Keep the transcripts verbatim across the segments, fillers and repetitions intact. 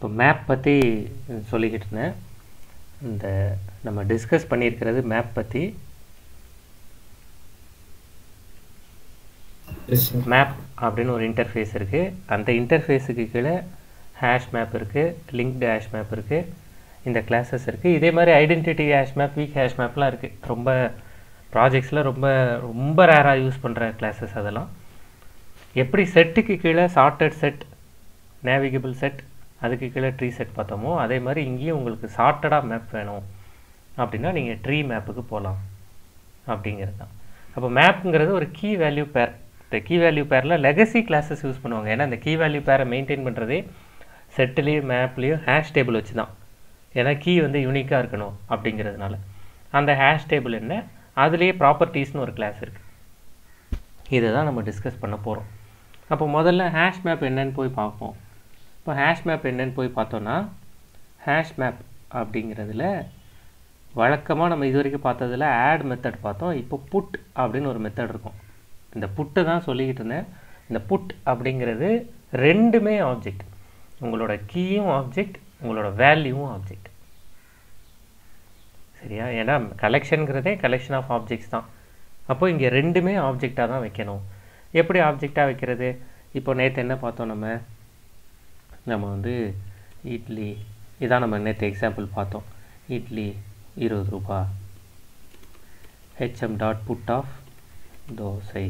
இப்போ மேப் பற்றி சொல்லிக்கிட்டு இருந்தேன். இந்த நம்ம டிஸ்கஸ் பண்ணியிருக்கிறது மேப் பற்றி. மேப் அப்படின்னு ஒரு இன்டர்ஃபேஸ் இருக்குது. அந்த இன்டர்ஃபேஸுக்கு கீழே ஹேஷ் மேப் இருக்குது, லிங்க்டு ஹேஷ் மேப் இருக்குது, இந்த கிளாஸஸ் இருக்குது. இதே மாதிரி identity hash map, weak hash மேப்லாம் இருக்குது. ரொம்ப ப்ராஜெக்ட்ஸில் ரொம்ப ரொம்ப ரேராக யூஸ் பண்ணுற கிளாஸஸ் அதெல்லாம். எப்படி செட்டுக்கு கீழே சார்ட்டட் செட், நேவிகபிள் செட், அதுக்கு கீழே ட்ரீ செட் பார்த்தோமோ அதே மாதிரி இங்கேயும் உங்களுக்கு சார்ட்டடாக மேப் வேணும் அப்படின்னா நீங்கள் ட்ரீ மேப்புக்கு போகலாம் அப்படிங்கிறது தான். அப்போ மேப்புங்கிறது ஒரு கீ வேல்யூ பேர். இந்த கீ வேல்யூ பேரில் லெகசி கிளாஸஸ் யூஸ் பண்ணுவாங்க. ஏன்னா இந்த கீ வேல்யூ பேரை மெயின்டைன் பண்ணுறதே செட்டுலேயும் மேப்லேயும் ஹேஷ் டேபிள் வச்சு தான். ஏன்னா கீ வந்து யூனிக்காக இருக்கணும் அப்படிங்கிறதுனால. அந்த ஹேஷ் டேபிள் என்ன, அதுலேயே ப்ராப்பர்ட்டிஸ்னு ஒரு கிளாஸ் இருக்குது. இதை தான் நம்ம டிஸ்கஸ் பண்ண போகிறோம். அப்போ முதல்ல ஹேஷ் மேப் என்னன்னு போய் பார்ப்போம். இப்போ ஹேஷ் மேப் என்னன்னு போய் பார்த்தோன்னா, ஹேஷ் மேப் அப்படிங்கிறதுல வழக்கமாக நம்ம இது வரைக்கும் பார்த்ததில் ஆட் மெத்தட் பார்த்தோம். இப்போ புட் அப்படின்னு ஒரு மெத்தட் இருக்கும். இந்த புட்டு தான் சொல்லிக்கிட்டு இருந்தேன். இந்த புட் அப்படிங்கிறது ரெண்டுமே ஆப்ஜெக்ட். உங்களோட கீயும் ஆப்ஜெக்ட், உங்களோட வேல்யூவும் ஆப்ஜெக்ட். சரியா? ஏன்னா கலெக்ஷனுங்கிறதே கலெக்ஷன் ஆஃப் ஆப்ஜெக்ட்ஸ் தான். அப்போ இங்கே ரெண்டுமே ஆப்ஜெக்டாக தான் வைக்கணும். எப்படி ஆப்ஜெக்டாக வைக்கிறது? இப்போ நேற்று என்ன பார்த்தோம், நம்ம நம்ம வந்து இட்லி, இதான் நம்ம நேற்று எக்ஸாம்பிள் பார்த்தோம். இட்லி இருபது ரூபா, hm dot put of dosa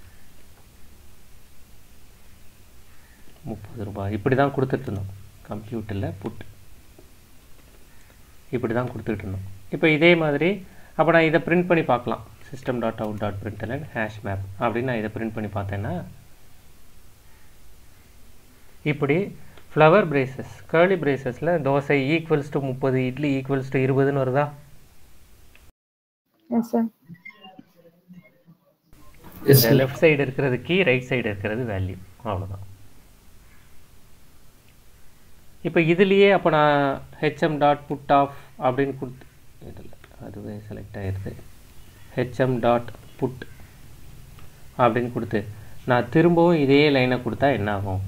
முப்பது ரூபாய். இப்படி தான் கொடுத்துட்டு இருந்தோம். கம்ப்யூட்டரில் புட் இப்படி தான் கொடுத்துட்டு இருந்தோம். இப்போ இதே மாதிரி அப்போ நான் இதை பிரிண்ட் பண்ணி பார்க்கலாம். System dot out dot println hash map அப்படின்னு நான் இதை பிரிண்ட் பண்ணி பார்த்தேன்னா, இப்படி ஃப்ளவர் பிரேசஸ், கேர்லி பிரேசஸில் தோசை ஈக்குவல்ஸ் டு முப்பது, இட்லி ஈக்குவல்ஸ் டு இருபதுன்னு வருதா? லெஃப்ட் சைடு இருக்கிறது கீ, ரைட் சைடு இருக்கிறது வேல்யூ. அவ்வளோதான். இப்போ இதுலேயே அப்போ நான் ஹெச்எம் டாட் புட் ஆஃப் அப்படின்னு கொடுத்து, இதில் அதுவே செலக்ட் ஆகிடுது. ஹெச்எம் டாட் புட் அப்படின்னு கொடுத்து நான் திரும்பவும் இதே லைனை கொடுத்தா என்ன ஆகும்?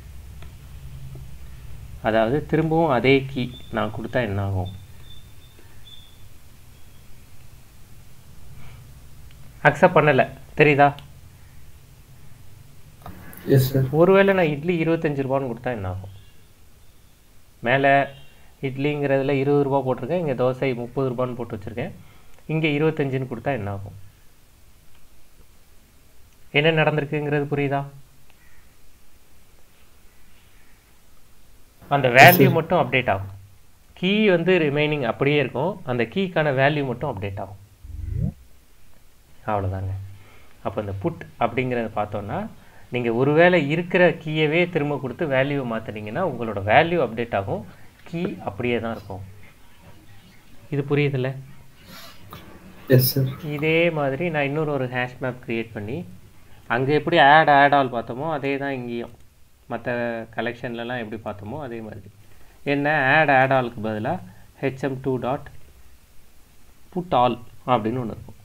அதாவது திரும்பவும் அதே கீ நான் கொடுத்தா என்ன ஆகும்? அக்செப்ட் பண்ணலை, தெரியுதா? ஒருவேளை நான் இட்லி இருபத்தஞ்சி ரூபான்னு கொடுத்தா என்ன ஆகும்? மேலே இட்லிங்கிறதுல இருபது ரூபா போட்டிருக்கேன், இங்கே தோசை முப்பது ரூபான்னு போட்டு வச்சுருக்கேன். இங்கே இருபத்தஞ்சுன்னு கொடுத்தா என்ன ஆகும்? என்ன நடந்திருக்குங்கிறது புரியுதா? அந்த வேல்யூ மட்டும் அப்டேட் ஆகும். கீ வந்து ரிமைனிங் அப்படியே இருக்கும், அந்த கீக்கான வேல்யூ மட்டும் அப்டேட் ஆகும். அவ்வளோதாங்க. அப்போ இந்த புட் அப்படிங்கிறத பார்த்தோன்னா, நீங்கள் ஒருவேளை இருக்கிற கீயவே திரும்ப கொடுத்து வேல்யூவை மாற்றினீங்கன்னா உங்களோட வேல்யூ அப்டேட் ஆகும், கீ அப்படியே தான் இருக்கும். இது புரியுதில்ல? இதே மாதிரி நான் இன்னொரு ஒரு ஹேஷ் மேப் க்ரியேட் பண்ணி, அங்கே எப்படி ஆட் ஆட் ஆல் பார்த்தோமோ அதே தான் இங்கேயும் மற்ற கலெக்ஷன்லலாம் எப்படி பார்த்தோமோ அதே மாதிரி. என்ன ஆட் ஆட் ஆலுக்கு பதிலாக HM two dot put all அப்படின்னு ஒன்று இருக்கும்.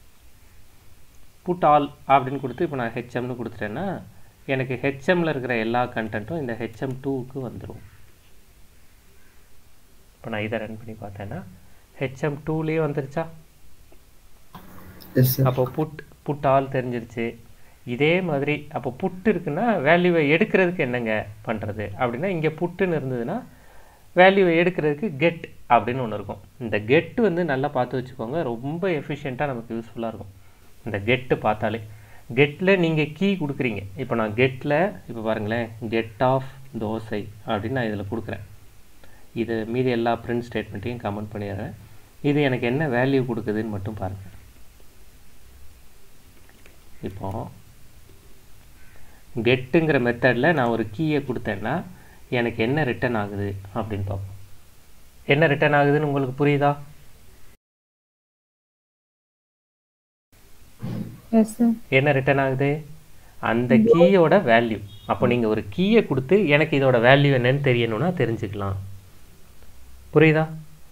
புட் ஆல் அப்படின்னு கொடுத்து இப்போ நான் ஹெச்எம்னு கொடுத்துட்டேன்னா எனக்கு ஹெச்எம்மில் இருக்கிற எல்லா கண்டென்ட்டும் இந்த ஹெச்எம் டூவுக்கு வந்துடும். இப்போ நான் இதை ரன் பண்ணி பார்த்தேன்னா ஹெச்எம் டூலேயே வந்துருச்சா? அப்போ புட் புட் ஆல் தெரிஞ்சிருச்சு. இதே மாதிரி அப்போ புட்டு இருக்குன்னா வேல்யூவை எடுக்கிறதுக்கு என்னங்க பண்ணுறது அப்படின்னா, இங்கே புட்டுன்னு இருந்ததுன்னா வேல்யூவை எடுக்கிறதுக்கு கெட் அப்படின்னு ஒன்று இருக்கும். இந்த கெட்டு வந்து நல்லா பார்த்து வச்சுக்கோங்க, ரொம்ப எஃபிஷியண்ட்டாக நமக்கு யூஸ்ஃபுல்லாக இருக்கும். இந்த கெட்டு பார்த்தாலே, கெட்டில் நீங்கள் கீ கொடுக்குறீங்க. இப்போ நான் கெட்டில் இப்போ பாருங்களேன், கெட் ஆஃப் தோசை அப்படின்னு நான் இதில் கொடுக்குறேன். இது மீதி எல்லா பிரிண்ட் ஸ்டேட்மெண்ட்டையும் கமெண்ட் பண்ணிடுறேன். இது எனக்கு என்ன வேல்யூ கொடுக்குதுன்னு மட்டும் பாருங்கள். இப்போ கெட்டுங்கிற மெத்தடில் நான் ஒரு கீயை கொடுத்தேன்னா எனக்கு என்ன ரிட்டர்ன் ஆகுது அப்படின்னு பார்ப்போம். என்ன ரிட்டர்ன் ஆகுதுன்னு உங்களுக்கு புரியுதா? என்ன ரிட்டர்ன் ஆகுது? அந்த கீயோட வேல்யூ. அப்போ நீங்கள் ஒரு கீயை கொடுத்து எனக்கு இதோட வேல்யூ என்னன்னு தெரியணும்னா தெரிஞ்சுக்கலாம். புரியுதா?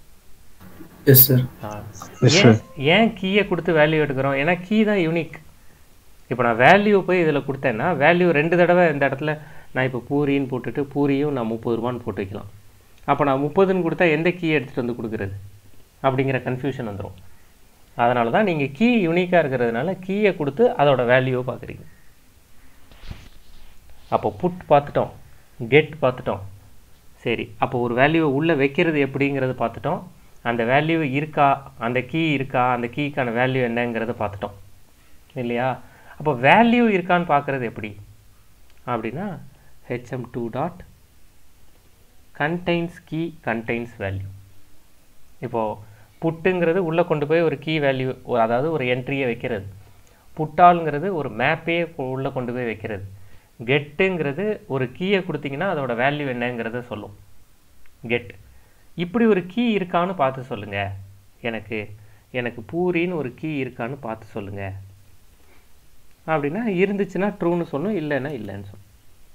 ஏன் கீயை கொடுத்து வேல்யூ எடுக்கிறோம்? ஏன்னா கீ தான் யூனிக். இப்போ நான் வேல்யூ போய் இதில் கொடுத்தேன்னா வேல்யூ ரெண்டு தடவை இந்த இடத்துல நான் இப்போ பூரின்னு போட்டுட்டு பூரியும் நான் முப்பது ரூபான்னு போட்டு வைக்கலாம். அப்போ நான் முப்பதுன்னு கொடுத்தா எந்த கீயை எடுத்துகிட்டு வந்து கொடுக்குறது அப்படிங்கிற கன்ஃபியூஷன் வந்துடும். அதனால தான் நீங்கள் கீ யூனிக்காக இருக்கிறதுனால கீயை கொடுத்து அதோட வேல்யூவை பார்க்குறீங்க. அப்போ புட் பார்த்துட்டோம், கெட் பார்த்துட்டோம். சரி, அப்போ ஒரு வேல்யூவை உள்ளே வைக்கிறது எப்படிங்கிறது பார்த்துட்டோம். அந்த வேல்யூ இருக்கா, அந்த கீ இருக்கா, அந்த கீக்கான வேல்யூ என்னங்கிறத பார்த்துட்டோம் இல்லையா? அப்போ வேல்யூ இருக்கான்னு பார்க்குறது எப்படி அப்படின்னா HM two dot contains key contains value. இப்போது புட்டுங்கிறது உள்ளே கொண்டு போய் ஒரு கீ வேல்யூ, அதாவது ஒரு என்ட்ரியை வைக்கிறது. புட்டாலுங்கிறது ஒரு மேப்பே உள்ளே கொண்டு போய் வைக்கிறது. கெட்டுங்கிறது ஒரு கீயை கொடுத்தீங்கன்னா அதோட வேல்யூ என்னங்கிறத சொல்லும் கெட். இப்படி ஒரு கீ இருக்கான்னு பார்த்து சொல்லுங்கள், எனக்கு எனக்கு பூரின்னு ஒரு கீ இருக்கான்னு பார்த்து சொல்லுங்கள் அப்படின்னா இருந்துச்சுன்னா ட்ரூன்னு சொல்லும், இல்லைன்னா இல்லைன்னு சொல்லும்.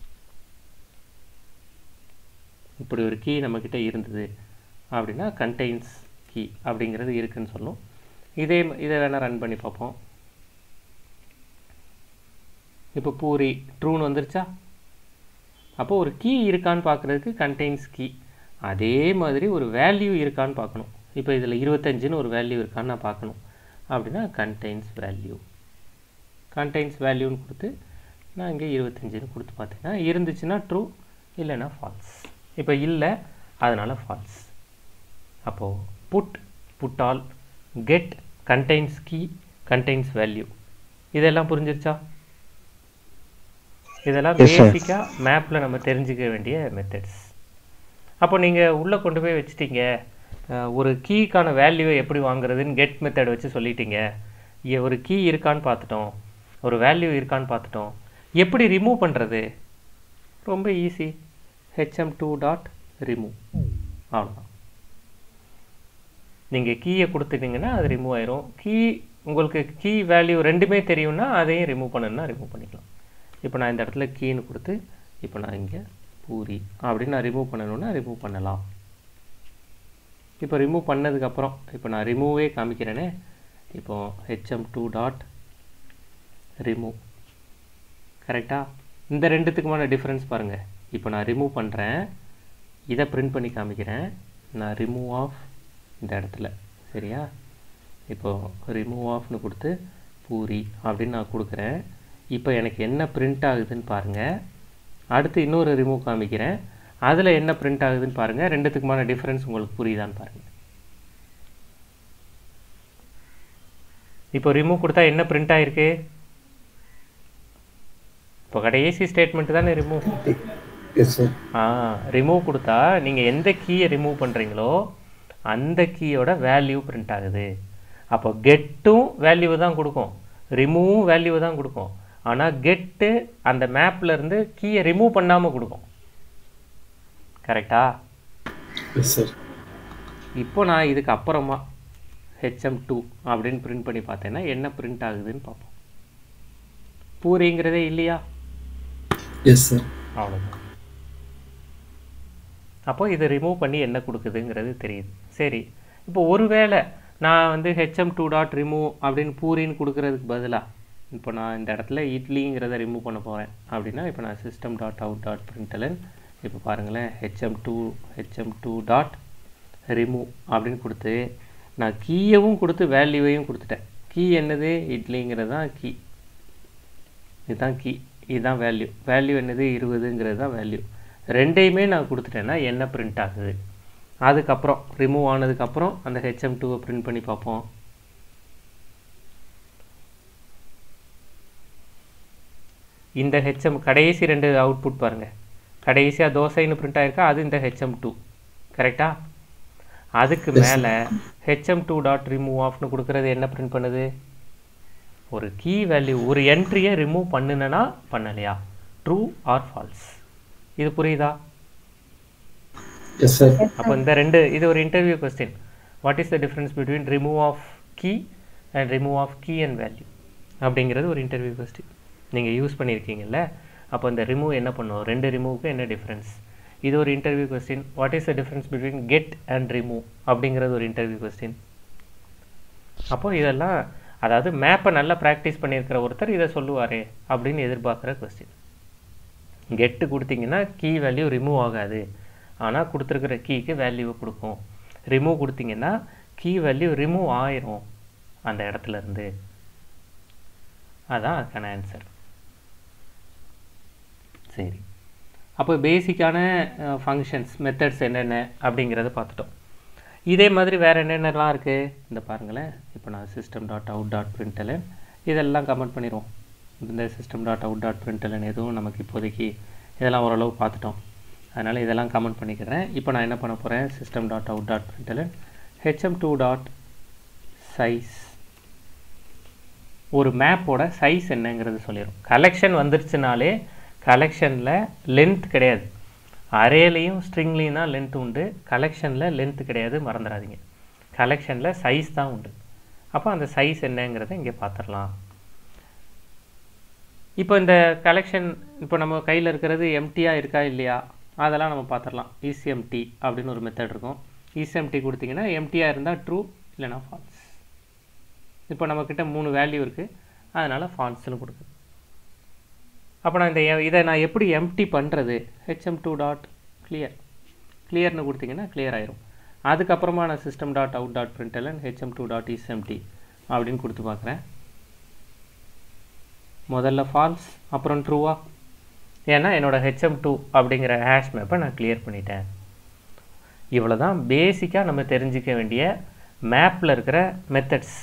இப்படி ஒரு கீ நம்மக்கிட்ட இருந்தது அப்படின்னா கண்டெய்ன்ஸ் கீ அப்படிங்கிறது இருக்குன்னு சொல்லும். இதே இதை வேணால் ரன் பண்ணி பார்ப்போம். இப்போ பூரி ட்ரூன்னு வந்துருச்சா? அப்போது ஒரு கீ இருக்கான்னு பார்க்குறதுக்கு கண்டெய்ன்ஸ் கீ. அதே மாதிரி ஒரு வேல்யூ இருக்கான்னு பார்க்கணும். இப்போ இதில் இருபத்தஞ்சுன்னு ஒரு வேல்யூ இருக்கான்னு நான் பார்க்கணும் அப்படின்னா கண்டெய்ன்ஸ் வேல்யூ. கண்டெய்ன்ஸ் வேல்யூன்னு கொடுத்து நான் இங்கே இருபத்தஞ்சுன்னு கொடுத்து பார்த்தீங்கன்னா இருந்துச்சுன்னா ட்ரூ, இல்லைன்னா ஃபால்ஸ். இப்போ இல்லை, அதனால் ஃபால்ஸ். அப்போது put put all get contains key contains value. இதெல்லாம் புரிஞ்சிருச்சா? இதெல்லாம் பேசிக்காக மேப்பில் நம்ம தெரிஞ்சுக்க வேண்டிய மெத்தட்ஸ். அப்போ நீங்கள் உள்ளே கொண்டு போய் வச்சுட்டீங்க, ஒரு கீக்கான வேல்யூவை எப்படி வாங்குறதுன்னு கெட் மெத்தட் வச்சு சொல்லிட்டீங்க. ஒரு கீ இருக்கான்னு பார்த்துட்டோம், ஒரு வேல்யூ இருக்கான்னு பார்த்துட்டோம். எப்படி ரிமூவ் பண்ணுறது? ரொம்ப easy. HM two dot remove, அவ்வளோதான். நீங்கள் கீயை கொடுத்துட்டீங்கன்னா அது ரிமூவ் ஆயிரும். கீ உங்களுக்கு கீ வேல்யூ ரெண்டுமே தெரியும்னா அதையும் ரிமூவ் பண்ணணும்னா ரிமூவ் பண்ணிக்கலாம். இப்போ நான் இந்த இடத்துல கீன்னு கொடுத்து இப்போ நான் இங்கே பூரி அப்படின்னு நான் ரிமூவ் பண்ணணும்னா ரிமூவ் பண்ணலாம். இப்போ ரிமூவ் பண்ணதுக்கப்புறம் இப்போ நான் ரிமூவே காமிக்கிறேனே. இப்போது ஹெச்எம் டூ டாட் ரிமூவ், கரெக்டாக? இந்த ரெண்டுத்துக்குமான டிஃப்ரென்ஸ் பாருங்கள். இப்போ நான் ரிமூவ் பண்ணுறேன், இதை பிரிண்ட் பண்ணி காமிக்கிறேன். நான் ரிமூவ் ஆஃப் இந்த இடத்துல, சரியா? இப்போது ரிமூவ் ஆஃப்னு கொடுத்து பூரி அப்படின்னு நான் கொடுக்குறேன். இப்போ எனக்கு என்ன பிரிண்ட் ஆகுதுன்னு பாருங்கள். அடுத்து இன்னொரு ரிமூவ் காமிக்கிறேன், அதில் என்ன பிரிண்ட் ஆகுதுன்னு பாருங்கள். ரெண்டுத்துக்குமான டிஃப்ரென்ஸ் உங்களுக்கு புரியுதான்னு பாருங்கள். இப்போ ரிமூவ் கொடுத்தா என்ன பிரிண்ட் ஆகிருக்கு? இப்போ கடைசி ஸ்டேட்மெண்ட் தானே ரிமூவ். ஆ ரிமூவ் கொடுத்தா நீங்கள் எந்த கீயை ரிமூவ் பண்ணுறீங்களோ அந்த கீயோட வேல்யூ பிரிண்ட் ஆகுது. அப்போ கெட்டும் வேல்யூ தான் கொடுக்கும், ரிமூவும் வேல்யூ தான் கொடுக்கும். ஆனால் கெட்டு அந்த மேப்பில் இருந்து கீயை ரிமூவ் பண்ணாமல் கொடுக்கும், கரெக்டா? இப்போ நான் இதுக்கு அப்புறமா ஹெச்எம் டூ அப்படின்னு பிரிண்ட் பண்ணி பார்த்தேன்னா என்ன பிரிண்ட் ஆகுதுன்னு பார்ப்போம். பூரிங்கிறதே இல்லையா? Yes sir. அவ்வளோதான். அப்போ இதை ரிமூவ் பண்ணி என்ன கொடுக்குதுங்கிறது தெரியுது. சரி, இப்போ ஒருவேளை நான் வந்து ஹெச்எம் டூ டாட் ரிமூவ் அப்படின்னு பூரின்னு கொடுக்குறதுக்கு பதிலாக இப்போ நான் இந்த இடத்துல இட்லிங்கிறத ரிமூவ் பண்ண போகிறேன் அப்படின்னா இப்போ நான் system dot out dot println இப்போ பாருங்களேன் HM two HM two dot remove அப்படின்னு கொடுத்து நான் கீயவும் கொடுத்து வேல்யூவையும் கொடுத்துட்டேன். கீ என்னது? இட்லிங்கிறது தான் கீ, இதுதான் கீ, இதுதான் வேல்யூ. வேல்யூ என்னது? இருபதுங்கிறது தான் வேல்யூ. ரெண்டையுமே நான் கொடுத்துட்டேன்னா என்ன பிரிண்ட் ஆகுது? அதுக்கப்புறம் ரிமூவ் ஆனதுக்கப்புறம் அந்த ஹெச்எம் டூவை பிரிண்ட் பண்ணி பார்ப்போம். இந்த ஹெச்எம் கடைசி ரெண்டு அவுட்புட் பாருங்கள். கடைசியாக தோசைன்னு பிரிண்ட் ஆகிருக்கா, அது இந்த ஹெச்எம் டூ, கரெக்டாக? அதுக்கு மேலே ஹெச்எம் டூ டாட் ரிமூவ் ஆஃப்னு கொடுக்குறது என்ன பிரிண்ட் பண்ணுது? ஒரு கீ வேல்யூ, ஒரு என்ட்ரியை ரிமூவ் பண்ணுனா பண்ணலையா, ட்ரூ ஆர் ஃபால்ஸ். இது புரியுதா? Yes sir. அப்போ இந்த ரெண்டு, இது ஒரு interview question. What is the difference between remove of key and remove of key and value அப்படிங்கிறது ஒரு இன்டர்வியூ கொஸ்டின் நீங்கள் யூஸ் பண்ணியிருக்கீங்கல்ல. அப்போ இந்த ரிமூவ் என்ன பண்ணுவோம்? ரெண்டு ரிமூவுக்கு என்ன டிஃப்ரென்ஸ்? இது ஒரு interview question. What is the difference between get and remove அப்படிங்கிறது ஒரு இன்டர்வியூ கொஸ்டின். அப்போது இதெல்லாம் அதாவது மேப்பை நல்லா ப்ராக்டிஸ் பண்ணியிருக்கிற ஒருத்தர் இதை சொல்லுவாரே அப்படின்னு எதிர்பார்க்குற கொஸ்டின். கெட்டு கொடுத்தீங்கன்னா கீ வேல்யூ ரிமூவ் ஆகாது, ஆனால் கொடுத்துருக்கிற கீக்கு வேல்யூவை கொடுக்கும். ரிமூவ் கொடுத்தீங்கன்னா கீ வேல்யூ ரிமூவ் ஆயிரும் அந்த இடத்துலேருந்து. அதான் அதுக்கான ஆன்சர். சரி, அப்போ பேசிக்கான ஃபங்க்ஷன்ஸ் மெத்தட்ஸ் என்னென்ன அப்படிங்கிறத பார்த்துட்டோம். இதே மாதிரி வேறு என்னென்னலாம் இருக்குது இந்த பாருங்களேன். இப்போ நான் system dot out dot println இதெல்லாம் கமெண்ட் பண்ணிடுவோம். இந்த system dot out dot println எதுவும் நமக்கு இப்போதைக்கு இதெல்லாம் ஓரளவு பார்த்துட்டோம், அதனால் இதெல்லாம் கமெண்ட் பண்ணிக்கிறேன். இப்போ நான் என்ன பண்ண போகிறேன், system dot out dot println HM two dot size, ஒரு மேப்போட சைஸ் என்னங்கிறது சொல்லிடும். கலெக்ஷன் வந்துருச்சுனாலே கலெக்ஷனில் லென்த் கிடையாது, அரேலையும் ஸ்ட்ரிங்லேயும் தான் லென்த் உண்டு, கலெக்ஷனில் லென்த் கிடையாது, மறந்துடாதீங்க. கலெக்ஷனில் சைஸ் தான் உண்டு. அப்போ அந்த சைஸ் என்னங்கிறத இங்கே பார்த்துடலாம். இப்போ இந்த கலெக்ஷன் இப்போ நம்ம கையில் இருக்கிறது எம்டியாக இருக்கா இல்லையா அதெல்லாம் நம்ம பார்த்துடலாம். இஸ்எம்டி அப்படின்னு ஒரு மெத்தட் இருக்கும். இஸ்எம்டி கொடுத்தீங்கன்னா எம்டியாக இருந்தால் ட்ரூ, இல்லைனா ஃபால்ஸ். இப்போ நம்மக்கிட்ட மூணு வேல்யூ இருக்குது, அதனால் ஃபால்ஸ்னு கொடுக்குது. அப்போ நான் இந்த இதை நான் எப்படி எம்டி பண்ணுறது, ஹெச்எம் டூ டாட் கிளியர் கிளியர்னு கொடுத்தீங்கன்னா கிளியர் ஆயிரும். அதுக்கப்புறமா நான் system dot out dot println HM two dot is empty அப்படின்னு கொடுத்து பார்க்குறேன். முதல்ல ஃபால்ஸ் அப்புறம் ட்ரூவா, ஏன்னா என்னோடய ஹெச்எம் டூ அப்படிங்கிற ஹேஷ் மேப்பை நான் கிளியர் பண்ணிட்டேன். இவ்வளோ தான் பேசிக்காக நம்ம தெரிஞ்சிக்க வேண்டிய மேப்பில் இருக்கிற மெத்தட்ஸ்.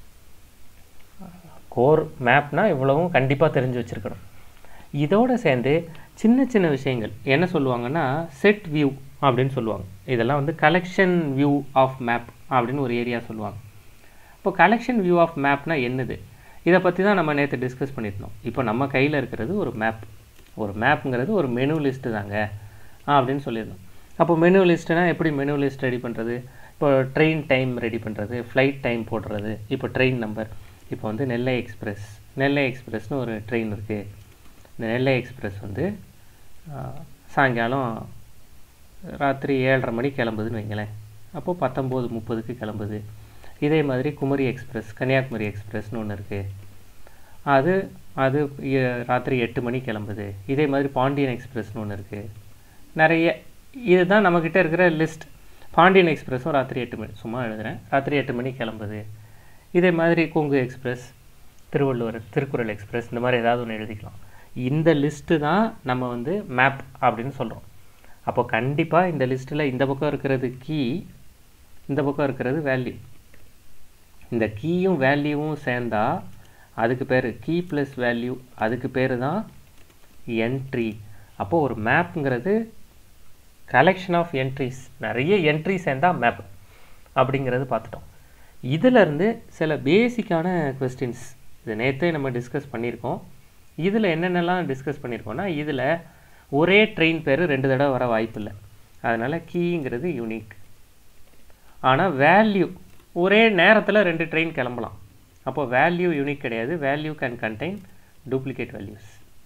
கோர் மேப்னால் இவ்வளவும் கண்டிப்பாக தெரிஞ்சு வச்சுருக்கணும். இதோடு சேர்ந்து சின்ன சின்ன விஷயங்கள் என்ன சொல்லுவாங்கன்னா செட் வியூ அப்படின்னு சொல்லுவாங்க. இதெல்லாம் வந்து கலெக்ஷன் வியூ ஆஃப் மேப் அப்படின்னு ஒரு ஏரியா சொல்லுவாங்க. இப்போ கலெக்ஷன் வியூ ஆஃப் மேப்னா என்னது, இதை பற்றி தான் நம்ம நேற்று டிஸ்கஸ் பண்ணியிருந்தோம். இப்போ நம்ம கையில் இருக்கிறது ஒரு மேப், ஒரு மேப்புங்கிறது ஒரு மெனு லிஸ்ட்டு தாங்க அப்படின்னு சொல்லியிருந்தோம். அப்போ மெனு லிஸ்ட்டுனா எப்படி மெனு லிஸ்ட் ரெடி பண்ணுறது, இப்போ ட்ரெயின் டைம் ரெடி பண்ணுறது, ஃப்ளைட் டைம் போடுறது, இப்போ ட்ரெயின் நம்பர். இப்போ வந்து நெல்லை எக்ஸ்பிரஸ் நெல்லை எக்ஸ்பிரஸ்னு ஒரு ட்ரெயின் இருக்குது. இந்த நெல்லை எக்ஸ்பிரஸ் வந்து சாயங்காலம் ராத்திரி ஏழரை மணிக்கு கிளம்புதுன்னு வைங்களேன். அப்போது பத்தொம்போது முப்பதுக்கு கிளம்புது. இதே மாதிரி குமரி எக்ஸ்பிரஸ் கன்னியாகுமரி எக்ஸ்பிரஸ்னு ஒன்று இருக்குது, அது அது ராத்திரி எட்டு மணிக்கு கிளம்புது. இதே மாதிரி பாண்டியன் எக்ஸ்பிரஸ்னு ஒன்று இருக்குது. நிறைய இதுதான் நம்மக்கிட்ட இருக்கிற லிஸ்ட். பாண்டியன் எக்ஸ்பிரஸும் ராத்திரி எட்டு மணி, சும்மா எழுதுகிறேன், ராத்திரி எட்டு மணிக்கு கிளம்புது. இதே மாதிரி கொங்கு எக்ஸ்பிரஸ், திருவள்ளுவர் திருக்குறள் எக்ஸ்பிரஸ், இந்த மாதிரி ஏதாவது ஒன்று எழுதிக்கலாம். இந்த லிஸ்ட்டு தான் நம்ம வந்து மேப் அப்படின்னு சொல்கிறோம். அப்போ கண்டிப்பாக இந்த லிஸ்ட்டில் இந்த பக்கம் இருக்கிறது கீ, இந்த பக்கம் இருக்கிறது வேல்யூ. இந்த கீயும் வேல்யூவும் சேர்ந்தா அதுக்கு பேர் கீ ப்ளஸ் வேல்யூ, அதுக்கு பேர் தான் என்ட்ரி. அப்போது ஒரு மேப்புங்கிறது கலெக்ஷன் ஆஃப் என்ட்ரிஸ், நிறைய என்ட்ரி சேர்ந்தால் மேப் அப்படிங்கிறது பார்த்துட்டோம். இதிலேருந்து சில பேசிக்கான கொஸ்டின்ஸ் இது நேற்றே நம்ம டிஸ்கஸ் பண்ணியிருக்கோம். இதில் என்னென்னலாம் டிஸ்கஸ் பண்ணியிருக்கோன்னா, இதில் ஒரே ட்ரெயின் பேர் ரெண்டு தடவை வர வாய்ப்பில்லை, அதனால் கீங்கிறது யூனிக். ஆனால் வேல்யூ ஒரே நேரத்தில் ரெண்டு ட்ரெயின் கிளம்பலாம், அப்போ வேல்யூ யூனிக் கிடையாது. Value can contain duplicate values.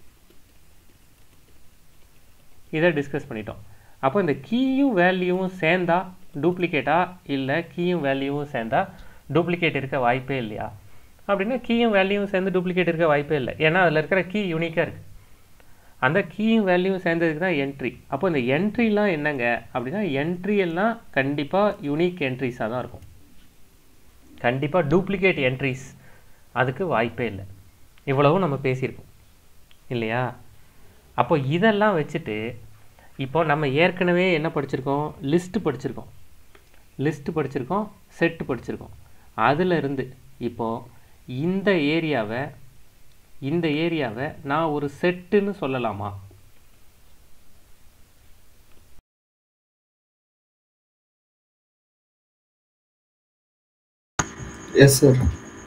இதை டிஸ்கஸ் பண்ணிட்டோம். அப்போ இந்த கீயும் வேல்யூவும் சேர்ந்தா டூப்ளிகேட்டா, இல்லை கீயும் வேல்யூவும் சேர்ந்தா டூப்ளிகேட் இருக்க வாய்ப்பே இல்லையா அப்படின்னா, கீயும் வேல்யூவும் சேர்ந்து டூப்ளிகேட் இருக்க வாய்ப்பே இல்லை, ஏன்னா அதில் இருக்கிற கீ யூனிக்காக இருக்குது. அந்த கீயும் வேல்யூவும் சேர்ந்ததுக்கு தான் என்ட்ரி. அப்போ இந்த என்ட்ரிலாம் என்னங்க அப்படின்னா, என்ட்ரி எல்லாம் கண்டிப்பாக யூனிக் என்ட்ரிஸாக தான் இருக்கும், கண்டிப்பாக டூப்ளிகேட் என்ட்ரிஸ் அதுக்கு வாய்ப்பே இல்லை. இவ்வளவும் நம்ம பேசியிருக்கோம் இல்லையா. அப்போ இதெல்லாம் வச்சுட்டு இப்போ நம்ம ஏற்கனவே என்ன படிச்சிருக்கோம், லிஸ்ட்டு படிச்சிருக்கோம் லிஸ்ட்டு படிச்சிருக்கோம் செட்டு படிச்சிருக்கோம். அதிலிருந்து இப்போது இந்த ஏரியாவை இந்த ஏரியாவை நான் ஒரு செட்டுன்னு சொல்லலாமா? எஸ் சார்,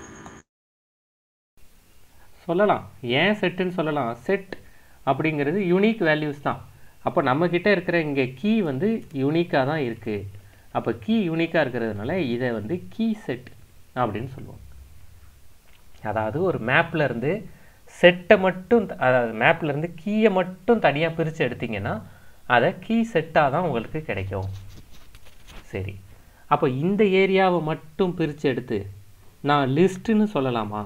சொல்லலாம். ஏன் செட்டுன்னு சொல்லலாம், செட் அப்படிங்கிறது யூனிக் வேல்யூஸ் தான். அப்போ நம்மக்கிட்ட இருக்கிற இங்கே கீ வந்து யூனிக்காக தான் இருக்குது. அப்போ கீ யூனிக்காக இருக்கிறதுனால இதை வந்து கீ செட் அப்படின்னு சொல்லுவோம். அதாவது ஒரு மேப்பில் இருந்து செட்டை மட்டும், அதாவது மேப்பில் இருந்து கீயை மட்டும் தனியாக பிரித்து எடுத்திங்கன்னா அதை கீ செட்டாக தான் உங்களுக்கு கிடைக்கும். சரி, அப்போ இந்த ஏரியாவை மட்டும் பிரித்து எடுத்து நான் லிஸ்ட்டுன்னு சொல்லலாமா?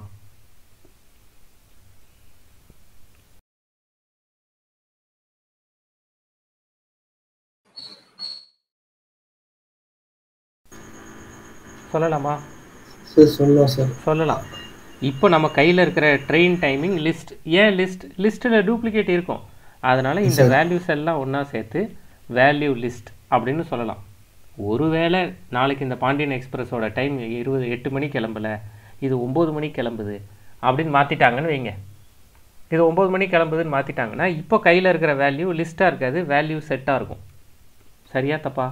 சொல்லலாமா? சார் சொல்லலாம் சார். சொல்லலாம். இப்போ நம்ம கையில் இருக்கிற ட்ரெயின் டைமிங் லிஸ்ட். ஏன் லிஸ்ட்? லிஸ்ட்டில் டூப்ளிகேட் இருக்கும். அதனால் இந்த சார். வேல்யூஸ் எல்லாம் ஒன்றா சேர்த்து வேல்யூ லிஸ்ட் அப்படின்னு சொல்லலாம். ஒருவேளை நாளைக்கு இந்த பாண்டியன் எக்ஸ்பிரஸோட டைம் இருபது எட்டு மணிக்கு கிளம்பல, இது ஒம்பது மணிக்கு கிளம்புது அப்படின்னு மாற்றிட்டாங்கன்னு வைங்க. இது ஒம்பது மணிக்கு கிளம்புதுன்னு மாற்றிட்டாங்கன்னா இப்போ கையில் இருக்கிற வேல்யூ லிஸ்ட்டாக இருக்காது, வேல்யூ செட்டாக இருக்கும். சரியா தப்பா?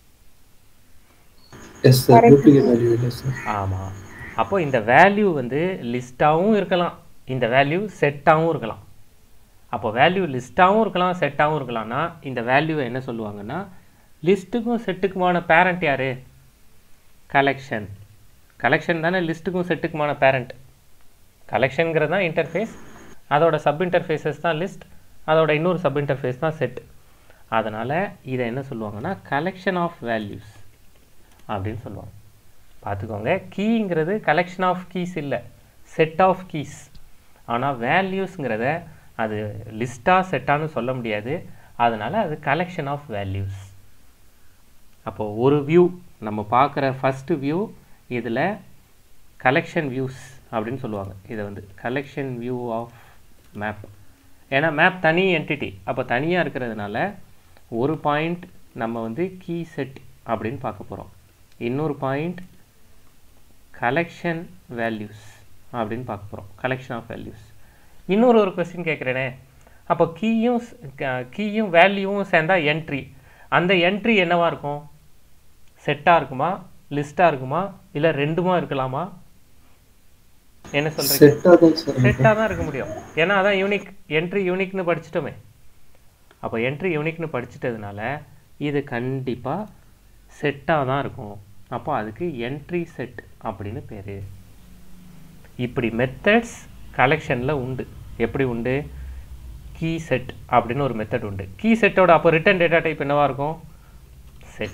Yes sir. டூப்ளிகேட் வேல்யூ இல்லை சார். ஆமாம். அப்போ இந்த வேல்யூ வந்து லிஸ்ட்டாகவும் இருக்கலாம், இந்த வேல்யூ செட்டாகவும் இருக்கலாம். அப்போ வேல்யூ லிஸ்ட்டாகவும் இருக்கலாம், செட்டாகவும் இருக்கலாம்னா இந்த வேல்யூவை என்ன சொல்லுவாங்கன்னா, லிஸ்ட்டுக்கும் செட்டுக்குமான பேரண்ட் யார்? கலெக்ஷன். கலெக்ஷன் தானே லிஸ்ட்டுக்கும் செட்டுக்குமான பேரண்ட். கலெக்ஷனுங்கிறது தான் இன்டர்ஃபேஸ், அதோட சப் இன்டர்ஃபேஸஸ் தான் லிஸ்ட், அதோட இன்னொரு சப் இன்டர்ஃபேஸ் தான் செட். அதனால் இதை என்ன சொல்லுவாங்கன்னா கலெக்ஷன் ஆஃப் வேல்யூஸ் அப்படின்னு சொல்லுவாங்க. பார்த்துக்கோங்க, கீங்கிறது கலெக்ஷன் ஆஃப் கீஸ் இல்லை, செட் ஆஃப் கீஸ். ஆனால் வேல்யூஸுங்கிறத அது லிஸ்ட்டாக செட்டான்னு சொல்ல முடியாது, அதனால் அது கலெக்ஷன் ஆஃப் வேல்யூஸ். அப்போது ஒரு வியூ நம்ம பார்க்குற ஃபஸ்ட்டு வியூ இதில் கலெக்ஷன் வியூஸ் அப்படின்னு சொல்லுவாங்க. இதை வந்து கலெக்ஷன் வியூ ஆஃப் மேப். ஏன்னா மேப் தனி என்டிட்டி, அப்போ தனியாக இருக்கிறதுனால ஒரு பாயிண்ட் நம்ம வந்து கீ செட் அப்படின்னு பார்க்க போகிறோம், இன்னொரு பாயிண்ட் கலெக்ஷன் வேல்யூஸ் அப்படின்னு பார்க்க போகிறோம், கலெக்ஷன் ஆஃப் வேல்யூஸ். இன்னொரு ஒரு கொஸ்டின் கேட்குறேனே, அப்போ கீயும் கீயும் வேல்யூவும் சேர்ந்தா என்ட்ரி, அந்த என்ட்ரி என்னவா இருக்கும்? செட்டாக இருக்குமா, லிஸ்ட்டாக இருக்குமா, இல்லை ரெண்டுமா இருக்கலாமா? என்ன சொல்கிறீங்க? செட்டாக தான் இருக்க முடியும், ஏன்னா அதான் யூனிக். என்ட்ரி யூனிக்னு படிச்சிட்டோமே. அப்போ என்ட்ரி யூனிக்னு படிச்சிட்டதுனால இது கண்டிப்பாக செட்டாக தான் இருக்கும். அப்போ அதுக்கு என்ட்ரி செட் அப்படின்னு பேர். இப்படி மெத்தட்ஸ் கலெக்ஷனில் உண்டு. எப்படி உண்டு? கீ செட் அப்படின்னு ஒரு மெத்தட் உண்டு. கீ செட்டோட அப்போ ரிட்டன் டேட்டா டைப் என்னவா இருக்கும்? செட்.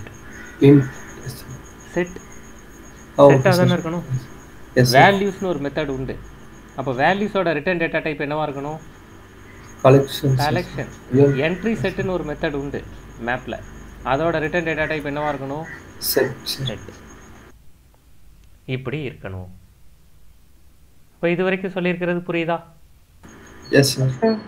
செட் செட்டாக தானே இருக்கணும். வேல்யூஸ்னு ஒரு மெத்தட் உண்டு. அப்போ வேல்யூஸோட ரிட்டன் டேட்டா டைப் என்னவா இருக்கணும்? கலெக்ஷன். என்ட்ரி செட்டுன்னு ஒரு மெத்தட் உண்டு மேப்பில், அதோட ரிட்டன் டேட்டா டைப் என்னவா இருக்கணும்? செட். இப்படி இருக்கணும். இப்போ இது வரைக்கும் சொல்லியிருக்கிறது புரியுதா? Yes sir.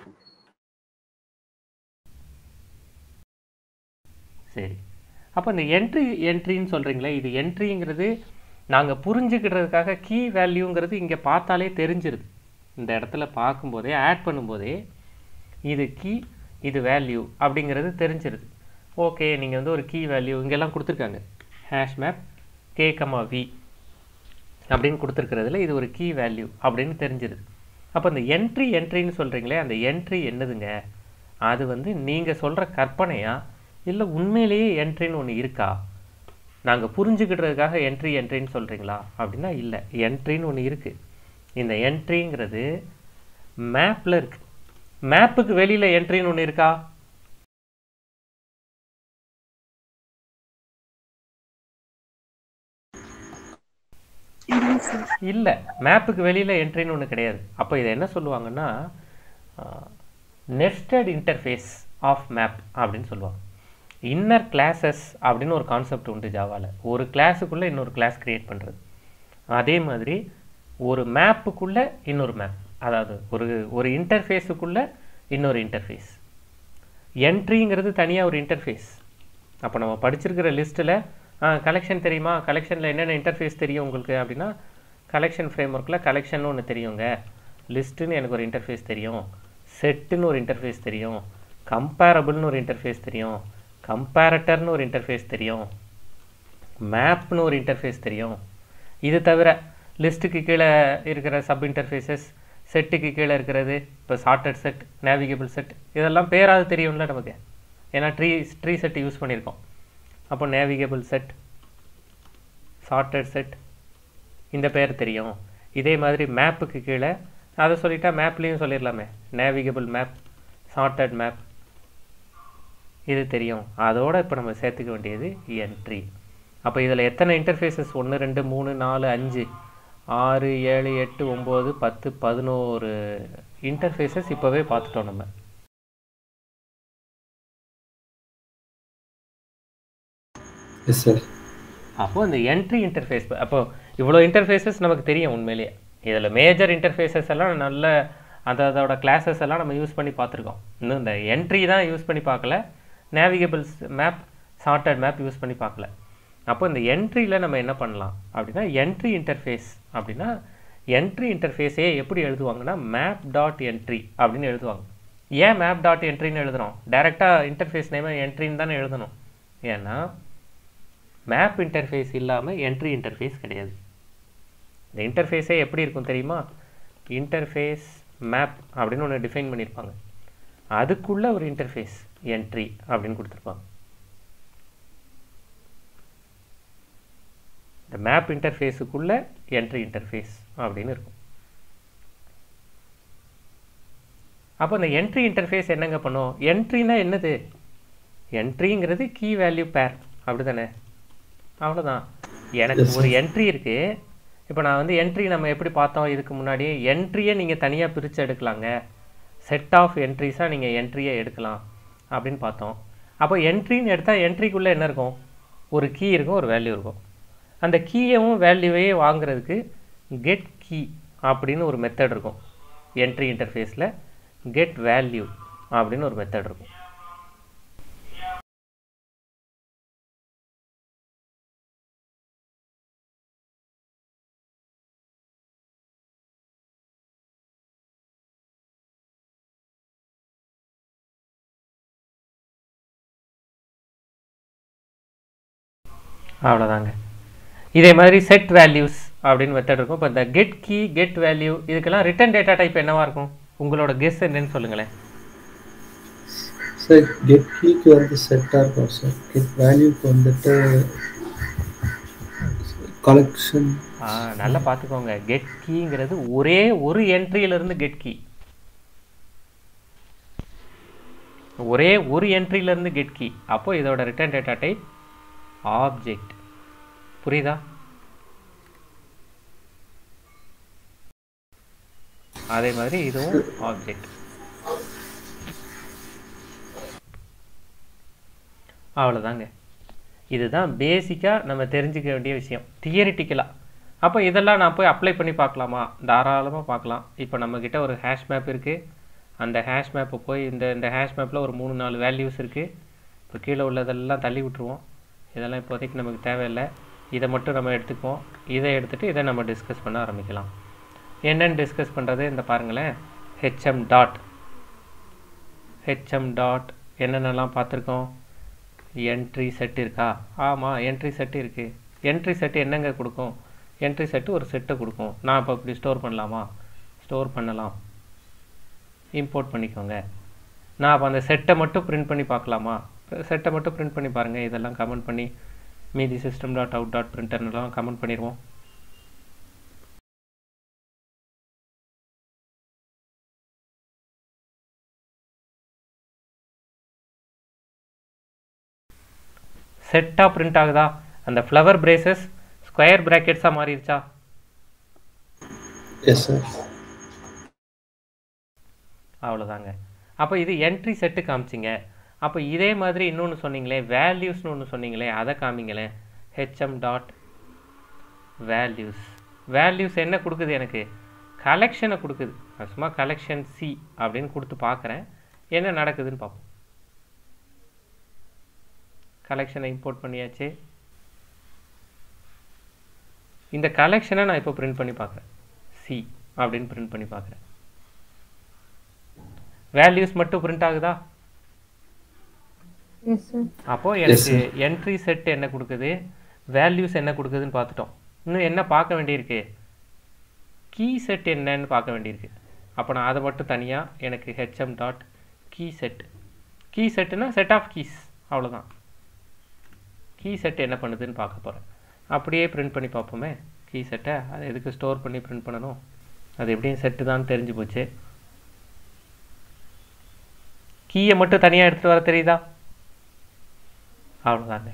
சரி. அப்போ இந்த என்ட்ரி என்ட்ரின்னு சொல்கிறீங்களே, இது என்ட்ரிங்கிறது நாங்கள் புரிஞ்சுக்கிட்டதுக்காக கீ வேல்யூங்கிறது இங்கே பார்த்தாலே தெரிஞ்சிருது. இந்த இடத்துல பார்க்கும்போதே ஆட் பண்ணும்போதே இது கீ இது வேல்யூ அப்படிங்கிறது தெரிஞ்சிருது. ஓகே, நீங்கள் வந்து ஒரு கீ வேல்யூ இங்கெல்லாம் கொடுத்துருக்காங்க, hash map K comma V அப்படின்னு கொடுத்துருக்கிறதுல இது ஒரு கீ வேல்யூ அப்படின்னு தெரிஞ்சிருது. அப்போ இந்த என்ட்ரி என்ட்ரின்னு சொல்கிறீங்களே, அந்த என்ட்ரி என்னதுங்க? அது வந்து நீங்கள் சொல்கிற கற்பனையா இல்லை உண்மையிலேயே என்ட்ரின்னு ஒன்று இருக்கா? நாங்கள் புரிஞ்சுக்கிட்டதுக்காக என்ட்ரி என்ட்ரின்னு சொல்கிறீங்களா அப்படின்னா இல்லை, என்ட்ரின்னு ஒன்று இருக்குது. இந்த என்ட்ரிங்கிறது மேப்பில் இருக்குது. மேப்புக்கு வெளியில் என்ட்ரின்னு ஒன்று இருக்கா? இல்லை, மேப்புக்கு வெளியில் என்ட்ரின்னு ஒன்று கிடையாது. அப்போ இதை என்ன சொல்லுவாங்கன்னா நெஸ்டட் இன்டர்ஃபேஸ் ஆஃப் மேப் அப்படின்னு சொல்லுவாங்க. இன்னர் கிளாஸஸ் அப்படின்னு ஒரு கான்செப்ட் உண்டு ஜாவாவில். ஒரு கிளாஸுக்குள்ளே இன்னொரு கிளாஸ் க்ரியேட் பண்ணுறது. அதே மாதிரி ஒரு மேப்புக்குள்ளே இன்னொரு மேப், அதாவது ஒரு ஒரு இன்டர்ஃபேஸுக்குள்ளே இன்னொரு இன்டர்ஃபேஸ். என்ட்ரிங்கிறது தனியாக ஒரு இன்டர்ஃபேஸ். அப்போ நம்ம படிச்சிருக்கிற லிஸ்ட்டில் கலெக்ஷன் தெரியுமா? கலெக்ஷனில் என்னென்ன இன்டர்ஃபேஸ் தெரியும் உங்களுக்கு அப்படின்னா, கலெக்ஷன் ஃப்ரேம் ஒர்க்கில் கலெக்ஷன் ஒன்று தெரியுங்க, லிஸ்ட்டுன்னு எனக்கு ஒரு இன்டர்ஃபேஸ் தெரியும், செட்டுன்னு ஒரு இன்டர்ஃபேஸ் தெரியும், கம்பேரபிள்னு ஒரு இன்டர்ஃபேஸ் தெரியும், கம்பேரட்டர்னு ஒரு இன்டர்ஃபேஸ் தெரியும், மேப்னு ஒரு இன்டர்ஃபேஸ் தெரியும். இது தவிர லிஸ்ட்டுக்கு கீழே இருக்கிற சப் இன்டர்ஃபேஸஸ், செட்டுக்கு கீழே இருக்கிறது இப்போ சார்ட்டட் செட், நேவிகபிள் செட், இதெல்லாம் பேராது தெரியும்ல நமக்கு, ஏன்னா ட்ரீ ட்ரீ செட் யூஸ் பண்ணியிருக்கோம். அப்போ நேவிகபிள் செட், சார்ட்டட் செட், இந்த பேர் தெரியும். இதே மாதிரி மேப்புக்கு கீழே அதை சொல்லிட்டா மேப்லேயும் சொல்லிடலாமே, நேவிகபிள் மேப், சார்ட்டட் மேப், இது தெரியும். அதோடு இப்போ நம்ம சேர்த்துக்க வேண்டியது என்ட்ரி. அப்போ இதில் எத்தனை இன்டர்ஃபேஸஸ்? ஒன்று ரெண்டு மூணு நாலு அஞ்சு ஆறு ஏழு எட்டு ஒம்பது பத்து பதினோரு இன்டர்ஃபேஸஸ் இப்போவே பார்த்துட்டோம் நம்ம. Yes sir. அப்போது இந்த என்ட்ரி இன்டர்ஃபேஸ் அப்போது இவ்வளோ இன்டர்ஃபேஸஸ் நமக்கு தெரியும் உண்மையிலேயே. இதில் மேஜர் இன்டர்ஃபேஸஸ் எல்லாம் நல்ல அந்த அதோட கிளாஸஸ் எல்லாம் நம்ம யூஸ் பண்ணி பார்த்துருக்கோம். இன்னும் இந்த என்ட்ரி தான் யூஸ் பண்ணி பார்க்கல, navigables map sorted map use பண்ணி பார்க்கல. அப்போ இந்த என்ட்ரியில் நம்ம என்ன பண்ணலாம் அப்படின்னா, என்ட்ரி இன்டர்ஃபேஸ் அப்படின்னா என்ட்ரி இன்டர்ஃபேஸே எப்படி எழுதுவாங்கன்னா மேப் டாட் என்ட்ரி அப்படின்னு எழுதுவாங்க. ஏன் மேப் டாட் என்ட்ரின்னு எழுதுகிறோம்? டைரெக்டாக இன்டர்ஃபேஸ் நேமை என்ட்ரின்னு தானே எழுதணும். ஏன்னா மேப் இன்டர்ஃபேஸ் இல்லாமல் என்ட்ரி இன்டர்ஃபேஸ் கிடையாது. இந்த இன்டர்ஃபேஸே எப்படி இருக்கும் தெரியுமா? இன்டர்ஃபேஸ் மேப் அப்படின்னு ஒன்று டிஃபைன் பண்ணியிருப்பாங்க, அதுக்குள்ளே ஒரு இன்டர்ஃபேஸ் என்ட்ரி அப்படின்னு கொடுத்துருப்பாங்க. இந்த மேப் இன்டர்ஃபேஸுக்குள்ளே என்ட்ரி இன்டர்ஃபேஸ் அப்படின்னு இருக்கும். அப்போ இந்த என்ட்ரி இன்டர்ஃபேஸ் என்னங்க பண்ணும்? என்ட்ரினா என்னது? என்ட்ரிங்கிறது கீ வேல்யூ பேர், அப்படி தானே? அவ்வளோதான். எனக்கு ஒரு என்ட்ரி இருக்குது. இப்போ நான் வந்து என்ட்ரி நம்ம எப்படி பார்த்தோம் இதுக்கு முன்னாடி? என்ட்ரியை நீங்கள் தனியாக பிரித்து எடுக்கலாங்க, செட் ஆஃப் என்ட்ரிஸாக நீங்கள் என்ட்ரியை எடுக்கலாம் அப்படின்னு பார்த்தோம். அப்போ என்ட்ரின்னு எடுத்தால் என்ட்ரிக்குள்ளே என்ன இருக்கும்? ஒரு கீ இருக்கும், ஒரு வேல்யூ இருக்கும். அந்த கீயவும் வேல்யூவையும் வாங்குறதுக்கு கெட் கீ அப்படின்னு ஒரு மெத்தட் இருக்கும். என்ட்ரி இன்டர்ஃபேஸில் கெட் வேல்யூ அப்படின்னு ஒரு மெத்தட் இருக்கும். அவ்வளோதாங்க. இதே மாதிரி செட் வேல்யூஸ் அப்படின்னு மெத்தட் இருக்கும். இப்போ இந்த கெட் கீ கெட் வேல்யூ இதுக்கெல்லாம் ரிட்டன் டேட்டா டைப் என்னவா இருக்கும்? உங்களோட கெஸ் என்னன்னு சொல்லுங்களேன். சார் கெட் கீக்கு வந்து செட்டாக இருக்கும் சார். கெட் வேல்யூக்கு வந்துட்டு கலெக்ஷன். ஆ நல்லா பார்த்துக்கோங்க. கெட் கீங்கிறது ஒரே ஒரு என்ட்ரியிலிருந்து கெட் கீ, ஒரே ஒரு என்ட்ரியிலிருந்து கெட் கீ. அப்போ இதோட ரிட்டன் டேட்டா டைப் ஆப்ஜெக்ட். புரியுதா? அதே மாதிரி இதுவும் ஆப்ஜெக்ட். அவ்வளோதாங்க. இதுதான் பேசிக்காக நம்ம தெரிஞ்சுக்க வேண்டிய விஷயம் தியரிட்டிக்கலாக. அப்போ இதெல்லாம் நான் போய் அப்ளை பண்ணி பார்க்கலாமா? தாராளமாக பார்க்கலாம். இப்போ நம்மக்கிட்ட ஒரு ஹேஷ் மேப் இருக்குது. அந்த ஹேஷ் மேப்பை போய் இந்த இந்த ஹேஷ் மேப்பில் ஒரு மூணு நாலு வேல்யூஸ் இருக்குது. இப்போ கீழே உள்ளதெல்லாம் தள்ளி விட்டுருவோம். இதெல்லாம் இப்போதைக்கு நமக்கு தேவையில்லை. இதை மட்டும் நம்ம எடுத்துக்குவோம். இதை எடுத்துகிட்டு இதை நம்ம டிஸ்கஸ் பண்ண ஆரம்பிக்கலாம். என்னென்னு டிஸ்கஸ் பண்ணுறது? இந்த பாருங்களேன், ஹெச்எம் டாட் ஹெச்எம் டாட் என்னென்னலாம் பார்த்துருக்கோம்? என்ட்ரி செட் இருக்கா? ஆமாம், என்ட்ரி செட்டு இருக்குது. என்ட்ரி செட்டு என்னங்க கொடுக்கும்? என்ட்ரி செட்டு ஒரு செட்டை கொடுக்கும். நான் இப்போ இப்படி ஸ்டோர் பண்ணலாமா? ஸ்டோர் பண்ணலாம். இம்போர்ட் பண்ணிக்கோங்க. நான் அப்போ அந்த செட்டை மட்டும் பிரிண்ட் பண்ணி பார்க்கலாமா? செட்டை மட்டும் பிரிண்ட் பண்ணி பாருங்கள். இதெல்லாம் கமெண்ட் பண்ணி மீதி சிஸ்டம் டாட் அவுட் டாட் பிரிண்டர்லாம் கமெண்ட் பண்ணிடுவோம். செட்டாக பிரிண்ட் ஆகுதா? அந்த ஃப்ளவர் பிரேசஸ் ஸ்கொயர் பிராக்கெட்ஸாக மாறிடுச்சா? Yes sir. அவ்வளோதாங்க. அப்போ இது என்ட்ரி செட்டு காமிச்சிங்க. அப்போ இதே மாதிரி இன்னொன்று சொன்னீங்களே, வேல்யூஸ்னு ஒன்று சொன்னீங்களே, அதை காமிங்களேன். HM dot values. வேல்யூஸ் என்ன கொடுக்குது? எனக்கு கலெக்ஷனை கொடுக்குது. சும்மா கலெக்ஷன் சி அப்படின்னு கொடுத்து பார்க்குறேன், என்ன நடக்குதுன்னு பார்ப்போம். கலெக்ஷனை இம்போர்ட் பண்ணியாச்சு. இந்த கலெக்ஷனை நான் இப்போ பிரிண்ட் பண்ணி பார்க்குறேன். சி அப்படின்னு பிரிண்ட் பண்ணி பார்க்குறேன். வேல்யூஸ் மட்டும் பிரிண்ட் ஆகுதா? அப்போ எனக்கு என்ட்ரி செட் என்ன கொடுக்குது, வேல்யூஸ் என்ன கொடுக்குதுன்னு பார்த்துட்டோம். இன்னும் என்ன பார்க்க வேண்டியிருக்கு? கீ செட் என்னன்னு பார்க்க வேண்டியிருக்கு. அப்போ நான் அதை மட்டும் தனியாக எனக்கு HM dot key set. Key செட்டுனா செட் ஆஃப் கீஸ், அவ்வளோதான். கீ செட் என்ன பண்ணுதுன்னு பார்க்க போகிறேன். அப்படியே பிரிண்ட் பண்ணி பார்ப்போமே கீ செட்டை. அதை எதுக்கு ஸ்டோர் பண்ணி பிரிண்ட் பண்ணணும்? அது எப்படியும் செட்டு தான் தெரிஞ்சு போச்சு. கீயை மட்டும் தனியாக எடுத்துகிட்டு வர தெரியுதா? அவ்வளோதாங்க.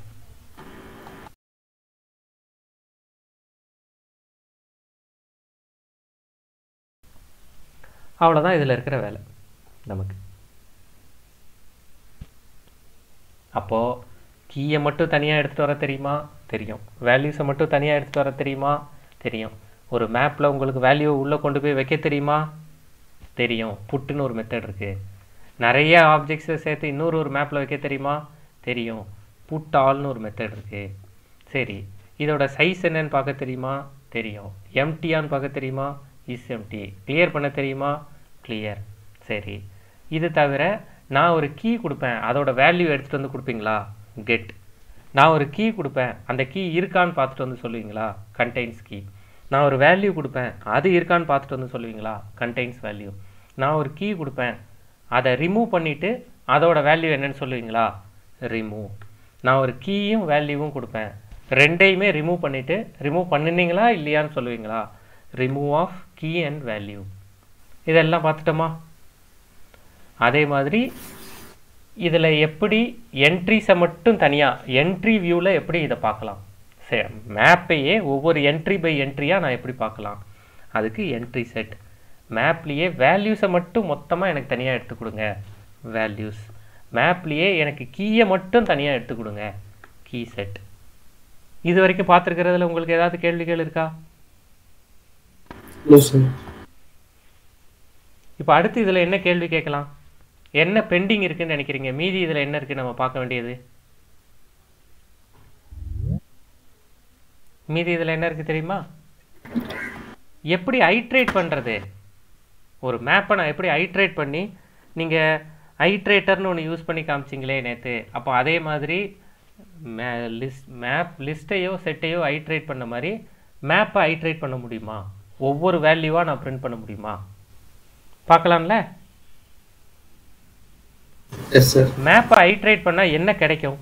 அவ்வளோதான் இதில் இருக்கிற வேலை நமக்கு. அப்போது கீயை மட்டும் தனியாக எடுத்துகிட்டு வர தெரியுமா? தெரியும். வேல்யூஸை மட்டும் தனியாக எடுத்துகிட்டு வர தெரியுமா? தெரியும். ஒரு மேப்பில் உங்களுக்கு வேல்யூ உள்ளே கொண்டு போய் வைக்க தெரியுமா? தெரியும். புட்டுன்னு ஒரு மெத்தட் இருக்குது. நிறைய ஆப்ஜெக்ட்ஸை சேர்த்து இன்னொரு ஒரு மேப்பில் வைக்க தெரியுமா? தெரியும். புட் ஆல்னு ஒரு மெத்தட் இருக்குது. சரி, இதோட சைஸ் என்னன்னு பார்க்க தெரியுமா? தெரியும். எம்டியான்னு பார்க்க தெரியுமா? Is empty. கிளியர் பண்ண தெரியுமா? கிளியர். சரி, இது தவிர நான் ஒரு கீ கொடுப்பேன், அதோட வேல்யூ எடுத்துகிட்டு வந்து கொடுப்பீங்களா? கெட். நான் ஒரு கீ கொடுப்பேன், அந்த கீ இருக்கான்னு பார்த்துட்டு வந்து சொல்லுவீங்களா? Contains key. நான் ஒரு வேல்யூ கொடுப்பேன், அது இருக்கான்னு பார்த்துட்டு வந்து சொல்லுவீங்களா? Contains value. நான் ஒரு கீ கொடுப்பேன், அதை ரிமூவ் பண்ணிவிட்டு அதோட வேல்யூ என்னன்னு சொல்லுவீங்களா? ரிமூவ். நான் ஒரு கீயும் வேல்யூவும் கொடுப்பேன், ரெண்டையுமே ரிமூவ் பண்ணிவிட்டு ரிமூவ் பண்ணினீங்களா இல்லையான்னு சொல்லுவீங்களா? Remove of key and value. இதெல்லாம் பார்த்துட்டோமா? அதே மாதிரி இதில் எப்படி என்ட்ரிஸை மட்டும் தனியாக என்ட்ரி வியூவில் எப்படி இதை பார்க்கலாம்? சரி, மேப்பையே ஒவ்வொரு என்ட்ரி பை என்ட்ரியாக நான் எப்படி பார்க்கலாம்? அதுக்கு என்ட்ரி செட். மேப்லேயே வேல்யூஸை மட்டும் மொத்தமாக எனக்கு தனியாக எடுத்து கொடுங்க, வேல்யூஸ். மேப்லேயே எனக்கு கீயை மட்டும் தனியாக எடுத்து கொடுங்க, கீ செட். இது வரைக்கும் பார்த்துருக்கிறதுல உங்களுக்கு ஏதாவது கேள்விகள் இருக்கா? இப்போ அடுத்து இதில் என்ன கேள்வி கேட்கலாம்? என்ன பெண்டிங் இருக்குன்னு நினைக்கிறீங்க? மீதி இதில் என்ன இருக்குது நம்ம பார்க்க வேண்டியது? மீதி இதில் என்ன இருக்குது தெரியுமா? எப்படி ஐட்ரேட் பண்ணுறது? ஒரு மேப்பை நான் எப்படி ஐட்ரேட் பண்ணி, நீங்கள் ஐட்ரேட்டர்னு ஒன்று யூஸ் பண்ணி காமிச்சிங்களே நேற்று, அப்போ அதே மாதிரி மே லிஸ்ட் மேப் லிஸ்ட்டையோ செட்டையோ ஐட்ரேட் பண்ண மாதிரி மேப்பை ஐட்ரேட் பண்ண முடியுமா? ஒவ்வொரு வேல்யூவாக நான் பிரிண்ட் பண்ண முடியுமா? பார்க்கலாம்ல? Yes sir. மேப்பை ஐட்ரேட் பண்ணால் என்ன கிடைக்கும்?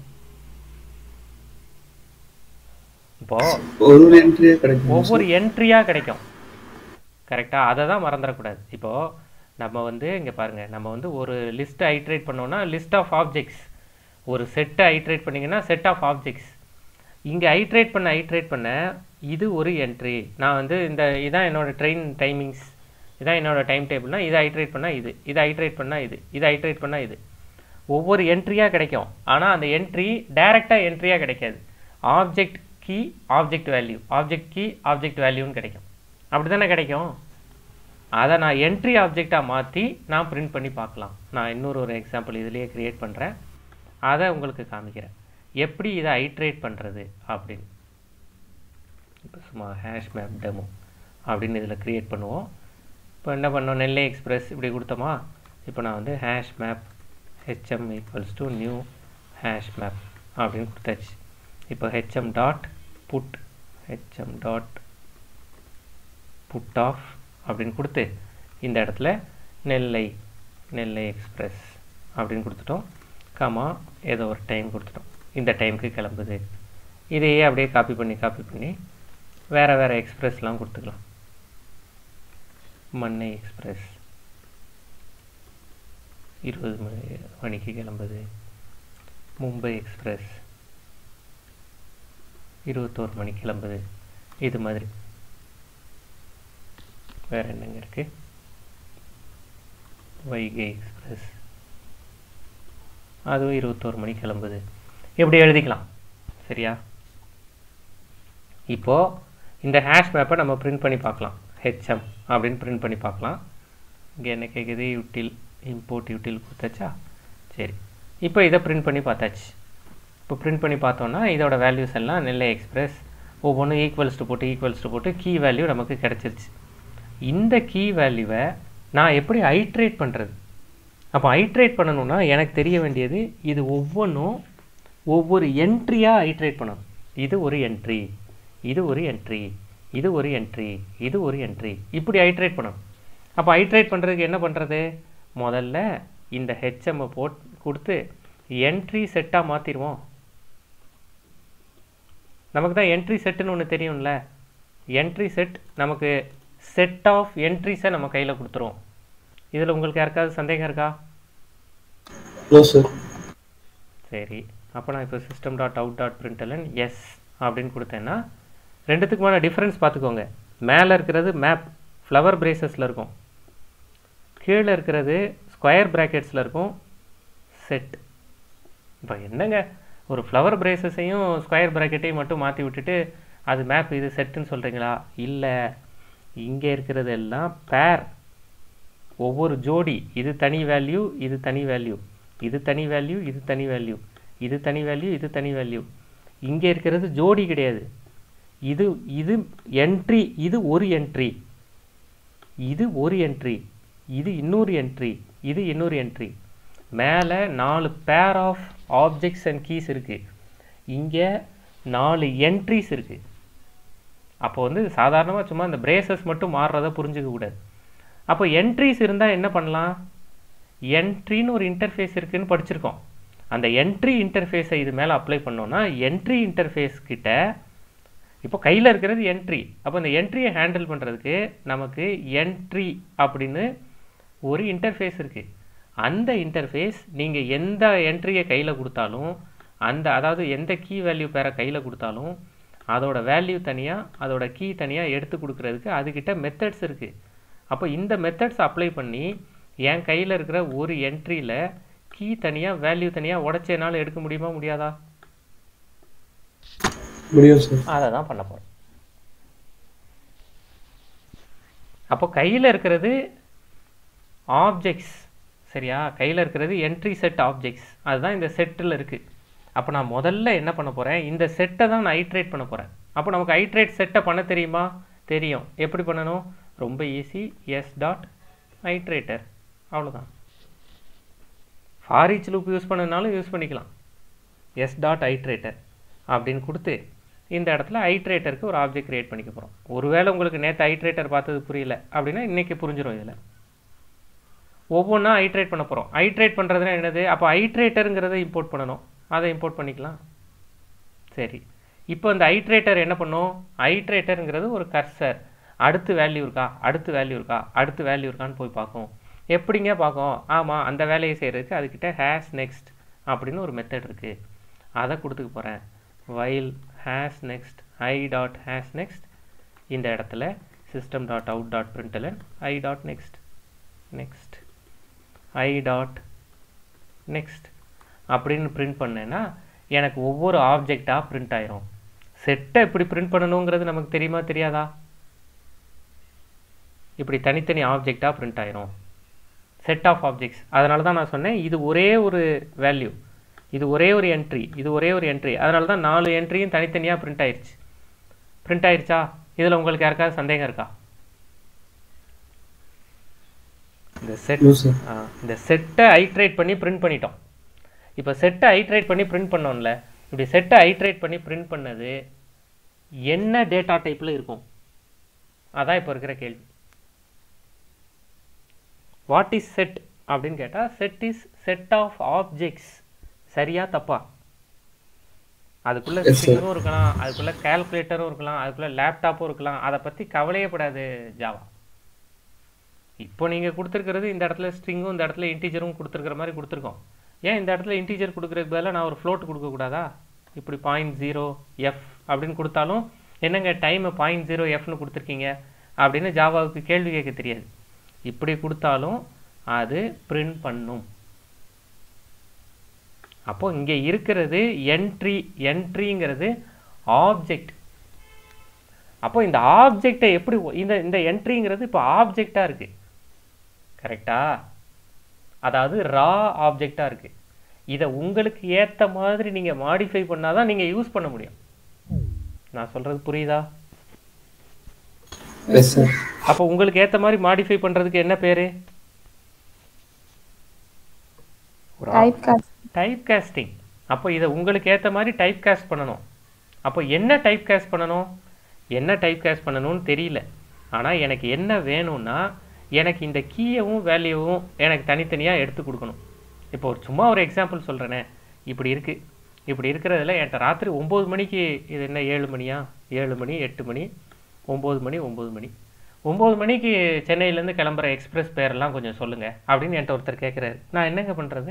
இப்போ ஒரு என்ட்ரியா கிடைக்கும், ஒவ்வொரு என்ட்ரியாக கிடைக்கும். கரெக்டாக? அதை தான் மறந்துடக்கூடாது. இப்போது நம்ம வந்து இங்கே பாருங்கள், நம்ம வந்து ஒரு லிஸ்ட்டை ஐட்ரேட் பண்ணோன்னா லிஸ்ட் ஆஃப் ஆப்ஜெக்ட்ஸ், ஒரு செட்டை ஐட்ரேட் பண்ணிங்கன்னா செட் ஆஃப் ஆப்ஜெக்ட்ஸ். இங்கே ஐட்ரேட் பண்ண ஐட்ரேட் பண்ண இது ஒரு என்ட்ரி. நான் வந்து இந்த இதான் என்னோடய ட்ரெயின் டைமிங்ஸ், இதான் என்னோடய டைம் டேபிள்னால் இதை ஐட்ரேட் பண்ணால் இது, இதை ஐட்ரேட் பண்ணால் இது, இதை ஐட்ரேட் பண்ணால் இது. ஒவ்வொரு என்ட்ரியாக கிடைக்கும். ஆனால் அந்த என்ட்ரி டைரெக்டாக என்ட்ரியாக கிடைக்காது. Object key object value, object key object வேல்யூன்னு கிடைக்கும். அப்படி தானே கிடைக்கும்? அதை நான் என்ட்ரி ஆப்ஜெக்டாக மாற்றி நான் பிரிண்ட் பண்ணி பார்க்கலாம். நான் இன்னொரு ஒரு எக்ஸாம்பிள் இதுலேயே க்ரியேட் பண்ணுறேன், அதை உங்களுக்கு காமிக்கிறேன் எப்படி இதை ஐட்ரேட் பண்ணுறது அப்படின்னு. இப்போ சும்மா ஹேஷ் மேப் டெமோ அப்படின்னு இதில் க்ரியேட் பண்ணுவோம். இப்போ என்ன பண்ணோம், நெல்லை எக்ஸ்பிரஸ் இப்படி கொடுத்தோமா. இப்போ நான் வந்து hash map HM equals to new hash map அப்படின்னு கொடுத்தாச்சு. இப்போ HM dot put HM dot put of அப்படின்னு கொடுத்து இந்த இடத்துல நெல்லை நெல்லை எக்ஸ்பிரஸ் அப்படின்னு கொடுத்துட்டோம். காமா ஏதோ ஒரு டைம் கொடுத்துட்டோம், இந்த டைமுக்கு கிளம்புது. இதையே அப்படியே காப்பி பண்ணி காப்பி பண்ணி வேறு வேறு எக்ஸ்பிரஸ்லாம் கொடுத்துக்கலாம். மன்னை எக்ஸ்பிரஸ் இருபது மணி மணிக்கு கிளம்புது. மும்பை எக்ஸ்பிரஸ் இருபத்தோரு மணிக்கு கிளம்புது. இது மாதிரி வேறு என்னங்க இருக்குது? வைகை எக்ஸ்பிரஸ் அதுவும் இருபத்தோரு மணிக்கு கிளம்புது. எப்படி எழுதிக்கலாம், சரியா? இப்போது இந்த ஹேஷ் மேப்பை நம்ம பிரிண்ட் பண்ணி பார்க்கலாம். ஹெச்எம் அப்படின்னு பிரிண்ட் பண்ணி பார்க்கலாம். இங்கே என்ன கேட்குது? யூட்டில் இம்போர்ட் யூட்டில் கொடுத்தாச்சா? சரி, இப்போ இதை பிரிண்ட் பண்ணி பார்த்தாச்சு. இப்போ பிரிண்ட் பண்ணி பார்த்தோன்னா இதோட வேல்யூஸ் எல்லாம் நெல்லை எக்ஸ்பிரஸ் ஒவ்வொன்றும் ஈக்குவல்ஸ் டு போட்டு ஈக்குவல்ஸ் டு போட்டு கீ வேல்யூ நமக்கு கிடச்சிருச்சு. இந்த கீ வேல்யூவை நான் எப்படி ஐட்ரேட் பண்ணுறது? அப்போ ஐட்ரேட் பண்ணணும்னா எனக்கு தெரிய வேண்டியது இது ஒவ்வொன்றும் ஒவ்வொரு என்ட்ரியாக ஐட்ரேட் பண்ணணும். இது ஒரு என்ட்ரி, இது ஒரு என்ட்ரி, இது ஒரு என்ட்ரி, இது ஒரு என்ட்ரி, இப்படி ஐட்ரேட் பண்ணணும். அப்போ ஐட்ரேட் பண்ணுறதுக்கு என்ன பண்ணுறது? முதல்ல இந்த ஹெச்எம்மை போட் கொடுத்து என்ட்ரி செட்டாக மாற்றிடுவோம். நமக்கு தான் என்ட்ரி செட்டுன்னு ஒன்று தெரியும்ல. என்ட்ரி செட் நமக்கு செட் ஆஃப் என்ட்ரிஸை நம்ம கையில் கொடுத்துருவோம். இதில் உங்களுக்கு யாருக்காவது சந்தேகம் இருக்கா? சரி, அப்போ நான் இப்போ system dot out dot println S அப்படின்னு கொடுத்தேன்னா ரெண்டுத்துக்குமான டிஃப்ரென்ஸ் பார்த்துக்கோங்க. மேலே இருக்கிறது மேப் ஃப்ளவர் பிரேசஸில் இருக்கும், கீழே இருக்கிறது ஸ்கொயர் ப்ராக்கெட்ஸில் இருக்கும் செட். இப்போ என்னங்க ஒரு ஃப்ளவர் பிரேசஸையும் ஸ்கொயர் ப்ராக்கெட்டையும் மட்டும் மாற்றி விட்டுட்டு அது மேப் இது செட்டுன்னு சொல்கிறீங்களா? இல்லை, இங்கே இருக்கிறது எல்லாம் பேர், ஒவ்வொரு ஜோடி. இது தனி வேல்யூ, இது தனி வேல்யூ, இது தனி வேல்யூ, இது தனி வேல்யூ, இது தனி வேல்யூ, இது தனி வேல்யூ. இங்கே இருக்கிறது ஜோடி கிடையாது. இது இது என்ட்ரி, இது ஒரு என்ட்ரி, இது ஒரு என்ட்ரி, இது இன்னொரு என்ட்ரி, இது இன்னொரு என்ட்ரி. மேலே நாலு pair of objects and keys இருக்குது, இங்கே நாலு என்ட்ரிஸ் இருக்குது. அப்போ வந்து சாதாரணமாக சும்மா இந்த பிரேசஸ் மட்டும் மாறுறதை புரிஞ்சுக்க கூடாது. அப்போ என்ட்ரிஸ் இருந்தால் என்ன பண்ணலாம்? என்ட்ரின்னு ஒரு இன்டர்ஃபேஸ் இருக்குதுன்னு படிச்சிருக்கோம். அந்த என்ட்ரி இன்டர்ஃபேஸை இது மேலே அப்ளை பண்ணோன்னா என்ட்ரி இன்டர்ஃபேஸ் கிட்ட இப்போ கையில் இருக்கிறது என்ட்ரி. அப்போ இந்த என்ட்ரியை ஹேண்டில் பண்ணுறதுக்கு நமக்கு என்ட்ரி அப்படின்னு ஒரு இன்டர்ஃபேஸ் இருக்குது. அந்த இன்டர்ஃபேஸ் நீங்கள் எந்த என்ட்ரியை கையில் கொடுத்தாலும், அந்த அதாவது எந்த கீ வேல்யூ பேரை கையில் கொடுத்தாலும் அதோட வேல்யூ தனியாக, அதோட கீ தனியாக எடுத்து கொடுக்குறதுக்கு அதுக்கிட்ட மெத்தட்ஸ் இருக்குது. அப்போ இந்த மெத்தட்ஸ் அப்ளை பண்ணி என் கையில் இருக்கிற ஒரு என்ட்ரியில் கீ தனியாக வேல்யூ தனியாக உடச்சேனாலும் எடுக்க முடியுமா முடியாதா? முடியும் சார். அதை தான் பண்ண போகிறேன். அப்போ கையில் இருக்கிறது ஆப்ஜெக்ட்ஸ், சரியா? கையில் இருக்கிறது என்ட்ரி செட் ஆப்ஜெக்ட்ஸ், அதுதான் இந்த செட்டில் இருக்குது. அப்போ நான் முதல்ல என்ன பண்ண போகிறேன்? இந்த செட்டை தான் நான் ஐட்ரேட் பண்ண போகிறேன். அப்போ நமக்கு ஐட்ரேட் செட்டை பண்ண தெரியுமா? தெரியும். எப்படி பண்ணணும்? ரொம்ப ஈஸி. எஸ் டாட் ஐட்ரேட்டர், அவ்வளோதான். ஃபார் ஈச் லூப் யூஸ் பண்ணனாலும் யூஸ் பண்ணிக்கலாம். எஸ் டாட் ஐட்ரேட்டர் அப்படின்னு கொடுத்து இந்த இடத்துல ஐட்ரேட்டருக்கு ஒரு ஆப்ஜெக்ட் க்ரியேட் பண்ணிக்க போகிறோம். ஒருவேளை உங்களுக்கு நேற்று ஐட்ரேட்டர் பார்த்தது புரியல அப்படின்னா இன்றைக்கி புரிஞ்சிடும். இதில் ஒவ்வொன்றா ஐட்ரேட் பண்ண போகிறோம். ஐட்ரேட் பண்ணுறதுனா என்னது? அப்போ ஐட்ரேட்டருங்கிறத இம்போர்ட் பண்ணணும். அதை இம்போர்ட் பண்ணிக்கலாம். சரி, இப்போ இந்த ஐட்ரேட்டர் என்ன பண்ணும்? ஐட்ரேட்டருங்கிறது ஒரு கர்சர். அடுத்து வேல்யூ இருக்கா, அடுத்து வேல்யூ இருக்கா, அடுத்து வேல்யூ இருக்கான்னு போய் பார்க்கும். எப்படிங்க பார்க்கும்? ஆமாம், அந்த வேலையை செய்கிறதுக்கு அதுக்கிட்ட ஹேஸ் நெக்ஸ்ட் அப்படின்னு ஒரு மெத்தட் இருக்குது. அதை கொடுத்துக்க போகிறேன். While has next I dot has next, இந்த இடத்துல system dot out dot println I dot next next I dot next அப்படின்னு பிரிண்ட் பண்ணேன்னா எனக்கு ஒவ்வொரு ஆப்ஜெக்டாக பிரிண்ட் ஆயிரும். செட்டை இப்படி பிரிண்ட் பண்ணணுங்கிறது நமக்கு தெரியுமா தெரியாதா? இப்படி தனித்தனி ஆப்ஜெக்டாக பிரிண்ட் ஆயிரும், செட் ஆஃப் ஆப்ஜெக்ட்ஸ். அதனால தான் நான் சொன்னேன் இது ஒரே ஒரு வேல்யூ, இது ஒரே ஒரு என்ட்ரி, இது ஒரே ஒரு என்ட்ரி. அதனால தான் நாலு என்ட்ரியும் தனித்தனியாக பிரிண்ட் ஆயிடுச்சு. பிரிண்ட் ஆயிடுச்சா? இதில் உங்களுக்கு யாருக்காவது சந்தேகம் இருக்கா? இந்த செட் இந்த செட்டை ஐட்ரேட் பண்ணி பிரிண்ட் பண்ணிட்டோம். இப்போ செட்டை ஐட்ரேட் பண்ணி பிரிண்ட் பண்ணோம்ல, இப்படி செட்டை ஐட்ரேட் பண்ணி பிரிண்ட் பண்ணது என்ன டேட்டா டைப்பில் இருக்கும்? அதான் இப்போ இருக்கிற கேள்வி. வாட் இஸ் செட் அப்படின்னு கேட்டால் set is set of objects. சரியா தப்பா? அதுக்குள்ளே ஸ்ட்ரிங்கும் இருக்கலாம், அதுக்குள்ளே கால்குலேட்டரும் இருக்கலாம், அதுக்குள்ளே லேப்டாப்பும் இருக்கலாம். அதை பற்றி கவலையப்படாது ஜாவா. இப்போ நீங்கள் கொடுத்துருக்கிறது இந்த இடத்துல ஸ்ட்ரிங்கும் இந்த இடத்துல இன்டீஜரும் கொடுத்துருக்கிற மாதிரி கொடுத்துருக்கோம். ஏன் இந்த இடத்துல இன்டீஜர் கொடுக்குறதுக்கு பதிலாக நான் ஒரு ஃப்ளோட் கொடுக்கக்கூடாதா? இப்படி பாயிண்ட் ஜீரோ எஃப் அப்படின்னு கொடுத்தாலும் என்னங்க டைமை பாயிண்ட் ஜீரோ எஃப்னு கொடுத்துருக்கீங்க அப்படின்னு ஜாவாவுக்கு கேள்வி கேட்க தெரியாது. இப்படி கொடுத்தாலும் அது பிரிண்ட் பண்ணும். அப்போ இங்கே இருக்கிறது என்ட்ரி, என்ட்ரிங்கிறது ஆப்ஜெக்ட். அப்போ இந்த ஆப்ஜெக்டை எப்படி இந்த இந்த என்ட்ரிங்கிறது இப்போ ஆப்ஜெக்டாக இருக்குது, கரெக்டா? அதாவது ரா ஆப்ஜெக்டாக இருக்குது. இதை உங்களுக்கு ஏற்ற மாதிரி நீங்கள் மாடிஃபை பண்ணால் தான் நீங்கள் யூஸ் பண்ண முடியும். நான் சொல்கிறது புரியுதா? அப்போ உங்களுக்கு ஏற்ற மாதிரி மாடிஃபை பண்ணுறதுக்கு என்ன பேர்? Type casting. அப்போ இதை உங்களுக்கு ஏற்ற மாதிரி டைப் காஸ்ட் பண்ணணும். அப்போ என்ன டைப் காஸ்ட் பண்ணணும்? என்ன டைப் காஸ்ட் பண்ணணும்னு தெரியல. ஆனால் எனக்கு என்ன வேணும்னா எனக்கு இந்த கீயவும் வேல்யூவும் எனக்கு தனித்தனியாக எடுத்து கொடுக்கணும். இப்போ ஒரு சும்மா ஒரு எக்ஸாம்பிள் சொல்கிறேனே. இப்படி இருக்குது, இப்படி இருக்கிறதுல என்கிட்ட ராத்திரி ஒம்பது மணிக்கு, இது என்ன ஏழு மணியா, ஏழு மணி எட்டு மணி ஒம்பது மணி ஒம்பது மணி ஒம்பது மணிக்கு சென்னையிலேருந்து கிளம்புற எக்ஸ்பிரஸ் பேரெல்லாம் கொஞ்சம் சொல்லுங்கள் அப்படின்னு என்கிட்ட ஒருத்தர் கேட்குறாரு. நான் என்னங்க பண்ணுறது?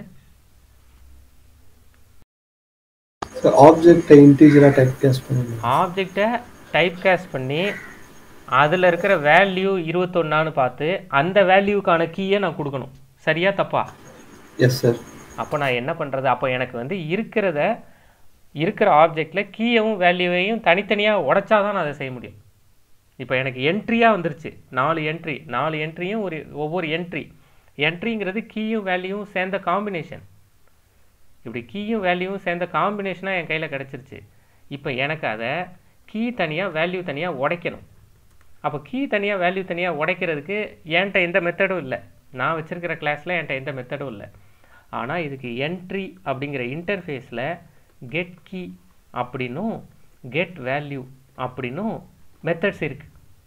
ஆப்ஜெக்டை இன்டிஜரா டைப் காஸ்ட் பண்ணணும். ஆப்ஜெக்டை டைப் காஸ்ட் பண்ணி அதில் இருக்கிற வேல்யூ இருபத்தொன்னான்னு பார்த்து அந்த வேல்யூக்கான கீயை நான் கொடுக்கணும். சரியா தப்பா? Yes sir. அப்போ நான் என்ன பண்ணுறது? அப்போ எனக்கு வந்து இருக்கிறத இருக்கிற ஆப்ஜெக்டில் கீயவும் வேல்யூவையும் தனித்தனியாக உடைச்சா தான் நான் அதை செய்ய முடியும். இப்போ எனக்கு என்ட்ரியாக வந்துருச்சு, நாலு என்ட்ரி, நாலு என்ட்ரியும் ஒரு ஒவ்வொரு என்ட்ரி. என்ட்ரிங்கிறது கீயும் வேல்யூவும் சேர்ந்த காம்பினேஷன். இப்படி கீயும் வேல்யூவும் சேர்ந்த காம்பினேஷனாக என் கையில் கிடச்சிருச்சு. இப்போ எனக்கு அதை கீ தனியாக வேல்யூ தனியாக உடைக்கணும். அப்போ கீ தனியாக வேல்யூ தனியாக உடைக்கிறதுக்கு என்கிட்ட எந்த மெத்தடும் இல்லை. நான் வச்சுருக்கிற கிளாஸில் என்கிட்ட எந்த மெத்தடும் இல்லை. ஆனால் இதுக்கு என்ட்ரி அப்படிங்கிற இன்டர்ஃபேஸில் கெட் கீ அப்படின்னும் கெட் வேல்யூ அப்படின்னும் மெத்தட்ஸ் இருக்குது.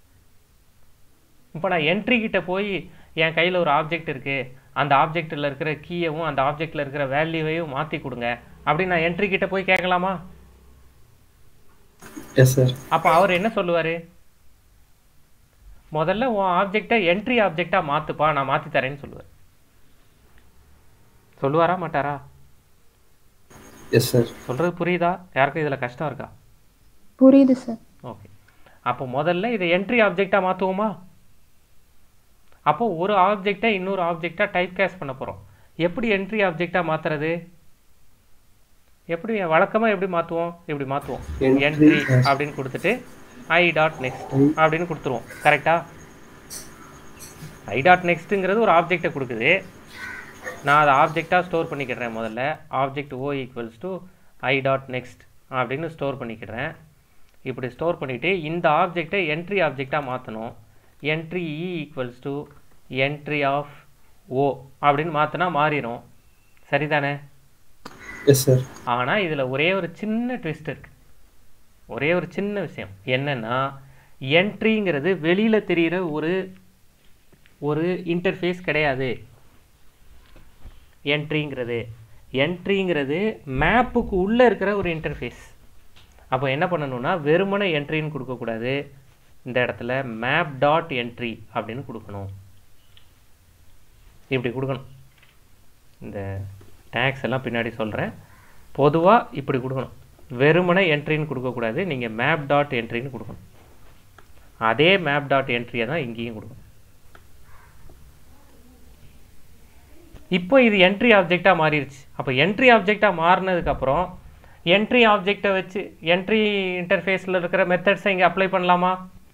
இப்போ நான் என்ட்ரி கிட்ட போய் என் கையில் ஒரு ஆப்ஜெக்ட் இருக்குது, அந்த ஆப்ஜெக்டில் இருக்கிற கீயவும் அந்த ஆப்ஜெக்டில் இருக்கிற வேல்யூவையும் மாற்றி கொடுங்க அப்படின்னு நான் என்ட்ரி கிட்ட போய் கேட்கலாமா? Yes sir. அப்போ அவர் என்ன சொல்லுவார்? முதல்ல உன் ஆப்ஜெக்டை என்ட்ரி ஆப்ஜெக்டாக மாற்றுப்பா, நான் மாற்றி தரேன்னு சொல்லுவார். சொல்லுவாரா மாட்டாரா? Yes sir. சொல்கிறது புரியுதா? யாருக்கும் இதில் கஷ்டம் இருக்கா? புரியுது சார். ஓகே. அப்போ முதல்ல இதை என்ட்ரி ஆப்ஜெக்டாக மாற்றுவோமா? அப்போ ஒரு ஆப்ஜெக்டை இன்னொரு ஆப்ஜெக்டாக டைப் கேஸ் பண்ண போகிறோம். எப்படி என்ட்ரி ஆப்ஜெக்டாக மாற்றுறது? எப்படி வழக்கமாக எப்படி மாற்றுவோம்? இப்படி மாற்றுவோம். என்ட்ரி அப்படின்னு கொடுத்துட்டு ஐ டாட் நெக்ஸ்ட் அப்படின்னு கொடுத்துருவோம். கரெக்டா? ஐ டாட் நெக்ஸ்ட்டுங்கிறது ஒரு ஆப்ஜெக்டை கொடுக்குது. நான் அதை ஆப்ஜெக்டாக ஸ்டோர் பண்ணிக்கிடுறேன். முதல்ல object O equals to I dot next அப்படின்னு ஸ்டோர் பண்ணிக்கிடுறேன். இப்படி ஸ்டோர் பண்ணிவிட்டு இந்த ஆப்ஜெக்டை என்ட்ரி ஆப்ஜெக்டாக மாற்றணும். Entry E equals to entry of O அப்படின்னு மாற்றினா மாறிடும். சரிதானே? Yes sir. ஆனால் இதில் ஒரே ஒரு சின்ன ட்விஸ்ட் இருக்குது. ஒரே ஒரு சின்ன விஷயம் என்னென்னா, என்ட்ரிங்கிறது வெளியில் தெரிகிற ஒரு ஒரு இன்டர்ஃபேஸ் கிடையாது. என்ட்ரிங்கிறது என்ட்ரிங்கிறது மேப்புக்கு உள்ளே இருக்கிற ஒரு இன்டர்ஃபேஸ். அப்போ என்ன பண்ணணும்னா, வெறுமனை என்ட்ரின்னு கொடுக்கக்கூடாது. இந்த இடத்துல மேப் டாட் என்ட்ரி அப்படின்னு கொடுக்கணும். இப்படி கொடுக்கணும். இந்த டேக்ஸ் எல்லாம் பின்னாடி சொல்கிறேன். பொதுவாக இப்படி கொடுக்கணும். வெறுமனை என்ட்ரின்னு கொடுக்கக்கூடாது. நீங்கள் மேப் டாட் என்ட்ரின்னு கொடுக்கணும். அதே மேப் டாட் என்ட்ரியை தான் இங்கேயும் கொடுக்கணும். இப்போ இது என்ட்ரி ஆப்ஜெக்டாக மாறிடுச்சு. அப்போ என்ட்ரி ஆப்ஜெக்டாக மாறினதுக்கப்புறம் என்ட்ரி ஆப்ஜெக்டை வச்சு என்ட்ரி இன்டர்ஃபேஸில் இருக்கிற மெத்தட்ஸை இங்கே அப்ளை பண்ணலாமா?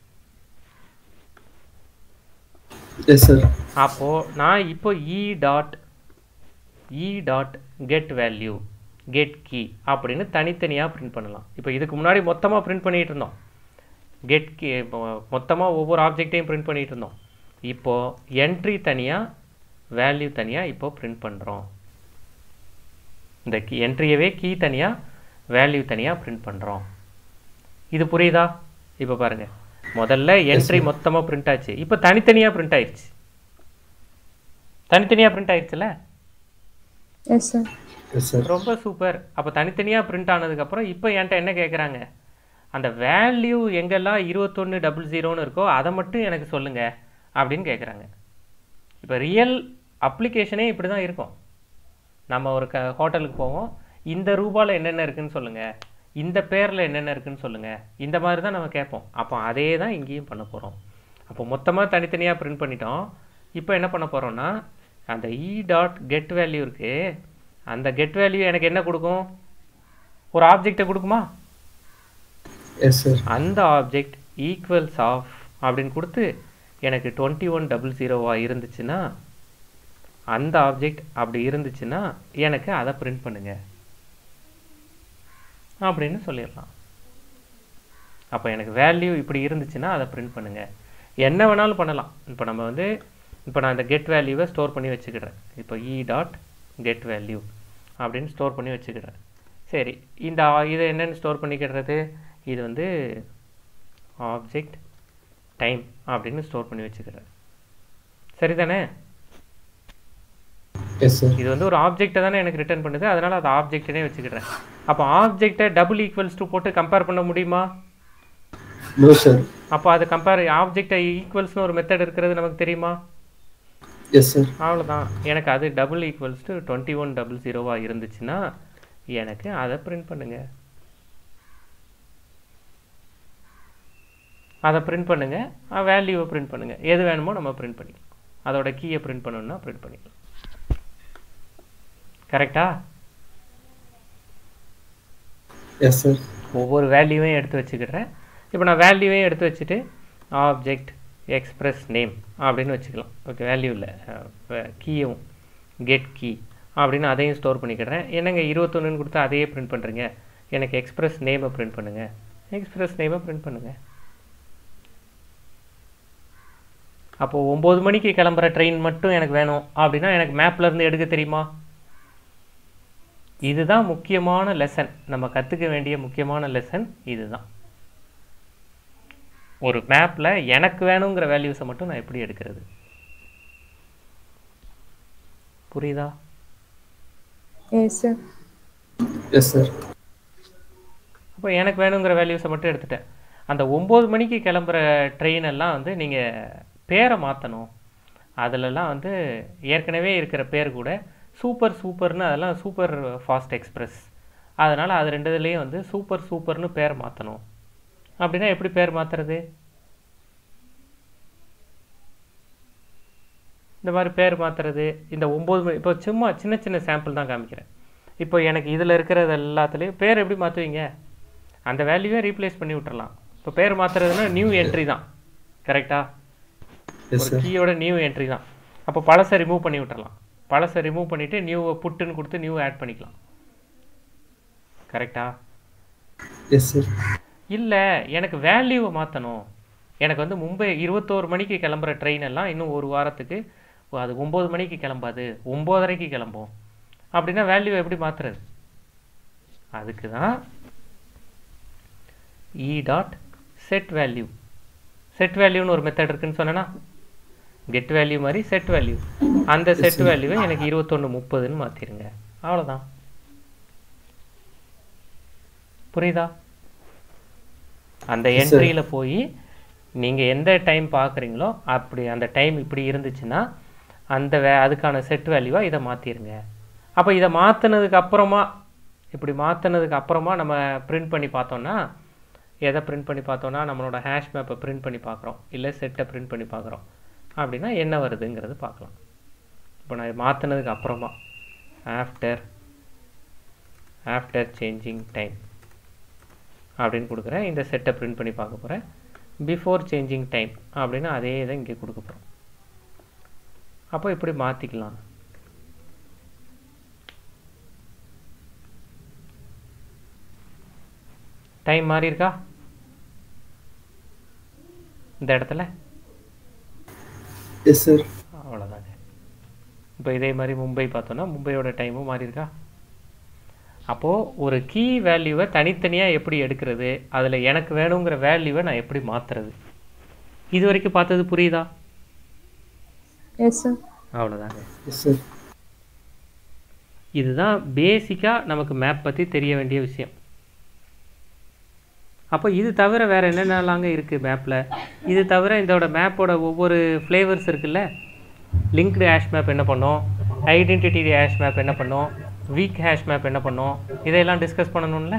Yes sir. அப்போது நான் இப்போ E dot E dot get value get key அப்படின்னு தனித்தனியாக பிரிண்ட் பண்ணலாம். இப்போ இதுக்கு முன்னாடி மொத்தமாக பிரிண்ட் பண்ணிகிட்டு இருந்தோம். கெட் கீ மொத்தமாக ஒவ்வொரு ஆப்ஜெக்டையும் பிரிண்ட் பண்ணிகிட்டு இருந்தோம். இப்போது என்ட்ரி தனியாக வேல்யூ தனியாக இப்போ பிரிண்ட் பண்ணுறோம். இந்த கீ என்ட்ரியவே கீ தனியாக வேல்யூ தனியாக பிரிண்ட் பண்ணுறோம். இது புரியுதா? இப்போ பாருங்கள், முதல்ல என்ட்ரி மொத்தமாக பிரிண்ட் ஆச்சு. இப்போ தனித்தனியாக பிரிண்ட் ஆயிடுச்சு. தனித்தனியாக பிரிண்ட் ஆயிடுச்சுல்ல? Yes sir. Yes sir. ரொம்ப சூப்பர். அப்போ தனித்தனியாக பிரிண்ட் ஆனதுக்கப்புறம் இப்போ என்கிட்ட என்ன கேட்குறாங்க? அந்த வேல்யூ எங்கெல்லாம் இருபத்தொன்று டபுள் ஜீரோன்னு இருக்கோ அதை மட்டும் எனக்கு சொல்லுங்கள் அப்படின்னு கேட்குறாங்க. இப்போ ரியல் அப்ளிகேஷனே இப்படி தான் இருக்கும். நம்ம ஒரு க ஹோட்டலுக்கு போவோம், இந்த ரூபாயில் என்னென்ன இருக்குதுன்னு சொல்லுங்கள், இந்த பேரில் என்னென்ன இருக்குதுன்னு சொல்லுங்கள், இந்த மாதிரி தான் நம்ம கேட்போம். அப்போ அதே தான் இங்கேயும் பண்ண போகிறோம். அப்போ மொத்தமாக தனித்தனியாக பிரிண்ட் பண்ணிட்டோம். இப்போ என்ன பண்ண போகிறோம்னா, அந்த இ டாட் கெட் வேல்யூ இருக்குது, அந்த கெட் வேல்யூ எனக்கு என்ன கொடுக்கும்? ஒரு ஆப்ஜெக்டை கொடுக்குமா? Yes sir. அந்த ஆப்ஜெக்ட் ஈக்குவல்ஸ் ஆஃப் அப்படின்னு கொடுத்து எனக்கு டுவெண்ட்டி ஒன் டபுள் ஜீரோவாக இருந்துச்சுன்னா, அந்த ஆப்ஜெக்ட் அப்படி இருந்துச்சுன்னா எனக்கு அதை பிரிண்ட் பண்ணுங்க அப்படின்னு சொல்லிடலாம். அப்போ எனக்கு வேல்யூ இப்படி இருந்துச்சுன்னா அதை பிரிண்ட் பண்ணுங்கள். என்ன வேணாலும் பண்ணலாம். இப்போ நம்ம வந்து இப்போ நான் இந்த கெட் வேல்யூவை ஸ்டோர் பண்ணி வச்சுக்கிடுறேன். இப்போ இ டாட் கெட் வேல்யூ அப்படின்னு ஸ்டோர் பண்ணி வச்சுக்கிடுறேன். சரி, இந்த இதை என்னென்னு ஸ்டோர் பண்ணிக்கிடுறது? இது வந்து ஆப்ஜெக்ட் டைம் அப்படின்னு ஸ்டோர் பண்ணி வச்சுக்கிறேன். சரிதானே? Yes sir. இது வந்து ஒரு ஆப்ஜெக்டை தானே எனக்கு ரிட்டர்ன் பண்ணுது, அதனால் அதை ஆப்ஜெக்டனே வச்சுக்கிறேன். அப்போ ஆப்ஜெக்டை டபுள் ஈக்குவல்ஸ் டூ போட்டு கம்பேர் பண்ண முடியுமா? No sir. அப்போ அது கம்பேர் ஆப்ஜெக்டை ஈக்குவல்ஸ்னு ஒரு மெத்தட் இருக்கிறது நமக்கு தெரியுமா? Yes sir. அவ்வளோதான். எனக்கு அது double equals to twenty one double ஜீரோவாக இருந்துச்சுன்னா எனக்கு அதை பிரிண்ட் பண்ணுங்கள். அதை பிரிண்ட் பண்ணுங்கள், வேல்யூவை பிரிண்ட் பண்ணுங்கள். எது வேணுமோ நம்ம பிரிண்ட் பண்ணிக்கலாம். அதோட கீயை பிரிண்ட் பண்ணணும்னா பிரிண்ட் பண்ணிக்கலாம். கரெக்டா? Yes sir. ஒவ்வொரு வேல்யூவையும் எடுத்து வச்சுக்கிறேன். இப்போ நான் வேல்யூவையும் எடுத்து வச்சுட்டு ஆப்ஜெக்ட் எக்ஸ்பிரஸ் நேம் அப்படின்னு வச்சுக்கலாம். ஓகே, வேல்யூ இல்லை, கீயும் கெட் கீ அப்படின்னு அதையும் ஸ்டோர் பண்ணிக்கிறேன். என்னங்க இருபத்தொன்னுன்னு கொடுத்தா அதையே பிரிண்ட் பண்ணுறீங்க, எனக்கு எக்ஸ்பிரஸ் நேமை பிரிண்ட் பண்ணுங்கள், எக்ஸ்பிரஸ் நேமை பிரிண்ட் பண்ணுங்கள். அப்போது ஒம்பது மணிக்கு கிளம்புற ட்ரெயின் மட்டும் எனக்கு வேணும் அப்படின்னா எனக்கு மேப்லேருந்து எடுக்க தெரியுமா? இதுதான் முக்கியமான லெசன், நம்ம கற்றுக்க வேண்டிய முக்கியமான லெசன் இதுதான். ஒரு மேப்பில் எனக்கு வேணுங்கிற வேல்யூஸை மட்டும் நான் எப்படி எடுக்கிறது? புரியுதா? Yes sir. Yes sir. அப்போ எனக்கு வேணுங்கிற வேல்யூஸை மட்டும் எடுத்துட்டேன். அந்த ஒம்பது மணிக்கு கிளம்புற ட்ரெயின் எல்லாம் வந்து நீங்கள் பேரை மாற்றணும். அதிலெல்லாம் வந்து ஏற்கனவே இருக்கிற பேர் கூட சூப்பர் சூப்பர்னு அதெல்லாம் சூப்பர் ஃபாஸ்ட் எக்ஸ்பிரஸ், அதனால் அது ரெண்டு இதுலேயும் வந்து சூப்பர் சூப்பர்னு பேர் மாற்றணும். அப்படின்னா எப்படி பேர் மாற்றுறது? இந்த மாதிரி பேர் மாற்றுறது இந்த ஒம்பது மணி இப்போ சும்மா சின்ன சின்ன சாம்பிள் தான் காமிக்கிறேன். இப்போ எனக்கு இதில் இருக்கிறது எல்லாத்துலேயும் பேர் எப்படி மாற்றுவீங்க? அந்த வேல்யூவே ரீப்ளேஸ் பண்ணி விட்டுறலாம். இப்போ பேர் மாற்றுறதுன்னா நியூ என்ட்ரி தான், கரெக்டாக? ஒரு கீயோட நியூ என்ட்ரி தான். அப்போ பழசை ரிமூவ் பண்ணி விட்டுறலாம். பழசை ரிமூவ் பண்ணிவிட்டு நியூவை புட்டுன்னு கொடுத்து நியூ ஆட் பண்ணிக்கலாம், கரெக்டா? Yes sir. இல்லை, எனக்கு வேல்யூவை மாற்றணும். எனக்கு வந்து மும்பை இருபத்தோரு மணிக்கு கிளம்புற ட்ரெயின் எல்லாம் இன்னும் ஒரு வாரத்துக்கு அது ஒம்பது மணிக்கு கிளம்பாது, ஒம்போதரைக்கு கிளம்பும். அப்படின்னா வேல்யூவை எப்படி மாற்றுறது? அதுக்கு தான் e dot set value. Set வேல்யூன்னு ஒரு மெத்தட் இருக்குன்னு சொன்னேன்னா, கெட் வேல்யூ மாதிரி செட் வேல்யூ. அந்த செட் வேல்யூவை எனக்கு இருபத்தொன்று முப்பதுன்னு மாற்றிடுங்க, அவ்வளோதான். புரியுதா? அந்த என்ட்ரியில் போய் நீங்கள் எந்த டைம் பார்க்குறீங்களோ அப்படி அந்த டைம் இப்படி இருந்துச்சுன்னா அந்த வே அதுக்கான செட் வேல்யூவாக இதை மாற்றிடுங்க. அப்போ இதை மாற்றினதுக்கு அப்புறமா இப்படி மாற்றினதுக்கு அப்புறமா நம்ம பிரிண்ட் பண்ணி பார்த்தோன்னா, எதை பிரிண்ட் பண்ணி பார்த்தோன்னா நம்மளோட ஹேஷ் மேப்பை பிரிண்ட் பண்ணி பார்க்குறோம், இல்லை செட்டை பிரிண்ட் பண்ணி பார்க்குறோம் அப்படின்னா என்ன வருதுங்கிறது பார்க்கலாம். இப்போ நான் மாற்றினதுக்கு அப்புறமா ஆஃப்டர் ஆஃப்டர் சேஞ்சிங் டைம் அப்படின்னு கொடுக்குறேன். இந்த செட்டை பிரிண்ட் பண்ணி பார்க்க போகிறேன். பிஃபோர் சேஞ்சிங் டைம் அப்படின்னு அதே இதை இங்கே கொடுக்க போகிறோம். அப்போ இப்படி மாற்றிக்கலாம். டைம் மாறி இருக்கா இந்த இடத்துல? Yes sir. அவ்வளோதாங்க. இப்போ இதே மாதிரி மும்பை பார்த்தோன்னா மும்பையோட டைமும் மாறி இருக்கா? அப்போது ஒரு கீ வேல்யூவை தனித்தனியாக எப்படி எடுக்கிறது, அதில் எனக்கு வேணுங்கிற வேல்யூவை நான் எப்படி மாற்றுறது, இது வரைக்கும் பார்த்தது புரியுதா? Yes sir. அவ்வளோதாங்க. Yes sir. இதுதான் பேசிக்காக நமக்கு மேப் பற்றி தெரிய வேண்டிய விஷயம். அப்போ இது தவிர வேறு என்னென்னலாங்க இருக்குது மேப்பில்? இது தவிர இதோட மேப்போட ஒவ்வொரு ஃப்ளேவர்ஸ் இருக்குல்ல. லிங்க்டு ஹேஷ் மேப் என்ன பண்ணோம், ஐடென்டிட்டி ஹேஷ் மேப் என்ன பண்ணோம், வீக் ஹேஷ் மேப் என்ன பண்ணோம், இதெல்லாம் டிஸ்கஸ் பண்ணணும்ல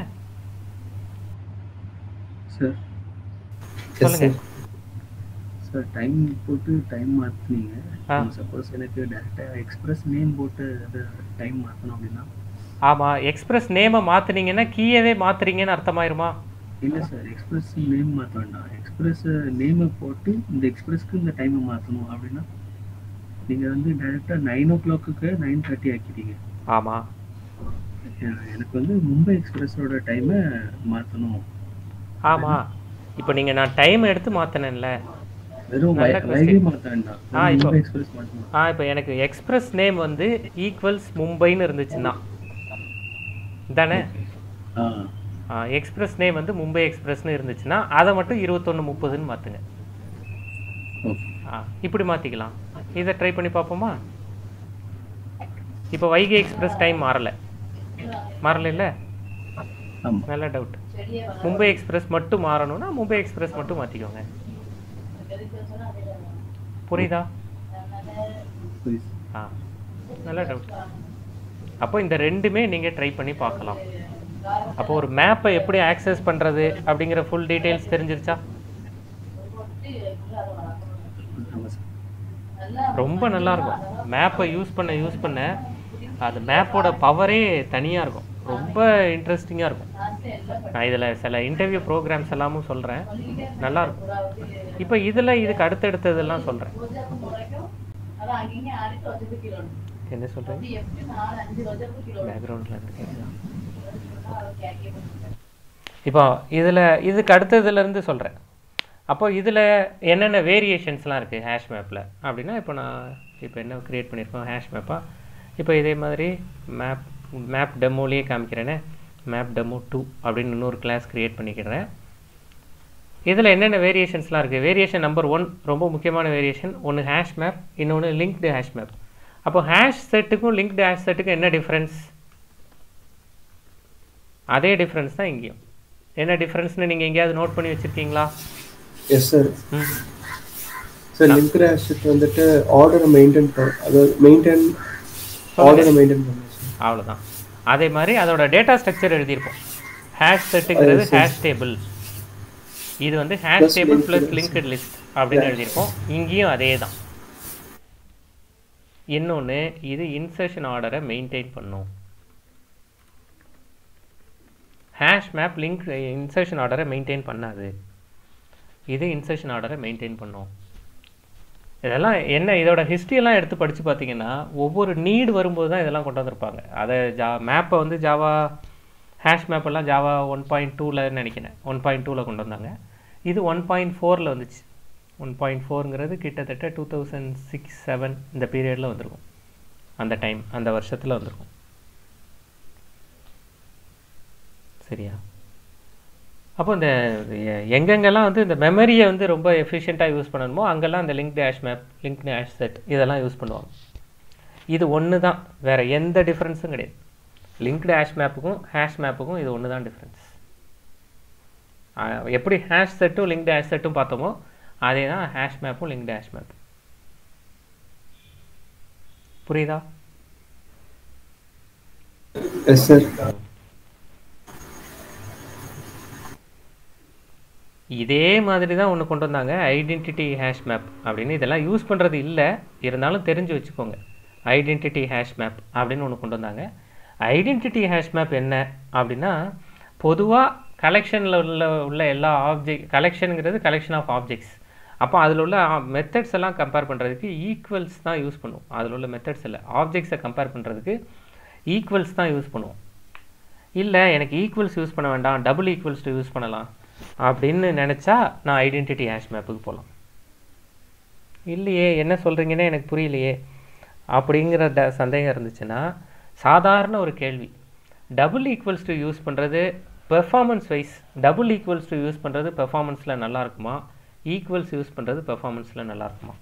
சார். சொல்லுங்க சார். டைம் போட்டு டைம் மாற்றினீங்க. சப்போஸ் எனக்கு டேரெக்டாக எக்ஸ்பிரஸ் நேம் போட்டு அதை டைம் மாற்றணும் அப்படின்னா? ஆமாம், எக்ஸ்பிரஸ் நேமை மாற்றினீங்கன்னா கீயவே மாற்றுறீங்கன்னு அர்த்தமாயிருமா? இல்லை சார், எக்ஸ்பிரஸ் நேம் மாற்ற வேண்டாம். எக்ஸ்பிரஸ் நேமை போட்டு இந்த எக்ஸ்பிரஸ்க்கு இந்த டைமை மாற்றணும் அப்படின்னா நீங்கள் வந்து டேரெக்டாக nine o'clock nine thirty ஆக்கிட்டீங்க. ஆமாம், எனக்கு வந்து மும்பை எக்ஸ்பிரஸோட டைமை மாற்றணும். ஆமாம். இப்போ நீங்கள் நான் டைம் எடுத்து மாற்றினேன்ல, வெறும் வைகை மாற்ற வேண்டாம். ஆ இப்போ மும்பை எக்ஸ்பிரஸ் மாற்றணும். ஆ இப்போ எனக்கு எக்ஸ்பிரஸ் நேம் வந்து ஈக்குவல்ஸ் மும்பைன்னு இருந்துச்சுன்னா தானே? ஆ எக்ஸ்பிரஸ் நேம் வந்து மும்பை எக்ஸ்பிரஸ்னு இருந்துச்சுன்னா அதை மட்டும் இருபத்தொன்று முப்பதுன்னு மாற்றுங்க. ஓகே. ஆ இப்படி மாற்றிக்கலாம். இதை ட்ரை பண்ணி பார்ப்போமா? இப்போ வைகை எக்ஸ்பிரஸ் டைம் மாறலை மாறல இல்லை ஆமாம். நல்ல டவுட். மும்பை எக்ஸ்பிரஸ் மட்டும் மாறணும்னா மும்பை எக்ஸ்பிரஸ் மட்டும் மாற்றிக்கோங்க. புரியுதா? புரியுது. ஆ நல்ல டவுட். அப்போ இந்த ரெண்டுமே நீங்கள் ட்ரை பண்ணி பார்க்கலாம். அப்போ ஒரு மேப்பை எப்படி ஆக்சஸ் பண்ணுறது அப்படிங்கிற ஃபுல் டீட்டெயில்ஸ் தெரிஞ்சிருச்சா? ஆமாம் சார். ரொம்ப நல்லாயிருக்கும். மேப்பை யூஸ் பண்ண யூஸ் பண்ண அது மேப்போட பவரே தனியாக இருக்கும். ரொம்ப இன்ட்ரெஸ்டிங்காக இருக்கும். நான் இதில் சில இன்டர்வியூ ப்ரோக்ராம்ஸ் எல்லாமும் சொல்கிறேன், நல்லாயிருக்கும். இப்போ இதில் இதுக்கு அடுத்தடுத்ததெல்லாம் சொல்கிறேன். என்ன சொல்கிறேன்? பேக்ரவுண்டில் இருக்கு. இப்போ இதில் இதுக்கு அடுத்ததுலேருந்து சொல்கிறேன். அப்போ இதில் என்னென்ன வேரியேஷன்ஸ்லாம் இருக்குது ஹேஷ் மேப்பில் அப்படின்னா, இப்போ நான் இப்போ என்ன க்ரியேட் பண்ணியிருக்கோம் ஹேஷ் மேப்பாக. இப்போ இதே மாதிரி மேப் மேப் டெமோலேயே காமிக்கிறேனே, மேப் டெமோ டூ அப்படின்னு இன்னொரு கிளாஸ் க்ரியேட் பண்ணிக்கிறேன். இதில் என்னென்ன வேரியேஷன்ஸ்லாம் இருக்குது? வேரியேஷன் நம்பர் ஒன், ரொம்ப முக்கியமான வேரியேஷன், ஒன்று ஹேஷ் மேப், இன்னொன்று லிங்க்டு ஹேஷ் மேப். அப்போ ஹேஷ் செட்டுக்கும் லிங்க்டு ஹேஷ் செட்டுக்கும் என்ன டிஃப்ரென்ஸ்? அதே டிஃப்ரென்ஸ் தான் இங்கேயும். என்ன டிஃப்ரென்ஸ்னு நீங்கள் எங்கேயாவது நோட் பண்ணி வச்சுருக்கீங்களா? Yes sir. Sir linked hash set வந்துட்டு ஆர்டரை மெயின்டைன் பண்ண, அதாவது மெயின்டைன் ஆர்டரை மெயின்டைன் பண்ணணும் சார். அவ்வளோதான். அதே மாதிரி அதோட டேட்டா ஸ்ட்ரக்சர் எழுதியிருப்போம். ஹேஷ் செட்டுங்கிறது ஹேஷ் டேபிள், இது வந்து hash table plus linked list அப்படின்னு எழுதியிருப்போம். இங்கேயும் அதே தான். இன்னொன்று, இது இன்சர்ஷன் ஆர்டரை மெயின்டைன் பண்ணும். ஹேஷ் மேப் லிங்க் இன்சர்ஷன் ஆர்டரை மெயின்டைன் பண்ணாது, இது இன்சர்ஷன் ஆர்டரை மெயின்டைன் பண்ணும். இதெல்லாம் என்ன, இதோட ஹிஸ்ட்ரியெல்லாம் எடுத்து படித்து பார்த்தீங்கன்னா ஒவ்வொரு நீடு வரும்போது தான் இதெல்லாம் கொண்டு வந்திருப்பாங்க. அதை ஜா மேப்பை வந்து ஜாவா ஹேஷ் மேப்பெல்லாம் ஜாவா ஒன் பாயிண்ட் டூவில் நினைக்கிறேன் ஒன் பாயிண்ட் டூவில் கொண்டு வந்தாங்க. இது ஒன் பாயிண்ட் ஃபோரில் வந்துச்சு. ஒன் பாயிண்ட் ஃபோருங்கிறது கிட்டத்தட்ட டூ தௌசண்ட் சிக்ஸ் செவன் இந்த பீரியடில் வந்திருக்கும். அந்த டைம் அந்த வருஷத்தில் வந்திருக்கும். சரியா? அப்போ இந்த எங்கெங்கெல்லாம் வந்து இந்த மெமரியை வந்து ரொம்ப எஃபிஷியண்ட்டாக யூஸ் பண்ணணுமோ அங்கெல்லாம் இந்த linked hash map, linked hash set இதெல்லாம் யூஸ் பண்ணுவாங்க. இது ஒன்று தான், வேறு எந்த டிஃப்ரென்ஸும் கிடையாது. லிங்க்டு ஹேஷ் மேப்புக்கும் ஹேஷ் மேப்புக்கும் இது ஒன்று தான் டிஃப்ரென்ஸ். எப்படி ஹேஷ் செட்டும் லிங்க்டு ஹேஷ் செட்டும் பார்த்தோமோ அதே தான் ஹேஷ் மேப்பும் லிங்க்டு ஹேஷ் மேப். புரியுதா? Yes sir. இதே மாதிரி தான் ஒன்று கொண்டு வந்தாங்க, ஐடென்டிட்டி ஹேஷ் மேப் அப்படின்னு. இதெல்லாம் யூஸ் பண்ணுறது இல்லை, இருந்தாலும் தெரிஞ்சு வச்சுக்கோங்க. ஐடென்டிட்டி ஹேஷ் மேப் அப்படின்னு ஒன்று கொண்டு வந்தாங்க. ஐடென்டிட்டி ஹேஷ் மேப் என்ன அப்படின்னா, பொதுவாக கலெக்ஷனில் உள்ள உள்ள எல்லா ஆப்ஜெக்ட், கலெக்ஷனுங்கிறது கலெக்ஷன் ஆஃப் ஆப்ஜெக்ட்ஸ். அப்போ அதில் உள்ள மெத்தட்ஸ் எல்லாம் கம்பேர் பண்ணுறதுக்கு ஈக்குவல்ஸ் தான் யூஸ் பண்ணுவோம். அதில் உள்ள மெத்தட்ஸ் இல்லை, ஆப்ஜெக்ட்ஸை கம்பேர் பண்ணுறதுக்கு ஈக்குவல்ஸ் தான் யூஸ் பண்ணுவோம். இல்லை எனக்கு ஈக்குவல்ஸ் யூஸ் பண்ண வேண்டாம், டபுள் ஈக்குவல்ஸ் யூஸ் பண்ணலாம் அப்படின்னு நினச்சா நான் ஐடென்டிட்டி ஹேஷ் மேப்புக்கு போகலாம். இல்லையே என்ன சொல்கிறீங்கன்னே எனக்கு புரியலையே அப்படிங்கிற ட சந்தேகம் இருந்துச்சுன்னா, சாதாரண ஒரு கேள்வி, டபுள் ஈக்குவல்ஸ் டு யூஸ் பண்ணுறது performance wise, double equals to use பண்ணுறது பெர்ஃபார்மன்ஸில் நல்லா இருக்குமா, ஈக்குவல்ஸ் யூஸ் பண்ணுறது பெர்ஃபார்மன்ஸில் நல்லா இருக்குமா?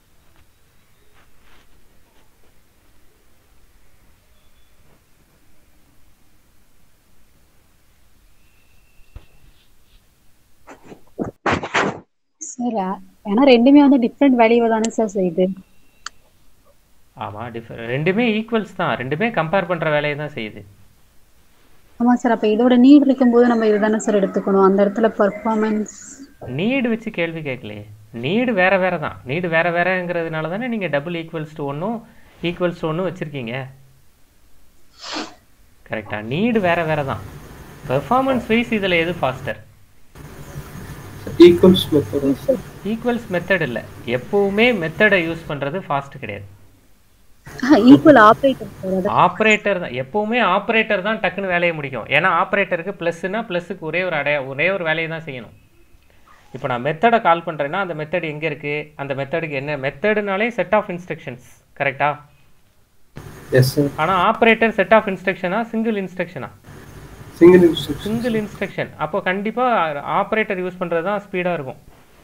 சார் ஏன்னா ரெண்டுமே வந்து டிஃப்ரெண்ட் வேல்யூ தானே சார் செய்யுது. ஆமாம், டிஃபரெண்ட், ரெண்டுமே ஈக்குவல்ஸ் தான், ரெண்டுமே கம்பேர் பண்ணுற வேலையை தான் செய்யுது. ஆமாம் சார். அப்போ இதோட நீட் இருக்கும்போது நம்ம இது தானே சார் எடுத்துக்கணும், அந்த இடத்துல பர்ஃபார்மன்ஸ். நீடு வச்சு கேள்வி கேட்கலையே, நீடு வேறு வேறு தான். நீடு வேறு வேறுங்கிறதுனால தானே நீங்கள் டபுள் ஈக்குவல்ஸ் டு ஒன்றும் ஈக்குவல்ஸ் டு ஒன்றும் வச்சுருக்கீங்க. கரெக்டாக, நீடு வேறு வேறு தான். பெர்ஃபார்மன்ஸ் வைஸ் இதில் எது faster? Equals method. Equals method இல்லை, எப்பவுமே மெத்தடை யூஸ் பண்ணுறது ஃபாஸ்ட் கிடையாது. ஈக்குவல் ஆப்ரேட்டர் ஆப்ரேட்டர் தான் எப்பவுமே, ஆப்ரேட்டர் தான் டக்குன்னு வேலையை முடிக்கும். ஏன்னா ஆப்ரேட்டருக்கு ப்ளஸ்னா ப்ளஸுக்கு ஒரே ஒரு அடைய ஒரே ஒரு வேலையை தான் செய்யணும். இப்போ நான் மெத்தடை கால் பண்ணுறேன்னா அந்த மெத்தட் எங்கே இருக்குது, அந்த மெத்தடுக்கு என்ன மெத்தடுனாலே செட் ஆஃப் இன்ஸ்ட்ரக்ஷன்ஸ், கரெக்டா? Yes sir. ஆனால் ஆப்ரேட்டர் செட் ஆஃப் இன்ஸ்ட்ரக்ஷனா சிங்கிள் இன்ஸ்ட்ரக்ஷனா? Single instruction. Single instruction. அப்போ கண்டிப்பாக ஆப்ரேட்டர் யூஸ் பண்ணுறது தான் ஸ்பீடாக இருக்கும்,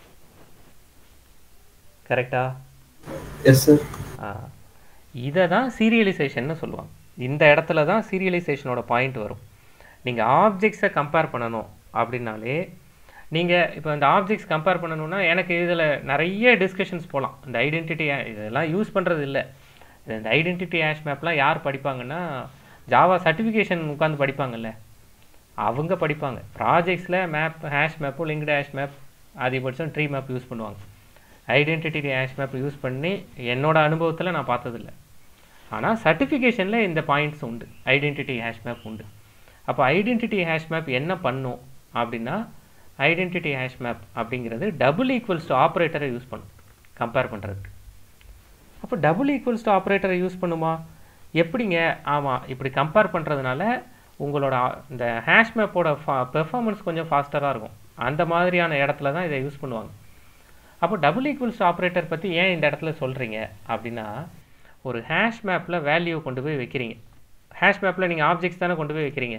கரெக்டா? Yes sir. ஆ, இதை தான் சீரியலைசேஷன்னு சொல்லுவாங்க. இந்த இடத்துல தான் சீரியலைசேஷனோட பாயிண்ட் வரும். நீங்கள் ஆப்ஜெக்ட்ஸை கம்பேர் பண்ணணும் அப்படின்னாலே, நீங்கள் இப்போ இந்த ஆப்ஜெக்ட்ஸ் கம்பேர் பண்ணணுன்னா எனக்கு இதில் நிறைய டிஸ்கஷன்ஸ் போகலாம். இந்த ஐடென்டிட்டி இதெல்லாம் யூஸ் பண்ணுறது இல்லை. இந்த ஐடென்டிட்டி ஹேஷ் மேப்லாம் யார் படிப்பாங்கன்னா, ஜாவா சர்டிஃபிகேஷன் உட்காந்து படிப்பாங்கல்ல அவங்க படிப்பாங்க. ப்ராஜெக்ட்ஸில் மேப் ஹேஷ் மேப்பும் லிங்க்டு ஹேஷ் மேப் அதிகபட்சம் ட்ரீ மேப் யூஸ் பண்ணுவாங்க. ஐடென்டிட்டி ஹேஷ் மேப் யூஸ் பண்ணி என்னோடய அனுபவத்தில் நான் பார்த்ததில்லை. ஆனால் சர்டிஃபிகேஷனில் இந்த பாயிண்ட்ஸ் உண்டு, ஐடென்டிட்டி ஹேஷ் மேப் உண்டு. அப்போ ஐடென்டிட்டி ஹேஷ் மேப் என்ன பண்ணும் அப்படின்னா, ஐடென்டிட்டி ஹேஷ் மேப் அப்படிங்கிறது டபுள் ஈக்குவல்ஸ் டு ஆப்ரேட்டரை யூஸ் பண்ணும் கம்பேர் பண்ணுறதுக்கு. அப்போ டபுள் ஈக்குவல்ஸ் டு ஆப்ரேட்டரை யூஸ் பண்ணுமா? எப்படிங்க? ஆமாம், இப்படி கம்பேர் பண்ணுறதுனால உங்களோட இந்த ஹேஷ் மேப்போட ஃபா பெர்ஃபார்மன்ஸ் கொஞ்சம் ஃபாஸ்டராக இருக்கும். அந்த மாதிரியான இடத்துல தான் இதை யூஸ் பண்ணுவாங்க. அப்போ டபுள் ஈக்குவல்ஸ் ஆப்ரேட்டர் பற்றி ஏன் இந்த இடத்துல சொல்கிறீங்க அப்படின்னா, ஒரு ஹேஷ் மேப்பில் வேல்யூ கொண்டு போய் வைக்கிறீங்க. ஹேஷ் மேப்பில் நீங்கள் ஆப்ஜெக்ட்ஸ் தானே கொண்டு போய் வைக்கிறீங்க.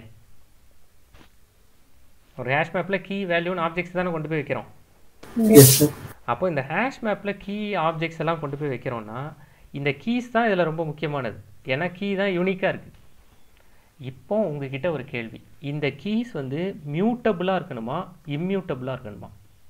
ஒரு ஹேஷ் மேப்பில் கீ வேல்யூன்னு ஆப்ஜெக்ட்ஸ் தானே கொண்டு போய் வைக்கிறோம். அப்போ இந்த ஹேஷ் மேப்பில் கீ ஆப்ஜெக்ட்ஸ் எல்லாம் கொண்டு போய் வைக்கிறோன்னா, இந்த கீஸ் தான் இதில் ரொம்ப முக்கியமானது. ஏன்னா கீ தான் யூனிக்காக இருக்குது. இப்போ உங்ககிட்ட ஒரு கேள்வி, இந்த கீஸ் வந்து மியூட்டபுளாக இருக்கணுமா இம்மியூட்டபுளாக இருக்கணுமா?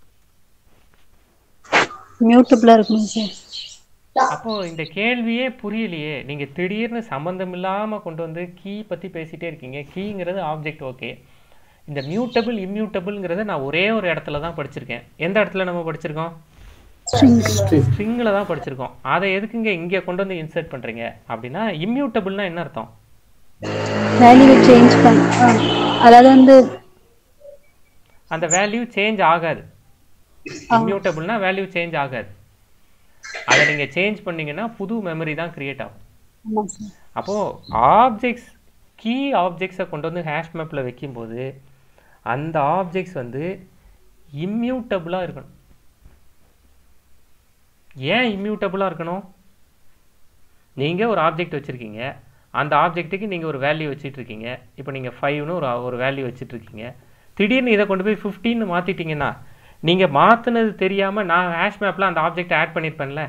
மியூட்டபிளா இருக்கணும் சார். அப்போ இந்த கேள்வியே புரியலையே. நீங்கள் திடீர்னு சம்மந்தம் இல்லாமல் கொண்டு வந்து கீ பற்றி பேசிகிட்டே இருக்கீங்க. கீங்கிறது ஆப்ஜெக்ட், ஓகே. இந்த மியூட்டபிள் இம்மியூட்டபிள்ங்கிறத நான் ஒரே ஒரு இடத்துல தான் படிச்சிருக்கேன். எந்த இடத்துல நம்ம படிச்சிருக்கோம்? ஸ்ட்ரிங்கில் தான் படிச்சிருக்கோம். அதை எதுக்குங்க இங்கே கொண்டு வந்து இன்சர்ட் பண்ணுறீங்க அப்படின்னா, இம்மியூட்டபிள்னா என்ன அர்த்தம்? வேல்யூ சேஞ்ச் பண்ண, அதாவது வந்து அந்த வேல்யூ சேஞ்ச் ஆகாது. இம்மியூட்டபிள்னா வேல்யூ சேஞ்ச் ஆகாது. அதை நீங்கள் சேஞ்ச் பண்ணீங்கன்னா புது மெமரி தான் கிரியேட் ஆகும். ஆமாம் சார். அப்போது ஆப்ஜெக்ட்ஸ், கீ ஆப்ஜெக்ட்ஸை கொண்டு வந்து ஹேஷ் மேப்பில் வைக்கும்போது அந்த ஆப்ஜெக்ட்ஸ் வந்து இம்மியூட்டபுளாக இருக்கணும். ஏன் இம்மியூட்டபுளாக இருக்கணும்? நீங்கள் ஒரு ஆப்ஜெக்ட் வச்சுருக்கீங்க, அந்த ஆப்ஜெக்ட்டுக்கு நீங்கள் ஒரு வேல்யூ வச்சிட்ருக்கீங்க. இப்போ நீங்கள் ஃபைவ்னு ஒரு ஒரு வேல்யூ வச்சிட்ருக்கீங்க. திடீர்னு இதை கொண்டு போய் ஃபிஃப்டின்னு மாற்றிட்டீங்கன்னா, நீங்கள் மாற்றினது தெரியாமல் நான் ஹேஷ் மேப்பில் அந்த ஆப்ஜெக்ட் ஆட் பண்ணியிருப்பேன்ல.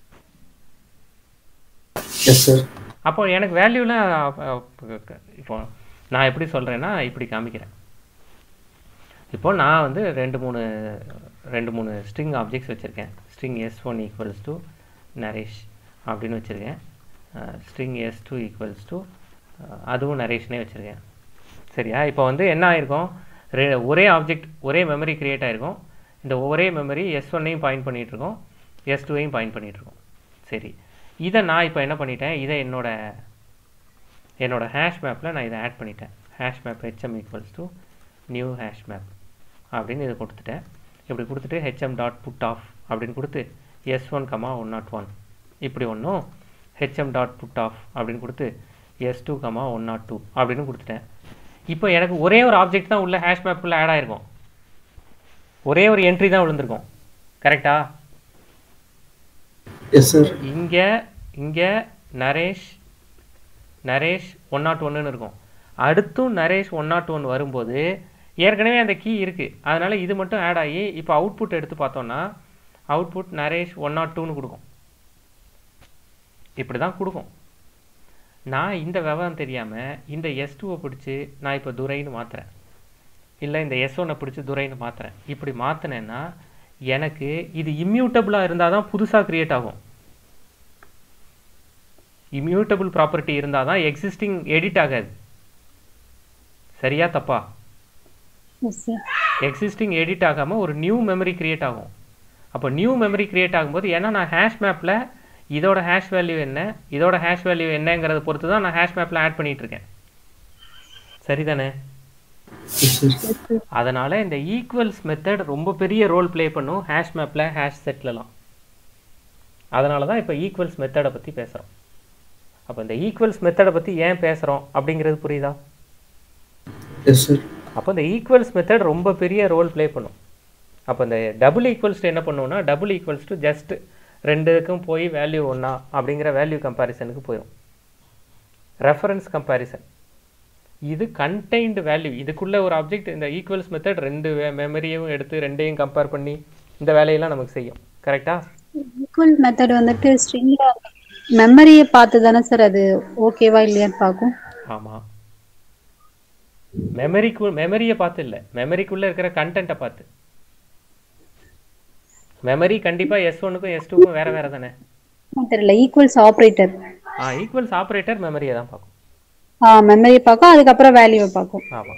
அப்போ எனக்கு வேல்யூலாம் இப்போ நான் எப்படி சொல்கிறேன்னா, இப்படி காமிக்கிறேன். இப்போ நான் வந்து ரெண்டு மூணு ரெண்டு மூணு ஸ்ட்ரிங் ஆப்ஜெக்ட்ஸ் வச்சுருக்கேன். String s one equals to Naresh அப்படின்னு வச்சுருக்கேன். String s two equals to அதுவும் நரேஷ்னே வச்சுருக்கேன். சரியா? இப்போ வந்து என்ன ஆகிருக்கும், ரெ ஒரே ஆப்ஜெக்ட் ஒரே மெமரி க்ரியேட் ஆகிருக்கும். இந்த ஒரே மெமரி எஸ் ஒன்னையும் பாயிண்ட் பண்ணிகிட்ருக்கோம், எஸ் டூவையும் பாயிண்ட் பண்ணிகிட்ருக்கோம். சரி, இதை நான் இப்போ என்ன பண்ணிட்டேன், இதை என்னோட என்னோட ஹேஷ் மேப்பில் நான் இதை ஆட் பண்ணிட்டேன். Hash map HM equals to new hash map அப்படின்னு இதை கொடுத்துட்டேன். இப்படி கொடுத்துட்டு ஹெச்எம் டாட் புட் ஆஃப் அப்படின்னு கொடுத்து s one comma one nought one இப்படி ஒன்றும், ஹெச்எம் டாட் புட் ஆஃப் அப்படின்னு கொடுத்து s two comma one nought two அப்படின்னு கொடுத்துட்டேன். இப்போ எனக்கு ஒரே ஒரு ஆப்ஜெக்ட் தான் உள்ள ஹேஷ் மேப்புக்குள்ளே ஆட் ஆகிருக்கும். ஒரே ஒரு என்ட்ரி தான் விழுந்திருக்கும். கரெக்டா? இங்கே இங்கே நரேஷ் நரேஷ் ஒன் நாட் ஒன்றுன்னு இருக்கும். அடுத்தும் நரேஷ் ஒன் நாட் ஒன் வரும்போது ஏற்கனவே அந்த கீ இருக்குது, அதனால் இது மட்டும் ஆட் ஆகி இப்போ அவுட்புட் எடுத்து பார்த்தோன்னா அவுட்புட் நரேஷ் ஒன் நாட் டூன்னு கொடுக்கும். இப்படி தான் கொடுக்கும். நான் இந்த விவரம் தெரியாமல் இந்த எஸ் டூவை பிடிச்சி நான் இப்போ துரைன்னு மாற்றுறேன், இல்லை இந்த எஸ் ஒன்னை பிடிச்சி துரைன்னு மாற்றுறேன். இப்படி மாற்றினேன்னா எனக்கு இது இம்மியூட்டபுளாக இருந்தால் தான் புதுசாக க்ரியேட் ஆகும். இம்மியூட்டபிள் ப்ராப்பர்ட்டி இருந்தால் தான் எக்ஸிஸ்டிங் எடிட் ஆகாது. சரியா தப்பா? எக்ஸிஸ்டிங் எடிட் ஆகாமல் ஒரு நியூ மெமரி க்ரியேட் ஆகும். அப்போ நியூ மெமரி க்ரியேட் ஆகும்போது, ஏன்னா நான் ஹேஷ் மேப்பில் இதோட ஹேஷ் வேல்யூ என்ன இதோட ஹேஷ் வேல்யூ என்னங்கிறத பொறுத்து தான் நான் ஹேஷ் மேப்பில் ஆட் பண்ணிகிட்ருக்கேன். சரிதானே? அதனால் இந்த ஈக்குவல்ஸ் மெத்தட் ரொம்ப பெரிய ரோல் ப்ளே பண்ணும் ஹேஷ் மேப்பில், ஹேஷ் செட்லலாம். அதனால தான் இப்போ ஈக்குவல்ஸ் மெத்தடை பற்றி பேசுகிறோம். அப்போ இந்த ஈக்குவல்ஸ் மெத்தடை பற்றி ஏன் பேசுகிறோம் அப்படிங்கிறது புரியுதா? அப்போ இந்த ஈக்குவல்ஸ் மெத்தட் ரொம்ப பெரிய ரோல் ப்ளே பண்ணும். அப்போ இந்த டபுள் ஈக்குவல்ஸ் என்ன பண்ணுவோம்னா, டபுள் ஈக்குவல்ஸ் டு ஜஸ்ட் ரெண்டுக்கும் போய் வேல்யூ ஒன்றா அப்படிங்கிற வேல்யூ கம்பேரிசனுக்கு போயிடும். ரெஃபரன்ஸ் கம்பேரிசன் இது கண்டெய்ன்டு வேல்யூ. இதுக்குள்ளே ஒரு ஆப்ஜெக்ட், இந்த ஈக்குவல்ஸ் மெத்தட் ரெண்டு மெமரியும் எடுத்து ரெண்டையும் கம்பேர் பண்ணி இந்த வேலையெல்லாம் நமக்கு செய்யும். கரெக்டா? ஈக்குவல் மெத்தட் வந்துட்டு ஸ்ட்ரிங்ல மெமரியை பார்த்து தானே சார் அது ஓகேவா இல்லையான்னு பார்க்கும். ஆமாம், மெமரிக்கு மெமரியை பார்த்து இல்லை, மெமரிக்குள்ளே இருக்கிற கண்டென்ட்டை பார்த்து. மெமரி கண்டிப்பாக எஸ் ஒன்னுக்கும் எஸ் டூக்கும் வேறு வேறு தானே? தெரியல. ஈக்குவல்ஸ் ஆப்ரேட்டர் ஆ ஈக்குவல்ஸ் ஆப்ரேட்டர் மெமரியை தான் பார்க்கும். ஆ மெமரியை பார்க்கும், அதுக்கப்புறம் வேல்யூவை பார்க்கும். ஆமாம்,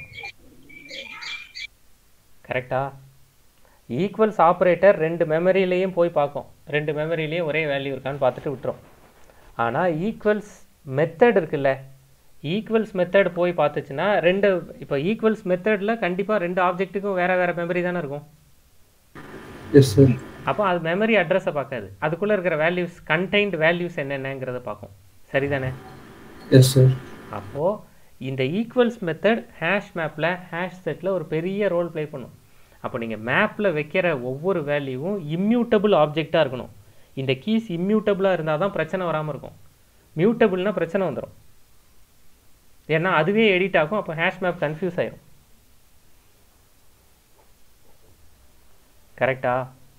கரெக்டா? ஈக்குவல்ஸ் ஆப்ரேட்டர் ரெண்டு மெமரியிலையும் போய் பார்க்கும், ரெண்டு மெமரியிலையும் ஒரே வேல்யூ இருக்கான்னு பார்த்துட்டு விட்டுரும். ஆனால் ஈக்குவல்ஸ் மெத்தட் இருக்குல்ல, ஈக்குவல்ஸ் மெத்தட் போய் பார்த்துச்சுன்னா ரெண்டு இப்போ ஈக்குவல்ஸ் மெத்தடில் கண்டிப்பாக ரெண்டு ஆப்ஜெக்ட்டுக்கும் வேறு வேறு மெமரி தானே இருக்கும். Yes sir. அப்போ அது மெமரி அட்ரஸை பார்க்காது, அதுக்குள்ளே இருக்கிற வேல்யூஸ் கண்டெய்ன்ட் வேல்யூஸ் என்னென்னங்கிறத பார்க்கும். சரிதானே? Yes sir. அப்போது இந்த ஈக்குவல்ஸ் மெத்தட் ஹேஷ் மேப்பில் ஹேஷ் செட்டில் ஒரு பெரிய ரோல் ப்ளே பண்ணும். அப்போ நீங்கள் மேப்பில் வைக்கிற ஒவ்வொரு வேல்யூவும் இம்மியூட்டபிள் ஆப்ஜெக்டாக இருக்கணும். இந்த கீஸ் இம்மியூட்டபிளாக இருந்தால் தான் பிரச்சனை வராமல் இருக்கும். மியூட்டபிள்னால் பிரச்சனை வந்துடும், ஏன்னா அதுவே எடிட் ஆகும். அப்போ ஹேஷ் மேப் கன்ஃபியூஸ் ஆயிடும். கரெக்டா?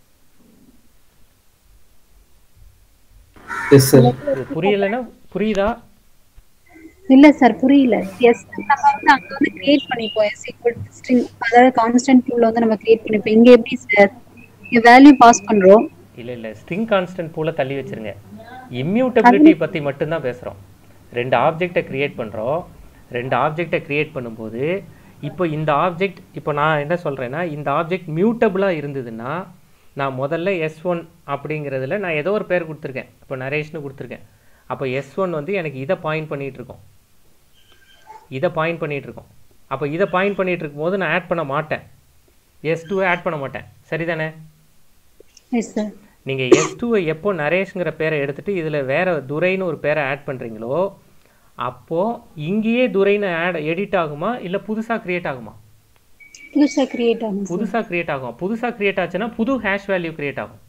Yes sir. இது புரியலைன்னா புரியுதா? இல்ல சார் புரியல. எஸ் நம்ம வந்து அங்க வந்து கிரியேட் பண்ணிப்போம் எஸ் ஈக்குவல் டு ஸ்ட்ரிங், அதாவது கான்ஸ்டன்ட் பூல்ல வந்து நம்ம கிரியேட் பண்ணிப்போம். இங்க எப்படி சார் இங்க வேல்யூ பாஸ் பண்றோம்? இல்லை இல்லை, ஸ்ட்ரிங் கான்ஸ்டன்ட் பூலை தள்ளி வச்சிருங்க. இம்மியூட்டபிலிட்டி பற்றி மட்டும்தான் பேசுகிறோம். ரெண்டு ஆப்ஜெக்டை கிரியேட் பண்ணுறோம். ரெண்டு ஆப்ஜெக்டை கிரியேட் பண்ணும்போது இப்போ இந்த ஆப்ஜெக்ட், இப்போ நான் என்ன சொல்கிறேன்னா, இந்த ஆப்ஜெக்ட் மியூட்டபிளாக இருந்ததுன்னா நான் முதல்ல எஸ் ஒன் அப்படிங்கிறதுல நான் ஏதோ ஒரு பேர் கொடுத்துருக்கேன். இப்போ நரேஷ்னு கொடுத்துருக்கேன். அப்போ எஸ் ஒன் வந்து எனக்கு இதை பாயிண்ட் பண்ணிகிட்டு இருக்கோம், இதை பாயிண்ட் பண்ணிகிட்டு இருக்கோம். அப்போ இதை பாயிண்ட் பண்ணிகிட்டு இருக்கும்போது நான் ஆட் பண்ண மாட்டேன், எஸ் டூவை ஆட் பண்ண மாட்டேன். சரிதானே? Yes sir. நீங்கள் எஸ் டூவை எப்போ நரேஷ்ங்கிற பேரை எடுத்துகிட்டு இதில் வேறு துரைன்னு ஒரு பேரை ஆட் பண்ணுறீங்களோ அப்போது இங்கேயே துரைன்னு ஆட் எடிட் ஆகுமா இல்லை புதுசாக க்ரியேட் ஆகுமா? புதுசாக கிரியேட் ஆகும். புதுசாக க்ரியேட் ஆகும். புதுசாக க்ரியேட் ஆச்சுன்னா புது ஹேஷ் வேல்யூ க்ரியேட் ஆகும்.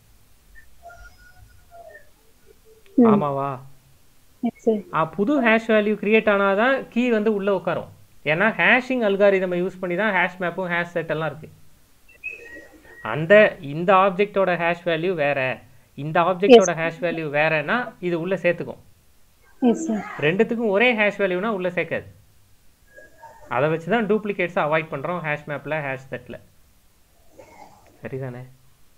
ஆமாவா? புது ஹேஷ் வேல்யூ க்ரியேட் ஆனால் தான் கீ வந்து உள்ளே உட்காரும். ஏன்னா ஹேஷிங் அல்காரிதமை யூஸ் பண்ணி தான் ஹேஷ் மேப்பும் ஹேஷ் செட் எல்லாம் இருக்குது. அந்த இந்த ஆப்ஜெக்டோட ஹேஷ் வேல்யூ வேற, இந்த ஆப்ஜெக்டோட ஹேஷ் வேல்யூ வேறனா இது உள்ளே சேர்த்துக்கும். ரெண்டுத்துக்கும் ஒரே ஹேஷ் வேல்யூனா உள்ளே சேர்க்காது. அதை வச்சு தான் டூப்ளிகேட்ஸை அவாய்ட் பண்ணுறோம் ஹேஷ் மேப்பில் ஹேஷ் செட்டில். சரிதானே?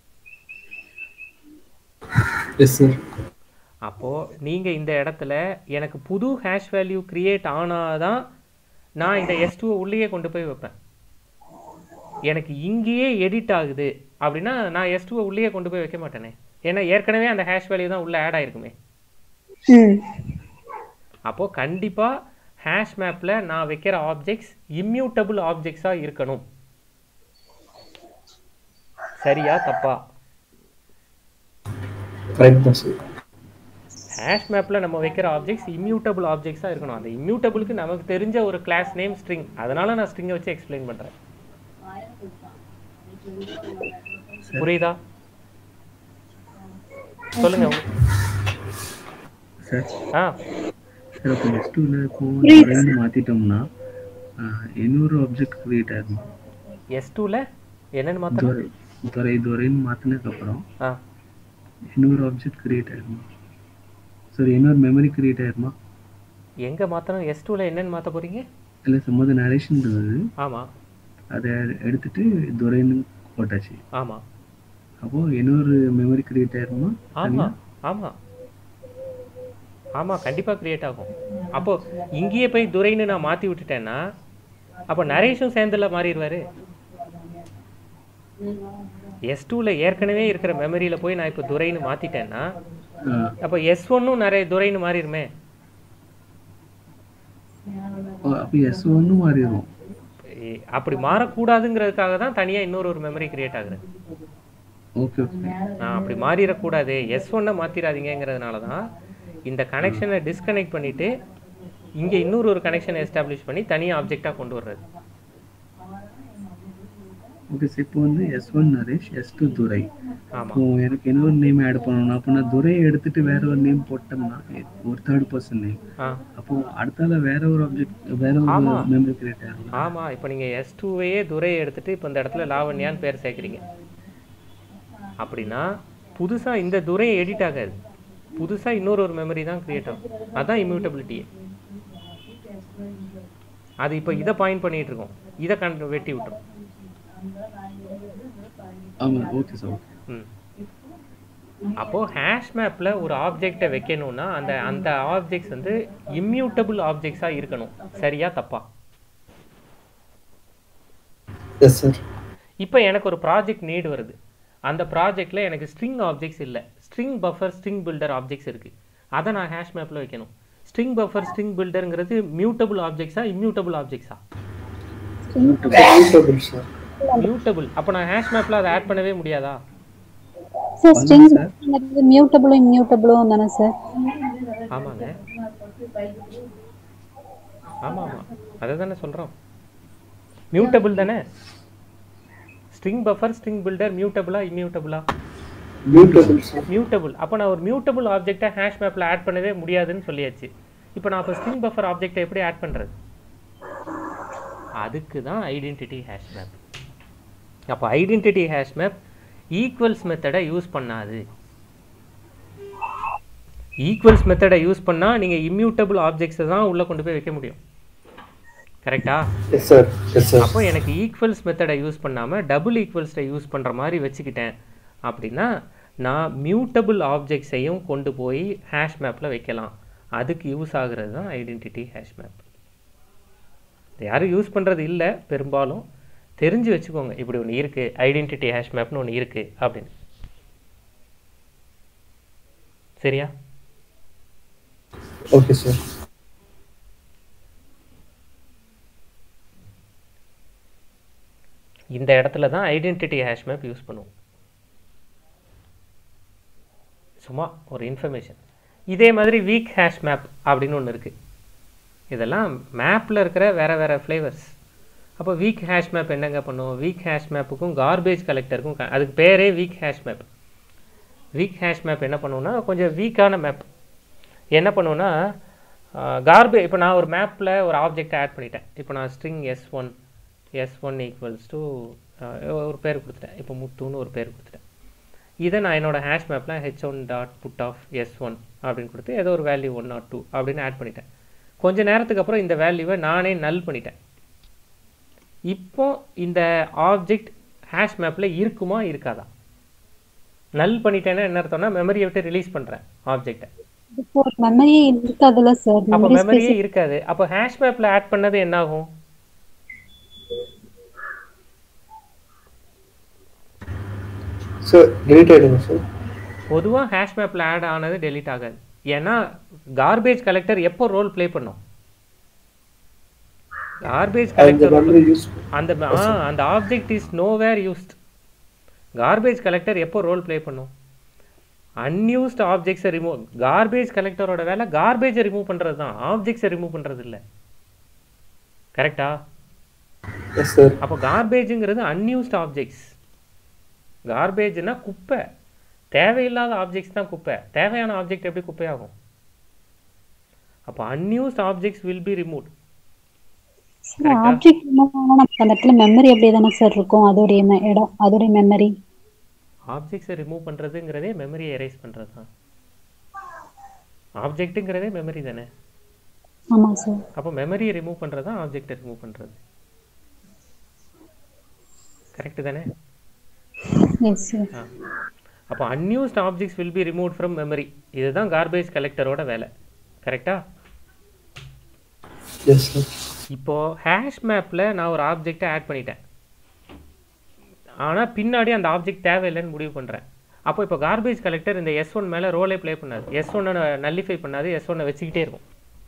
அப்போது நீங்கள் இந்த இடத்துல எனக்கு புது ஹேஷ் வேல்யூ க்ரியேட் ஆனால் தான் நான் இந்த எஸ் டூவை உள்ளேயே கொண்டு போய் வைப்பேன். எனக்கு இங்கேயே எடிட் ஆகுது அப்படின்னா நான் எஸ் டூவை உள்ளேயே கொண்டு போய் வைக்க மாட்டேனே, ஏன்னா ஏற்கனவே அந்த ஹேஷ் வேல்யூ தான் உள்ளே ஆட் ஆகிருக்குமே. அப்போது கண்டிப்பாக ஹேஷ் மேப்பில் நான் வைக்கிற ஆப்ஜெக்ட்ஸ் இம்மியூட்டபிள் ஆப்ஜெக்ட்ஸாக இருக்கணும். சரியா தப்பா? ஹேஷ் மேப்பில் நம்ம வைக்கிற ஆப்ஜெக்ட்ஸ் இம்மியூட்டபிள் ஆப்ஜெக்ட்ஸாக இருக்கணும். அந்த இம்மியூட்டபிளுக்கு நமக்கு தெரிஞ்ச ஒரு கிளாஸ் நேம் ஸ்ட்ரிங், அதனால நான் ஸ்ட்ரிங்கை வச்சு எக்ஸ்பிளைன் பண்ணுறேன். புரியுதா? சொல்லுங்க. சார் ஆ சார் இப்போ எஸ் டூவில் இப்போ மாற்றிட்டோம்னா இன்னொரு ஆப்ஜெக்ட் கிரியேட் ஆகும். எஸ் டூவில் என்னென்னு மாற்றணும்? துறை துறைன்னு மாற்றினதுக்கப்புறம் ஆ இன்னொரு ஆப்ஜெக்ட் கிரியேட் ஆகுமா சார்? இன்னொரு மெமரி கிரியேட் ஆயிருமா? எங்கே மாற்றணும்? எஸ் டூவில் என்னென்னு மாற்ற போகிறீங்க? இல்லை சம்மந்த நரேஷன் இருந்தது. ஆமாம், அதை எடுத்துட்டு துரைன்னு போட்டாச்சு. ஆமாம். அப்போது இன்னொரு மெமரி கிரியேட் ஆயிருமா? ஆமாம் ஆமாம் ஆமாம், கண்டிப்பாக க்ரியேட் ஆகும். அப்போது இங்கேயே போய் துரைன்னு நான் மாற்றி விட்டுட்டேன்னா அப்போ நரேஷும் சேர்ந்துல மாறிடுவார். எஸ் டூவில் ஏற்கனவே இருக்கிற மெமரியில் போய் நான் இப்போ துரைன்னு மாற்றிட்டேன்னா அப்போ எஸ் ஒன்னும் நிறைய துரைன்னு மாறிடுமே. அப்போ எஸ் ஒன்னும் மாறிடும். அப்படி மாறக்கூடாதுங்கிறதுக்காக தான் தனியாக இன்னொரு ஒரு மெமரி கிரியேட் ஆகுது. Okay okay. நான் அப்படி மாறிடக்கூடாது, எஸ் ஒன்னை மாற்றிடாதீங்கிறதுனால தான் இந்த கனெக்ஷனை டிஸ்கனெக்ட் பண்ணிவிட்டு இங்கே இன்னொரு ஒரு கனெக்ஷனை எஸ்டாப்ளிஷ் பண்ணி தனியாக ஆப்ஜெக்டாக கொண்டு வர்றது. Okay sir. இப்போ வந்து s one Naresh, s two Durai. ஆமாம். இப்போ எனக்கு இன்னொரு நேம் ஆட் பண்ணணும். அப்போ நான் துரையை எடுத்துட்டு வேற ஒரு நேம் போட்டோம்னா ஒரு தேர்ட் பர்சன் நேம், ஆ அப்போ அடுத்தால வேற ஒரு ஆப்ஜெக்ட் வேற ஒரு மெமரி கிரியேட் ஆகும். ஆமாம். இப்போ நீங்கள் எஸ் டூவையே துரையை எடுத்துட்டு இப்போ இந்த இடத்துல லாவண்யான்னு பேர் சேர்க்குறீங்க அப்படின்னா புதுசாக இந்த துரையை எடிட் ஆகாது, புதுசாக இன்னொரு ஒரு மெமரி தான் கிரியேட் ஆகும். அதுதான் இம்யூட்டபிலிட்டியே. அது இப்போ இதை பாயிண்ட் பண்ணிகிட்டு இருக்கோம், இதை கண் வெட்டி விட்டுரும். ஆமாம். Okay sir. ம் அப்போது ஹேஷ் மேப்பில் ஒரு ஆப்ஜெக்டை வைக்கணும்னா அந்த அந்த ஆப்ஜெக்ட்ஸ் வந்து இம்மியூட்டபிள் ஆப்ஜெக்ட்ஸாக இருக்கணும். சரியா தப்பா? Yes sir. இப்போ எனக்கு ஒரு ப்ராஜெக்ட் நீடு வருது. அந்த ப்ராஜெக்டில் எனக்கு ஸ்ட்ரிங் ஆப்ஜெக்ட்ஸ் இல்லை, string buffer string builder objects இருக்குது. அதை நான் ஹேஷ் மேப்பில் வைக்கணும். ஸ்ட்ரிங் பஃபர் ஸ்ட்ரிங் பில்டர்ங்கிறது மியூட்டபிள் ஆப்ஜெக்ட்ஸா இம்யூட்டபிள் ஆப்ஜெக்ட்ஸா? Mutable, sir. மியூட்டபிள். அப்போ நான் ஹேஷ் மேப்பில் அதை ஆட் பண்ணவே முடியாதா? சார் ஸ்ட்ரிங் மியூட்டபிளும் இம்யூட்டபிளும் தானே சார்? ஆமாங்க, ஆமாம் ஆமாம், அதை தானே சொல்கிறோம். மியூட்டபிள் தானே ஸ்ட்ரிங் பஃபர் ஸ்ட்ரிங் பில்டர். மியூட்டபிளா இம்யூட்டபிளா? Mutable, sir. மியூட்டபிள். அப்போ நான் ஒரு மியூட்டபிள் ஆப்ஜெக்டை ஹேஷ் மேப்பில் ஆட் பண்ணவே முடியாதுன்னு சொல்லியாச்சு. இப்போ நான் அப்போ ஸ்ட்ரிங் பஃபர் ஆப்ஜெக்டை எப்படி ஆட் பண்ணுறது? அதுக்கு தான் ஐடென்டிட்டி ஹேஷ் மேப். அப்போ ஐடென்டிட்டி ஹேஷ் மேப் ஈக்குவல்ஸ் மெத்தடை யூஸ் பண்ணாது. ஈக்குவல்ஸ் மெத்தடை யூஸ் பண்ணால் நீங்கள் இம்யூட்டபிள் ஆப்ஜெக்ட்ஸை தான் உள்ளே கொண்டு போய் வைக்க முடியும். கரெக்டா? Yes, sir. Yes, sir. அப்போ எனக்கு ஈக்குவல்ஸ் மெத்தடை யூஸ் பண்ணாமல் டபுள் ஈக்குவல்ஸை யூஸ் பண்ணுற மாதிரி வச்சுக்கிட்டேன் அப்படின்னா நான் மியூட்டபிள் ஆப்ஜெக்ட்ஸையும் கொண்டு போய் ஹேஷ் மேப்பில் வைக்கலாம். அதுக்கு யூஸ் ஆகுறது தான் ஐடென்டிட்டி ஹேஷ் மேப். யாரும் யூஸ் பண்ணுறது இல்லை பெரும்பாலும். தெரிஞ்சு வச்சுக்கோங்க, இப்படி ஒன்று இருக்குது, ஐடென்டிட்டி ஹேஷ் மேப்னு ஒன்று இருக்குது அப்படின்னு. சரியா? Okay, sir. இந்த இடத்துல தான் ஐடென்டிட்டி ஹேஷ் மேப் யூஸ் பண்ணுவோம். சும்மா ஒரு இன்ஃபர்மேஷன். இதே மாதிரி வீக் ஹேஷ் மேப் அப்படின்னு ஒன்று இருக்குது. இதெல்லாம் மேப்பில் இருக்கிற வேறு வேறு ஃப்ளேவர்ஸ். அப்போ வீக் ஹேஷ் மேப் என்னங்க பண்ணுவோம்? வீக் ஹேஷ் மேப்புக்கும் கார்பேஜ் கலெக்டருக்கும் அதுக்கு பேரே weak hash map. Weak hash map என்ன பண்ணுவோன்னா கொஞ்சம் வீக்கான மேப். என்ன பண்ணுவோன்னா கார்பேஜ், இப்போ நான் ஒரு மேப்பில் ஒரு ஆப்ஜெக்டை ஆட் பண்ணிட்டேன். இப்போ நான் string s one s one equals to ஒரு பேர் கொடுத்துட்டேன். இப்போ முத்துன்னு ஒரு பேர் கொடுத்துட்டேன். இதை நான் என்னோடய ஹேஷ் மேப்பில் H one dot put of s one அப்படின்னு கொடுத்து ஏதோ ஒரு வேல்யூ ஒன் நாட் டூ அப்படின்னு ஆட் பண்ணிட்டேன். கொஞ்சம் நேரத்துக்கு அப்புறம் இந்த வேல்யூவை நானே நல் பண்ணிட்டேன். இப்போ இந்த ஆப்ஜெக்ட் ஹேஷ் மேப்பில் இருக்குமா இருக்காதா? நல் பண்ணிட்டேன்னா என்ன அர்த்தம்னா மெமரியை விட்டு ரிலீஸ் பண்ணுறேன் ஆப்ஜெக்டை. இப்போ மெமரியே இருக்காதுல்ல சார்? அப்போ மெமரியே இருக்காது. அப்போ ஹேஷ் மேப்பில் ஆட் பண்ணது என்ன ஆகும்? Sir, delete ஆயிடுங்க சார். பொதுவாக ஹேஷ் மேப்பில் ஆட் ஆனது டெலீட் ஆகாது. ஏன்னா கார்பேஜ் கலெக்டர் எப்போ ரோல் ப்ளே பண்ணும்? கார்பேஜ் கலெக்டர் அந்த அந்த object is nowhere used. Garbage collector எப்போ ரோல் ப்ளே பண்ணும்? அன்யூஸ்ட் ஆப்ஜெக்ட்ஸை ரிமூவ். கார்பேஜ் கலெக்டரோட வேலை கார்பேஜை ரிமூவ் பண்ணுறது தான், ஆப்ஜெக்ட்ஸை ரிமூவ் பண்ணுறது இல்லை. கரெக்டா? Yes sir. அப்போ கார்பேஜுங்கிறது அன்யூஸ்ட் ஆப்ஜெக்ட்ஸ். கார்பேஜ்னா குப்பை. தேவையில்லாத ஆப்ஜெக்ட்ஸ் தான் குப்பை. தேவையான ஆப்ஜெக்ட் எப்படி குப்பையாகும்? அப்போ unused objects will be removed. Object remove ஆனா நமக்கு அந்த இடத்துல மெமரி அப்படியே தானே சார் இருக்கும்? அதோட இடம், அதோட மெமரி. ஆப்ஜெக்ட்ஸை ரிமூவ் பண்ணுறதுங்கிறதே மெமரியை எரேஸ் பண்ணுறது தான். ஆப்ஜெக்ட்டுங்கிறதே மெமரி தானே? ஆமாம் சார். அப்போ மெமரியை ரிமூவ் பண்ணுறது தான் ஆப்ஜெக்டை ரிமூவ் பண்ணுறது. கரெக்டு தானே? Yes sir. அப்போ unused objects will be removed from memory. இதுதான் கார்பேஜ் கலெக்டரோட வேலை. கரெக்டா? Yes sir. இப்போது ஹேஷ் மேப்பில் நான் ஒரு ஆப்ஜெக்டை ஆட் பண்ணிட்டேன். ஆனால் பின்னாடி அந்த ஆப்ஜெக்ட் தேவையில்லைன்னு முடிவு பண்ணுறேன். அப்போ இப்போ கார்பேஜ் கலெக்டர் இந்த எஸ் ஒன் மேலே ரோலே ப்ளே பண்ணாது. எஸ் ஒன்னை நல்லிஃபை பண்ணாது. எஸ் ஒன்னை வச்சுக்கிட்டே இருக்கும்.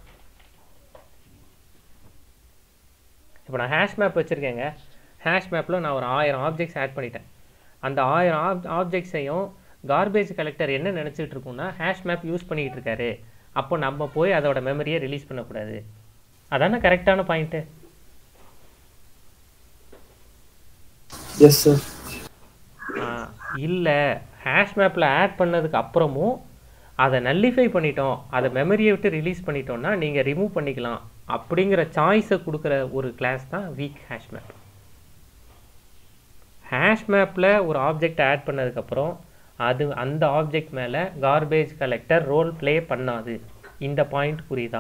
இப்போ நான் ஹேஷ் மேப் வச்சுருக்கேங்க. ஹேஷ் மேப்பில் நான் ஒரு ஆயிரம் ஆப்ஜெக்ட்ஸ் ஆட் பண்ணிட்டேன். அந்த ஆயிரம் ஆப் ஆப்ஜெக்ட்ஸையும் கார்பேஜ் கலெக்டர் என்ன நினச்சிட்டு இருக்குன்னா ஹேஷ் மேப் யூஸ் பண்ணிக்கிட்டு இருக்காரு, அப்போ நம்ம போய் அதோட மெமரியை ரிலீஸ் பண்ணக்கூடாது. அதானே கரெக்டான பாயிண்ட்டு? Yes sir. இல்லை, ஹேஷ் மேப்பில் ஆட் பண்ணதுக்கு அப்புறமும் அதை நல்லிஃபை பண்ணிட்டோம், அதை மெமரியை விட்டு ரிலீஸ் பண்ணிட்டோம்னா நீங்கள் ரிமூவ் பண்ணிக்கலாம் அப்படிங்கிற சாய்ஸை கொடுக்குற ஒரு கிளாஸ் தான் வீக் ஹேஷ் மேப். ஹேஷ் மேப்பில் ஒரு ஆப்ஜெக்ட் ஆட் பண்ணதுக்கப்புறம் அது அந்த ஆப்ஜெக்ட் மேலே கார்பேஜ் கலெக்டர் ரோல் ப்ளே பண்ணாது. இந்த பாயிண்ட் புரியுதா?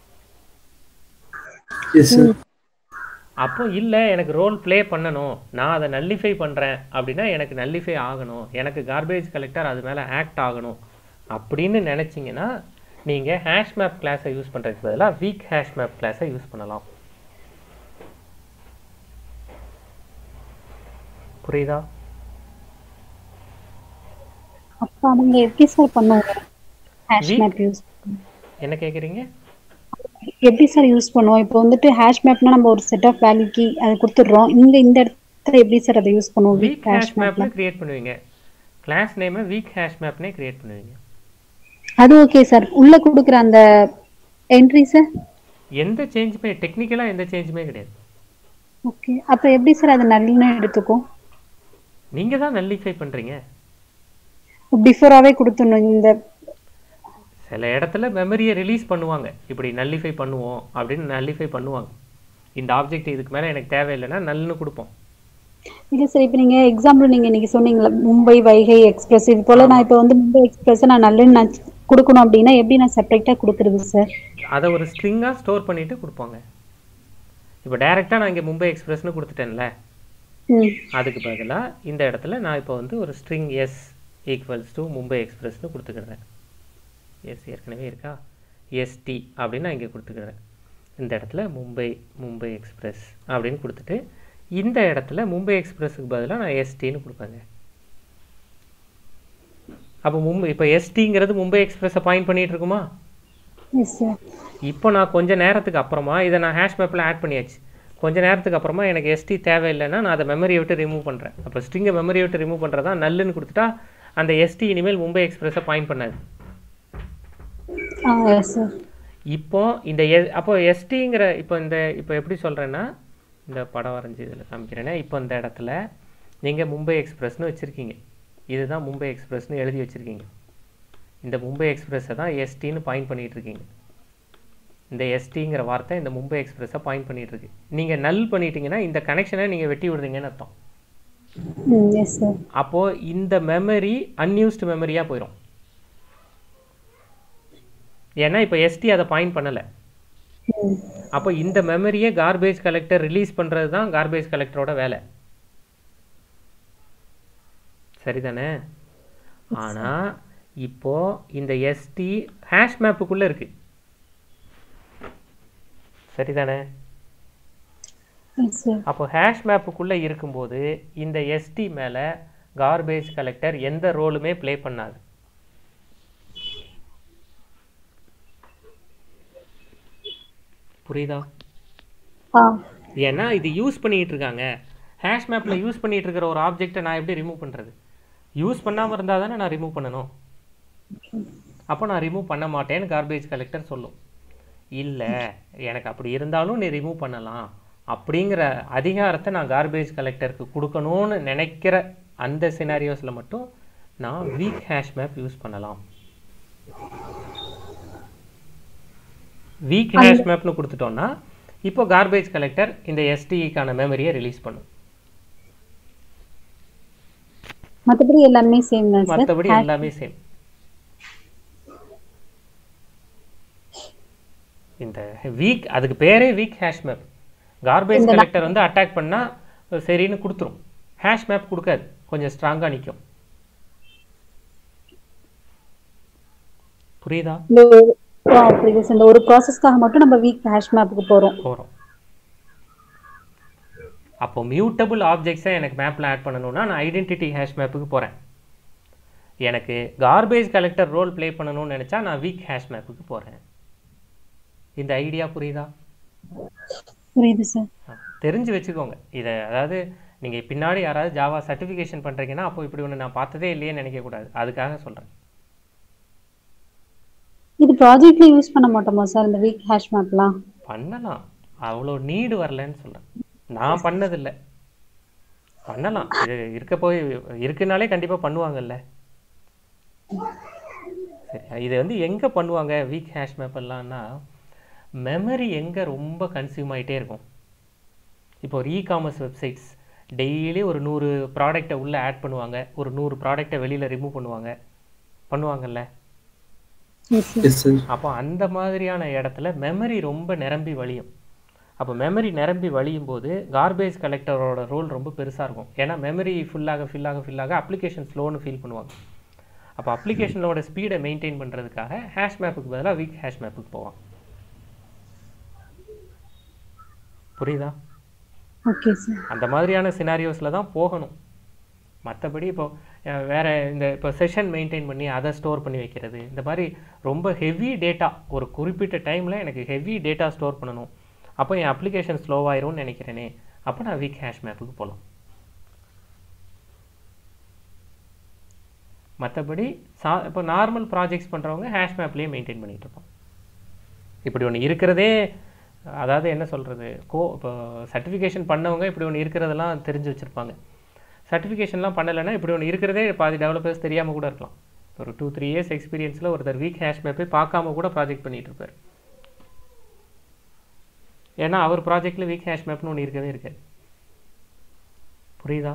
அப்போ இல்லை எனக்கு ரோல் ப்ளே பண்ணணும், நான் அதை நல்லிஃபை பண்ணுறேன் அப்படின்னா எனக்கு நல்லிஃபை ஆகணும், எனக்கு கார்பேஜ் கலெக்டர் அது மேலே ஆக்ட் ஆகணும் அப்படின்னு நினச்சிங்கன்னா நீங்கள் ஹேஷ் மேப் கிளாஸை யூஸ் பண்ணுறதுக்கு பதிலாக வீக் ஹேஷ் மேப் கிளாஸை யூஸ் பண்ணலாம். புரியுதா? அப்ப அவங்க எப்படி சார் பண்ணுவாங்க ஹேஷ் மேப் யூஸ்? என்ன கேக்குறீங்க? எப்படி சார் யூஸ் பண்ணுவோம்? இப்போ வந்துட்டு ஹேஷ் மேப்னா நம்ம ஒரு செட் ஆஃப் வேல்யூ கீ அதை கொடுத்துடுறோம். இங்க இந்த இடத்துல எப்படி சார் அதை யூஸ் பண்ணுவோம்? வீக் ஹேஷ் மேப்ல கிரியேட் பண்ணுவீங்க. கிளாஸ் நேமை வீக் ஹேஷ் மேப்னே கிரியேட் பண்ணுவீங்க. அது ஓகே சார். உள்ள கொடுக்குற அந்த என்ட்ரி சார் எந்த சேஞ்சுமே டெக்னிக்கலா எந்த சேஞ்சுமே கிடையாது. ஓகே. அப்ப எப்படி சார் அது நல்லுன்னு எடுத்துக்கும்? நீங்க தான் நல்லிஃபை பண்றீங்க. பிஃபோராவே கொடுத்துடணும். இந்த சில இடத்துல மெமரியை ரிலீஸ் பண்ணுவாங்க, இப்படி நல்லிஃபை பண்ணுவோம் அப்படின்னு நல்லிஃபை பண்ணுவாங்க. இந்த ஆப்ஜெக்ட் இதுக்கு மேலே எனக்கு தேவையில்லைன்னா நல்லுன்னு கொடுப்போம். இல்லை சார், இப்போ நீங்கள் எக்ஸாம்பிள் நீங்கள் இன்னைக்கு சொன்னீங்களா மும்பை வைகை எக்ஸ்பிரஸ், இது போல் நான் இப்போ வந்து மும்பை எக்ஸ்பிரஸ் நான் நல்லுன்னு நான் கொடுக்கணும் அப்படின்னா எப்படி நான் செப்பரேட்டாக கொடுக்குறது சார்? அதை ஒரு ஸ்ட்ரிங்காக ஸ்டோர் பண்ணிட்டு கொடுப்பாங்க. இப்போ டைரெக்டாக நான் இங்கே மும்பை எக்ஸ்பிரஸ்னு கொடுத்துட்டேன்ல, அதுக்கு பதிலாக இந்த இடத்துல நான் இப்போ வந்து ஒரு string s equals to Mumbai எக்ஸ்பிரஸ்னு கொடுத்துக்கிறேன். எஸ் ஏற்கனவே இருக்கா, எஸ்டி அப்படின்னு நான் இங்கே கொடுத்துக்கிறேன். இந்த இடத்துல மும்பை மும்பை எக்ஸ்பிரஸ் அப்படின்னு கொடுத்துட்டு இந்த இடத்துல மும்பை எக்ஸ்பிரஸுக்கு பதிலாக நான் எஸ்டின்னு கொடுப்பேங்க. அப்போ மும்பை இப்போ எஸ்டிங்கிறது மும்பை எக்ஸ்பிரஸை பாயிண்ட் பண்ணிட்டு இருக்குமா? இப்போ நான் கொஞ்ச நேரத்துக்கு அப்புறமா இதை நான் ஹேஷ் மேப்பில் ஆட் பண்ணியாச்சு. கொஞ்ச நேரத்துக்கு அப்புறமா எனக்கு எஸ்டி தேவையில்லைன்னா நான் அதை மெமரியை விட்டு ரிமூவ் பண்ணுறேன். அப்போ ஸ்ட்ரிங்கை மெமரியை விட்டு ரிமூவ் பண்ணுறதா நல்லுன்னு கொடுத்துட்டா அந்த எஸ்டி இனிமேல் மும்பை எக்ஸ்பிரஸை பாயிண்ட் பண்ணாது. இப்போ இந்த எ அப்போ எஸ்டிங்கிற இப்போ இந்த இப்போ எப்படி சொல்கிறேன்னா, இந்த படம் வரைஞ்சி இதில் காமிக்கிறேன்னா, இப்போ இந்த இடத்துல நீங்கள் மும்பை எக்ஸ்பிரஸ்னு வச்சுருக்கீங்க. இதுதான் மும்பை எக்ஸ்பிரஸ்னு எழுதி வச்சுருக்கீங்க. இந்த மும்பை எக்ஸ்பிரஸை தான் எஸ்டின்னு பாயிண்ட் பண்ணிகிட்டு இருக்கீங்க. இந்த எஸ்டிங்கிற வார்த்தை இந்த மும்பை எக்ஸ்பிரஸை பாயிண்ட் பண்ணிகிட்டு இருக்கு. நீங்கள் நல் பண்ணிட்டீங்கன்னா இந்த கனெக்ஷனை நீங்கள் வெட்டி விடுறீங்கன்னு அர்த்தம். அப்போது இந்த மெமரி அன்யூஸ்டு மெமரியாக போயிடும். ஏன்னா இப்போ எஸ்டி அதை பாயிண்ட் பண்ணலை. அப்போ இந்த மெமரியை கார்பேஜ் கலெக்டர் ரிலீஸ் பண்ணுறது தான் கார்பேஜ் கலெக்டரோட வேலை, சரிதானே? ஆனால் இப்போ இந்த எஸ்டி ஹேஷ் மேப்புக்குள்ளே இருக்கு, சரிதானே? அப்போ ஹேஷ் மேப்புக்குள்ளே இருக்கும்போது இந்த எஸ்டி மேலே கார்பேஜ் கலெக்டர் எந்த ரோலுமே ப்ளே பண்ணாது. புரியுதா? ஏன்னா இது யூஸ் பண்ணிட்டு இருக்காங்க. ஹேஷ் மேப்பில் யூஸ் பண்ணிட்டு இருக்கிற ஒரு ஆப்ஜெக்டை நான் எப்படி ரிமூவ் பண்ணுறது? யூஸ் பண்ணாமல் இருந்தால் தானே நான் ரிமூவ் பண்ணணும். அப்போ நான் ரிமூவ் பண்ண மாட்டேன்னு கார்பேஜ் கலெக்டர் சொல்லும். இல்லை, எனக்கு அப்படி இருந்தாலும் நீ ரிமூவ் பண்ணலாம் அப்படிங்கிற அதிகாரத்தை நான் கார்பேஜ் கலெக்டருக்கு கொடுக்கணும்னு நினைக்கிற அந்த சினாரியோஸில் மட்டும் நான் வீக் ஹேஷ் மேப் யூஸ் பண்ணலாம். வீக் ஹேஷ் மேப்னு கொடுத்துட்டோம்னா இப்போ கார்பேஜ் கலெக்டர் இந்த எஸ்டிக்கான மெமரியை ரிலீஸ் பண்ணும். மற்றபடி எல்லாமே சேம் தான் சார். மற்றபடி எல்லாமே சேம். இந்த வீக் அதுக்கு பேரே weak hash map. Garbage collector வந்து அட்டாக் பண்ணா சரின்னு கொடுத்துரும். ஹேஷ் மேப் கொடுக்காது, கொஞ்சம் ஸ்ட்ராங்கா நிற்கும். புரியுதா? ஒரு ப்ராசஸ்க்காக மட்டும் நம்ம வீக் ஹேஷ் மேப்புக்கு போறோம் போறோம் அப்போ மியூட்டபிள் ஆப்ஜெக்ட்ஸை எனக்கு மேப்பில் ஆட் பண்ணணும்னா நான் ஐடென்டிட்டி ஹேஷ் மேப்புக்கு போகிறேன். எனக்கு கார்பேஜ் கலெக்டர் ரோல் ப்ளே பண்ணணும்னு நினச்சா நான் வீக் ஹேஷ் மேப்புக்கு போகிறேன். இந்த ஐடியா புரியுதா? புரியுது சார். தெரிஞ்சு வச்சுக்கோங்க இதை. அதாவது நீங்கள் பின்னாடி யாராவது ஜாவா சர்டிஃபிகேஷன் பண்ணுறீங்கன்னா அப்போ இப்படி ஒன்று நான் பார்த்ததே இல்லையே நினைக்கக்கூடாது, அதுக்காக சொல்கிறேன். இது ப்ராஜெக்ட்ல யூஸ் பண்ண மாட்டோமா சார் இந்த வீக் ஹேஷ் மேப்லாம்? பண்ணலாம், அவ்வளோ நீடு வரலன்னு சொல்கிறேன். நான் பண்ணதில்லை, பண்ணலாம். இது இருக்க போய் இருக்குனாலே கண்டிப்பாக பண்ணுவாங்கல்ல. சரி, இது வந்து எங்கே பண்ணுவாங்க வீக் ஹேஷ் மேப் எல்லாம்னா, மெமரி எங்கே ரொம்ப கன்சியூம் ஆகிட்டே இருக்கும். இப்போ ஒரு இ காமர்ஸ் வெப்சைட்ஸ் டெய்லி ஒரு நூறு ப்ராடக்டை உள்ளே ஆட் பண்ணுவாங்க, ஒரு நூறு ப்ராடக்டை வெளியில் ரிமூவ் பண்ணுவாங்க பண்ணுவாங்கல்ல. அப்போ அந்த மாதிரியான இடத்துல மெமரி ரொம்ப நிரம்பி வழியும். அப்போ மெமரி நிரம்பி வழியும் போது கார்பேஜ் கலெக்டரோட ரோல் ரொம்ப பெருசாக இருக்கும். ஏன்னா மெமரி ஃபுல்லாக ஃபில்லாக ஃபில்லாக அப்ளிகேஷன் ஸ்லோன்னு ஃபீல் பண்ணுவாங்க. அப்போ அப்ளிகேஷனோட ஸ்பீடை மெயின்டைன் பண்ணுறதுக்காக ஹேஷ் மேப்புக்கு பதிலாக வீக் ஹேஷ் மேப்புக்கு போவான். புரியுதா? Okay sir. அந்த மாதிரியான சினாரியோஸில் தான் போகணும். மற்றபடி இப்போ அஹ், வேற இந்த இப்போ செஷன் மெயின்டைன் பண்ணி அதை ஸ்டோர் பண்ணி வைக்கிறது, இந்த மாதிரி ரொம்ப ஹெவி டேட்டா ஒரு குறிப்பிட்ட டைமில் எனக்கு ஹெவி டேட்டா ஸ்டோர் பண்ணணும், அப்போ என் அப்ளிகேஷன் ஸ்லோவாயிரும்னு நினைக்கிறேனே, அப்போ நான் வீக் ஹேஷ் மேப்புக்கு போகலாம். மற்றபடி சா இப்போ நார்மல் ப்ராஜெக்ட்ஸ் பண்ணுறவங்க ஹேஷ் மேப்லேயே மெயின்டைன் பண்ணிகிட்டு இருப்போம். இப்படி ஒன்று இருக்கிறதே, அதாவது என்ன சொல்கிறது, கோ இப்போ சர்டிஃபிகேஷன் பண்ணவங்க இப்படி ஒன்று இருக்கிறதெல்லாம் தெரிஞ்சு வச்சுருப்பாங்க. சர்டிஃபிகேஷன்லாம் பண்ணலைன்னா இப்படி ஒன்று இருக்கிறதே பாதி டெவலப்பர்ஸ் தெரியாமல் கூட இருக்கலாம். ஒரு டூ த்ரீ இயர்ஸ் எக்ஸ்பீரியன்ஸில் ஒருத்தர் வீக் ஹேஷ் மேப்பை பார்க்காம கூட ப்ராஜெக்ட் பண்ணிகிட்டு இருப்பார். ஏன்னா அவர் ப்ராஜெக்டில் வீக் ஹேஷ் மேப்னு ஒன்று இருக்கவே இருக்காது. புரியுதா?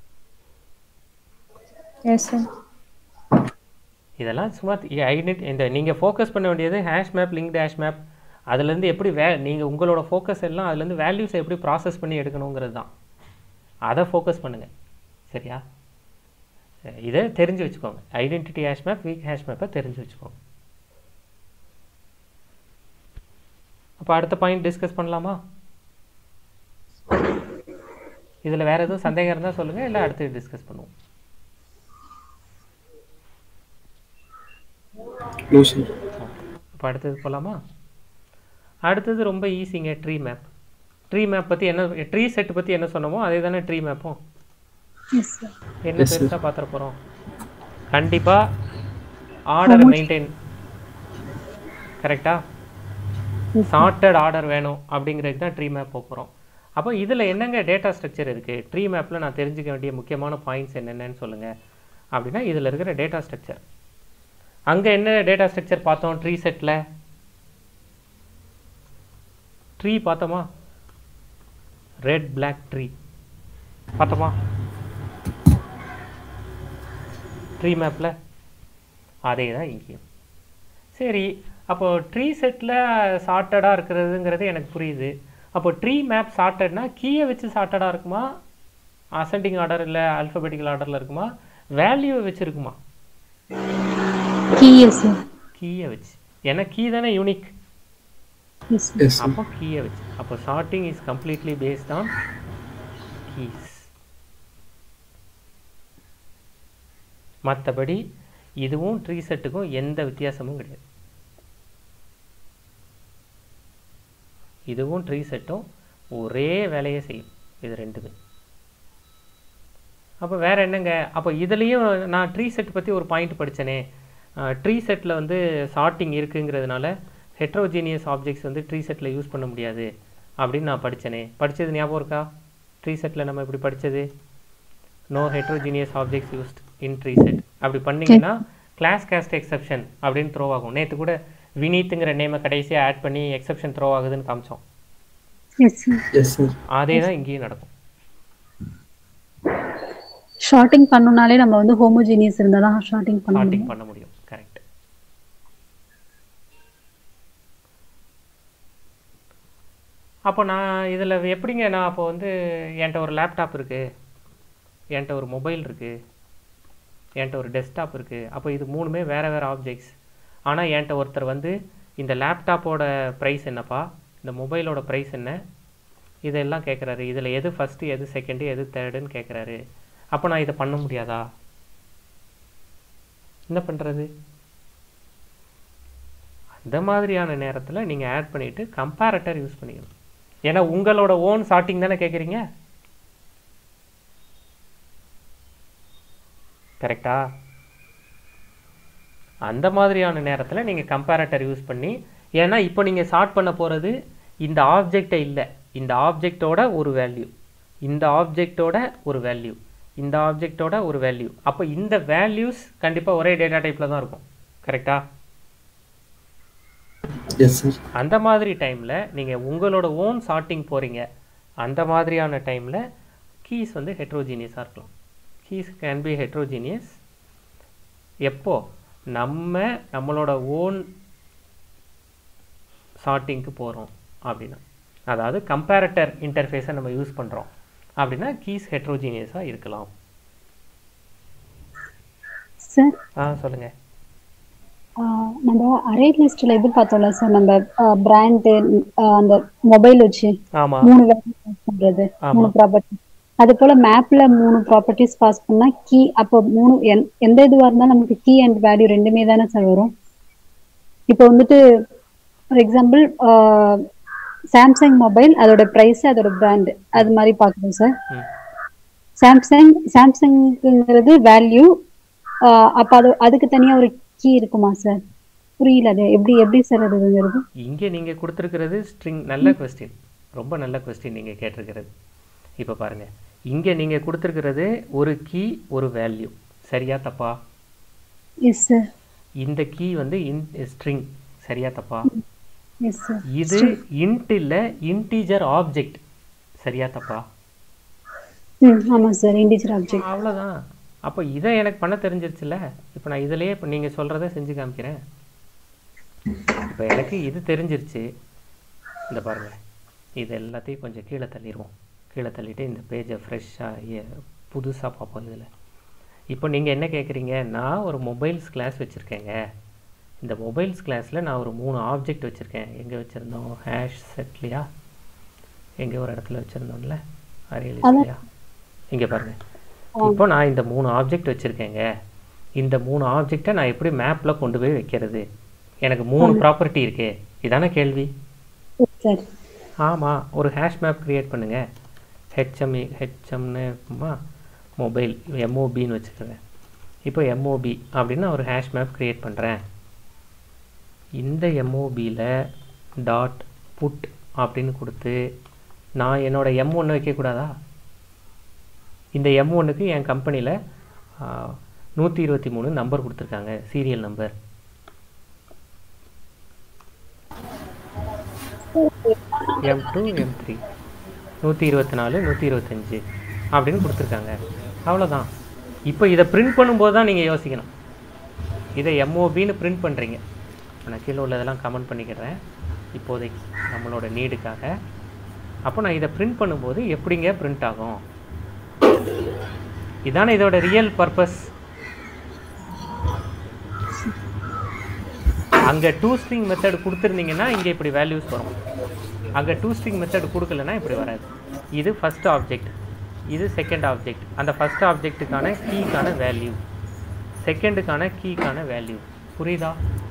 Yes sir. இதெல்லாம் சும்மா ஐடென்டி இந்த நீங்கள் ஃபோக்கஸ் பண்ண வேண்டியது hash map, linked hash map, அதுலேருந்து எப்படி வே நீங்கள் உங்களோட ஃபோக்கஸ் எல்லாம் அதுலேருந்து வேல்யூஸை எப்படி ப்ராசஸ் பண்ணி எடுக்கணுங்கிறது தான். அதை ஃபோக்கஸ் பண்ணுங்கள். சரியா? இதை தெரிஞ்சு வச்சுக்கோங்க. Identity hash map, weak hash மேப்பை தெரிஞ்சு வச்சுக்கோங்க. அப்போ அடுத்த பாயிண்ட் டிஸ்கஸ் பண்ணலாமா? இதில் வேறு எதுவும் சந்தேகம் இருந்தால் சொல்லுங்கள், இல்லை அடுத்து டிஸ்கஸ் பண்ணுவோம். இப்போ அடுத்தது போகலாமா? அடுத்தது ரொம்ப ஈஸிங்க, ட்ரீ மேப். ட்ரீ மேப் பற்றி என்ன, ட்ரீ செட் பற்றி என்ன சொன்னமோ அதே தானே ட்ரீ மேப்பும். என்ன பெருசாக பார்த்துட போகிறோம்? கண்டிப்பாக ஆர்டர் மெயின்டைன், கரெக்டாக சார்ட்டட் ஆர்டர் வேணும் அப்படிங்கிறது தான் ட்ரீ மேப் போகிறோம். அப்போ இதில் என்னங்க டேட்டா ஸ்ட்ரக்சர் இருக்குது, ட்ரீ மேப்பில் நான் தெரிஞ்சுக்க வேண்டிய முக்கியமான பாயிண்ட்ஸ் என்னென்னு சொல்லுங்கள் அப்படின்னா, இதில் இருக்கிற டேட்டா ஸ்ட்ரக்சர். அங்கே என்ன டேட்டா ஸ்ட்ரக்சர் பார்த்தோம்? ட்ரீ செட்டில் ட்ரீ பார்த்தோமா? ரெட் பிளாக் ட்ரீ பார்த்தோமா ட்ரீ மேப்பில்? அதே தான் இங்கேயும். சரி, அப்போது ட்ரீ செட்டில் சார்ட்டடாக இருக்கிறதுங்கிறது எனக்கு புரியுது. அப்போ ட்ரீ மேப் சார்ட்டட்னா கீயை வச்சு சார்ட்டடாக இருக்குமா, அசெண்டிங் ஆர்டர் இல்லை ஆல்ஃபபெட்டிக்கல் ஆர்டரில் இருக்குமா, வேல்யூவை வச்சு இருக்குமா? கீயை வச்சு. ஏன்னா கீ தானே யூனிக். அப்போ கீயை வச்சு. அப்போ sorting is completely based on keys. மற்றபடி இதுவும் ட்ரீ செட்டுக்கும் எந்த வித்தியாசமும் கிடையாது. இதுவும் ட்ரீ செட்டும் ஒரே வேலையை செய்யும், இது ரெண்டுமே. அப்போ வேறு என்னங்க? அப்போ இதுலேயும் நான் ட்ரீ செட் பற்றி ஒரு பாயிண்ட் படித்தேனே, ட்ரீ செட்டில் வந்து சார்ட்டிங் இருக்குங்கிறதுனால ஹெட்ரோஜீனியஸ் ஆப்ஜெக்ட்ஸ் வந்து ட்ரீ செட்டில் யூஸ் பண்ண முடியாது அப்படின்னு நான் படித்தேனே. படித்தது ஞாபகம் இருக்கா? ட்ரீ செட்டில் நம்ம இப்படி படித்தது, no heterogeneous objects used in tree set. அப்படி பண்ணிங்கன்னா கிளாஸ் காஸ்ட் எக்ஸப்ஷன் அப்படின்னு த்ரோ ஆகும். நேற்று கூட வினீத்துங்கிற நேமை கடைசியாக ஆட் பண்ணி எக்ஸப்ஷன் த்ரோ ஆகுதுன்னு காமிச்சோம். அதே தான் இங்கேயும் நடக்கும். ஷார்ட்டிங் பண்ணனும்னாலே நம்ம வந்து ஹோமோஜீனியஸ் இருந்தா தான் ஷார்ட்டிங் பண்ண முடியும். ஷார்ட்டிங் பண்ண முடியும். கரெக்ட். அப்போ நான் இதில் எப்படிங்க, நான் அப்போ வந்து என்கிட்ட ஒரு லேப்டாப் இருக்குது, என்கிட்ட ஒரு மொபைல் இருக்குது, என்கிட்ட ஒரு டெஸ்க்டாப் இருக்குது. அப்போ இது மூணுமே வேறு வேறு ஆப்ஜெக்ட்ஸ். ஆனால் என்கிட்ட ஒருத்தர் வந்து இந்த லேப்டாப்போட ப்ரைஸ் என்னப்பா, இந்த மொபைலோட ப்ரைஸ் என்ன, இதெல்லாம் கேட்குறாரு. இதில் எது ஃபஸ்ட்டு, எது செகண்டு, எது தேர்டுன்னு கேட்குறாரு. அப்போ நான் இதை பண்ண முடியாதா? என்ன பண்ணுறது? அந்த மாதிரியான நேரத்தில் நீங்கள் ஆட் பண்ணிவிட்டு கம்பேரட்டர் யூஸ் பண்ணிக்கணும். ஏன்னா உங்களோட ஓன் சார்ட்டிங் தானே கேட்குறீங்க, கரெக்டா? அந்த மாதிரியான நேரத்தில் நீங்கள் கம்பேரட்டர் யூஸ் பண்ணி, ஏன்னா இப்போ நீங்கள் சார்ட் பண்ண போகிறது இந்த ஆப்ஜெக்டை இல்லை, இந்த ஆப்ஜெக்டோட ஒரு வேல்யூ, இந்த ஆப்ஜெக்டோட ஒரு வேல்யூ, இந்த ஆப்ஜெக்டோட ஒரு வேல்யூ. அப்போ இந்த வேல்யூஸ் கண்டிப்பாக ஒரே டேட்டா டைப்பில் தான் இருக்கும், கரெக்டா? Yes sir. அந்த மாதிரி டைமில் நீங்கள் உங்களோட ஓன் சார்ட்டிங் போகிறீங்க, அந்த மாதிரியான டைமில் கீஸ் வந்து ஹெட்ரோஜீனியஸாக இருக்கலாம். கீஸ் கேன் பி ஹெட்ரோஜீனியஸ் எப்போ நம்ம நம்மளோட ஓன் சார்ட்டிங்க்கு போகிறோம் அப்படின்னா, அதாவது கம்பேரட்டர் இன்டர்ஃபேஸை நம்ம யூஸ் பண்ணுறோம் அப்படின்னா கீஸ் ஹெட்ரோஜீனியஸாக இருக்கலாம். சார் ஆ சொல்லுங்கள். நம்ம அரே லிஸ்ட்ல எப்படி பார்த்தோம்ல சார், நம்ம பிராண்ட் அந்த மொபைல் வச்சு ஆமா மூணு வேல்யூ பண்றது, மூணு ப்ராப்பர்ட்டி. அது போல மேப்ல மூணு ப்ராப்பர்ட்டிஸ் பாஸ் பண்ணா கீ அப்போ மூணு எந்- எந்த இதுவா இருந்தாலும் நமக்கு கீ அண்ட் வேல்யூ ரெண்டுமே தானே சார் வரும். இப்போ வந்துட்டு ஃபார் எக்ஸாம்பிள் சாம்சங் மொபைல் அதோட பிரைஸ் அதோட பிராண்ட் அது மாதிரி பார்க்கணும் சார். ம் சாம்சங் சாம்சங்ங்கிறது வேல்யூ, அப்ப அது அதுக்கு தனியா ஒரு கீ இருக்குமா சார்? புரியல, அது எப்படி எப்படி சார் அதுங்கிறது? இங்கே நீங்கள் கொடுத்துருக்கிறது ஸ்ட்ரிங். நல்ல கொஸ்டின், ரொம்ப நல்ல கொஸ்டின் நீங்கள் கேட்டிருக்கிறது. இப்போ பாருங்கள், இங்கே நீங்கள் கொடுத்துருக்கிறது ஒரு கீ ஒரு வேல்யூ, சரியா தப்பா? Yes sir. இந்த கீ வந்து இன் ஸ்ட்ரிங், சரியா தப்பா? Yes sir. இது இன்ட் இல்லை இன்டீஜர் ஆப்ஜெக்ட், சரியா தப்பா? ம் ஆமாம் சார், இண்டிஜர் ஆப்ஜெக்ட். அவ்வளோதான். அப்போ இதை எனக்கு பண்ண தெரிஞ்சிருச்சுல்ல. இப்போ நான் இதிலேயே இப்போ நீங்கள் சொல்கிறத செஞ்சு காமிக்கிறேன். இப்போ எனக்கு இது தெரிஞ்சிருச்சு. இந்த பாருங்கள், இது எல்லாத்தையும் கொஞ்சம் கீழே தள்ளிடுவோம். கீழே தள்ளிட்டு இந்த பேஜை ஃப்ரெஷ்ஷாக புதுசாக பார்ப்போம். இதில் இப்போ நீங்கள் என்ன கேட்குறீங்க, நான் ஒரு மொபைல்ஸ் கிளாஸ் வச்சுருக்கேங்க. இந்த மொபைல்ஸ் கிளாஸில் நான் ஒரு மூணு ஆப்ஜெக்ட் வச்சுருக்கேன். எங்கே வச்சுருந்தோம்? ஹேஷ் செட்லையா, எங்கே ஒரு இடத்துல வச்சுருந்தோம்ல, அரேலிஸ்லையா, இங்கே பாருங்கள். இப்போ நான் இந்த மூணு ஆப்ஜெக்ட் வச்சுருக்கேங்க. இந்த மூணு ஆப்ஜெக்டை நான் எப்படி மேப்பில் கொண்டு போய் வைக்கிறது? எனக்கு மூணு ப்ராப்பர்ட்டி இருக்கே, இதான கேள்வி? சார் ஆமாம். ஒரு ஹேஷ் மேப் க்ரியேட் பண்ணுங்கள். ஹெச்எம்இ ஹெச்எம்னு மொபைல் எம்ஓபின்னு வச்சுக்கிறேன். இப்போ எம்ஓபி அப்படின்னு ஒரு ஹேஷ் மேப் க்ரியேட் பண்ணுறேன். இந்த எம்ஓபியில் டாட் புட் அப்படின்னு கொடுத்து நான் என்னோடய எம் ஒன்று வைக்கக்கூடாதா? இந்த எம் ஒன்றுக்கு என் கம்பெனியில் நூற்றி இருபத்தி மூணு நம்பர் கொடுத்துருக்காங்க, serial number. M two M three நூற்றி இருபத்தி நாலு நூற்றி இருபத்தஞ்சி அப்படின்னு கொடுத்துருக்காங்க. அவ்வளோதான். இப்போ இதை பிரிண்ட் பண்ணும்போது தான் நீங்கள் யோசிக்கணும். இதை எம்ஓபின்னு பிரிண்ட் பண்ணுறீங்க. நான் கீழே உள்ளதெல்லாம் கமெண்ட் பண்ணிக்கிறேன் இப்போதைக்கு நம்மளோட நீடுக்காக. அப்போ நான் இதை பிரிண்ட் பண்ணும்போது எப்படிங்க பிரிண்ட் ஆகும்? இதானே இதோட ரியல் பர்பஸ். அங்கே டூ ஸ்ட்ரிங் மெத்தட் கொடுத்துருந்தீங்கன்னா இங்கே இப்படி வேல்யூஸ் வரும். அங்கே டூ ஸ்ட்ரிங் மெத்தட் கொடுக்கலன்னா இப்படி வராது. இது ஃபஸ்ட் ஆப்ஜெக்ட், இது செகண்ட் ஆப்ஜெக்ட். அந்த ஃபஸ்ட் ஆப்ஜெக்ட்டுக்கான கீக்கான வேல்யூ, செகண்டுக்கான கீக்கான வேல்யூ. புரியுதா?